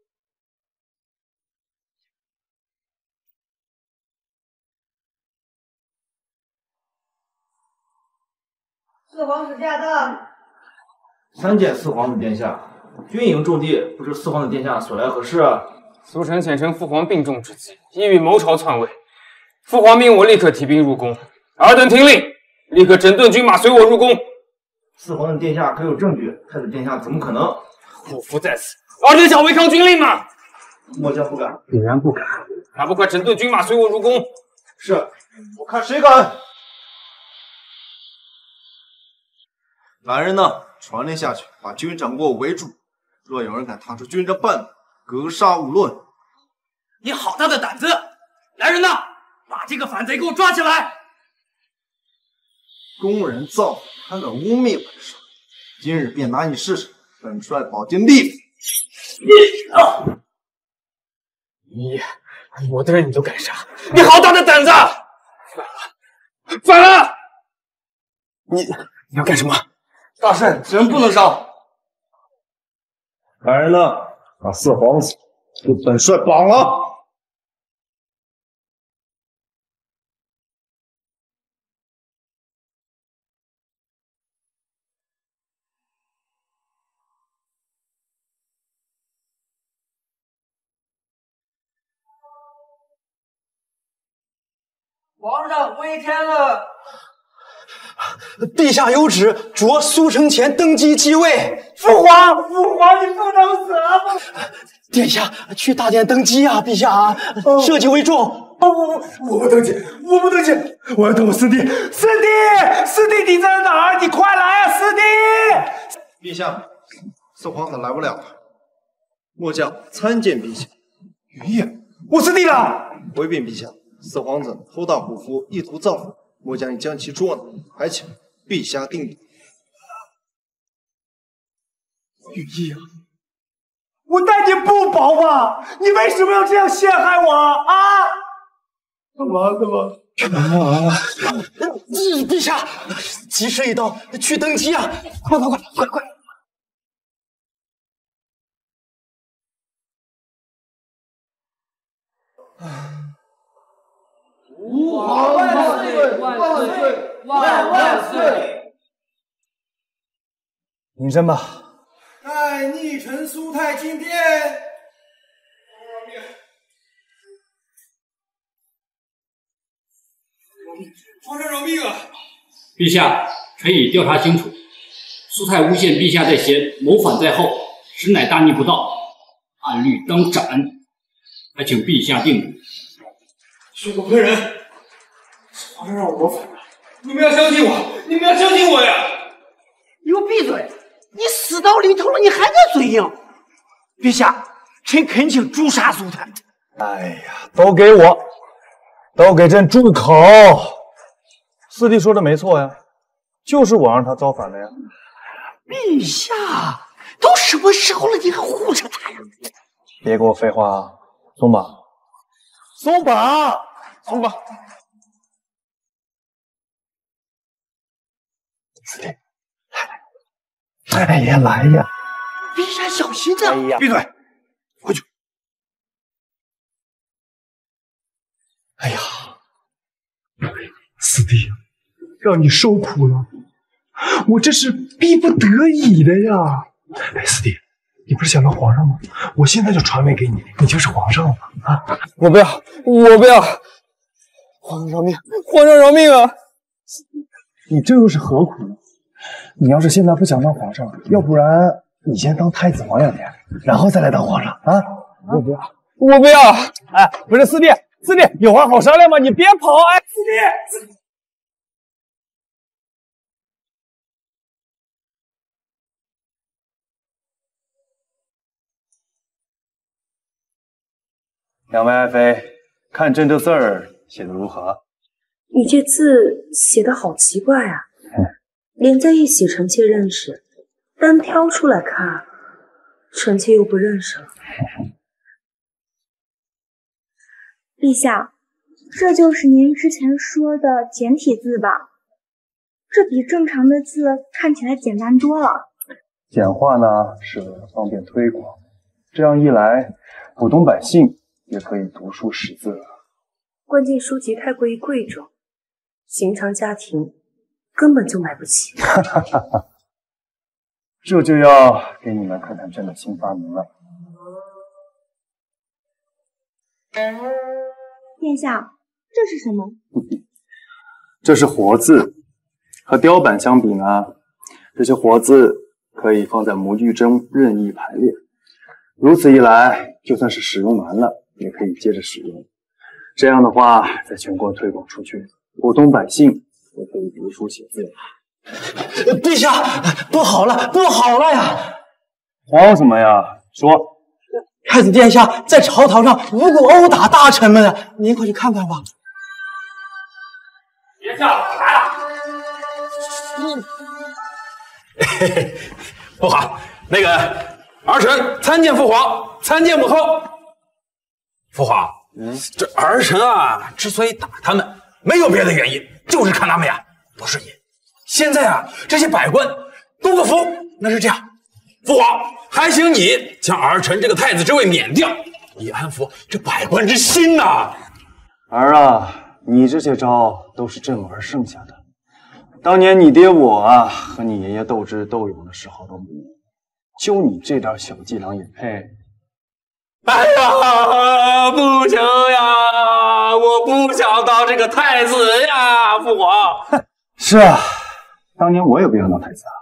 四皇子驾到。 参见四皇子殿下。军营重地，不知四皇子殿下所来何事啊？ 苏承乾趁父皇病重之际，意欲谋朝篡位。父皇命我立刻提兵入宫。尔等听令，立刻整顿军马，随我入宫。 四皇子殿下可有证据？太子殿下怎么可能？ 虎符在此，尔等想违抗军令吗？ 末将不敢。 果然不敢。 还不快整顿军马，随我入宫！ 是，我看谁敢！ 来人呐，传令下去，把军长给我围住。若有人敢踏出军这半步，格杀勿论。 你好大的胆子！来人呐，把这个反贼给我抓起来！ 公然造反，还敢污蔑本帅，今日便拿你试试本帅宝剑利斧！ 我的人你都敢杀？你好大的胆子！反了！你要干什么？ 大圣，此人不能杀。来人呐，把四皇子给本帅绑了！ 皇上归天了。 陛下有旨，着苏承乾登基继位。 父皇，你不能死啊！ 殿下，去大殿登基啊！陛下啊，社稷为重。 我不登基，我要等我四弟。四弟你在哪儿？你快来啊，四弟！ 陛下，四皇子来不了了，末将参见陛下。 云烨，我四弟了！ 回禀陛下，四皇子偷盗虎符，意图造反，末将已将其捉拿，还请陛下定夺。 云烨啊，我待你不薄吧？你为什么要这样陷害我啊？干嘛？ 陛下，吉时已到，去登基啊！快！ 吾皇万岁！万岁！ 隐身吧。 待逆臣苏太进殿。 皇上饶命啊！ 陛下，臣已调查清楚，苏太诬陷陛下在先，谋反在后，实乃大逆不道，按律当斩，还请陛下定夺。 血口喷人，是皇上让我谋反的，你们要相信我呀！ 你给我闭嘴！你死到临头了，你还敢嘴硬？陛下，臣恳请诛杀苏太。 哎呀，都给朕住口！四弟说的没错呀，就是我让他造反的呀。 陛下，都什么时候了，你还护着他呀？ 别给我废话，松绑！四弟，来呀！ 陛下小心呐！ 闭嘴，回去。 哎呀，四弟，让你受苦了，我这是逼不得已的呀。哎，四弟， 你不是想当皇上吗？我现在就传位给你，你就是皇上了啊！ 我不要，我不要！皇上饶命！皇上饶命啊！ 你这又是何苦呢？你要是现在不想当皇上，要不然你先当太子皇2年，然后再来当皇上啊！ 我不要，我不要！哎，不是四弟，四弟，有话好商量吗？你别跑！哎，四弟。 两位爱妃，看朕这字儿写的如何？ 你这字写的好奇怪啊！连在一起臣妾认识，单挑出来看，臣妾又不认识了。 陛下，这就是您之前说的简体字吧？这比正常的字看起来简单多了。 简化呢是为了方便推广，这样一来，普通百姓也可以读书识字了。 关键书籍太过于贵重，寻常家庭根本就买不起。 这就要给你们看看朕的新发明了。 殿下，这是什么？ 这是活字，和雕版相比呢，这些活字可以放在模具中任意排列。如此一来，就算是使用完了，也可以接着使用。这样的话，在全国推广出去，普通百姓也可以读书写字了。 陛下，不好了，不好了呀！ 慌什么呀？说。 太子殿下在朝堂上无故殴打大臣们啊！您快去看看吧。 殿下来了。 不好，那个儿臣参见父皇，参见母后。父皇，这儿臣啊，之所以打他们，没有别的原因，就是看他们呀不顺眼。现在啊，这些百官都不服，那是这样。父皇，还请你将儿臣这个太子之位免掉，以安抚这百官之心呐。 儿啊，你这些招都是朕儿剩下的。当年你爹我啊和你爷爷斗智斗勇的时候都没有，就你这点小伎俩也配？ 哎呀，不行呀，我不想当这个太子呀，父皇。 是啊，当年我也不想当太子啊。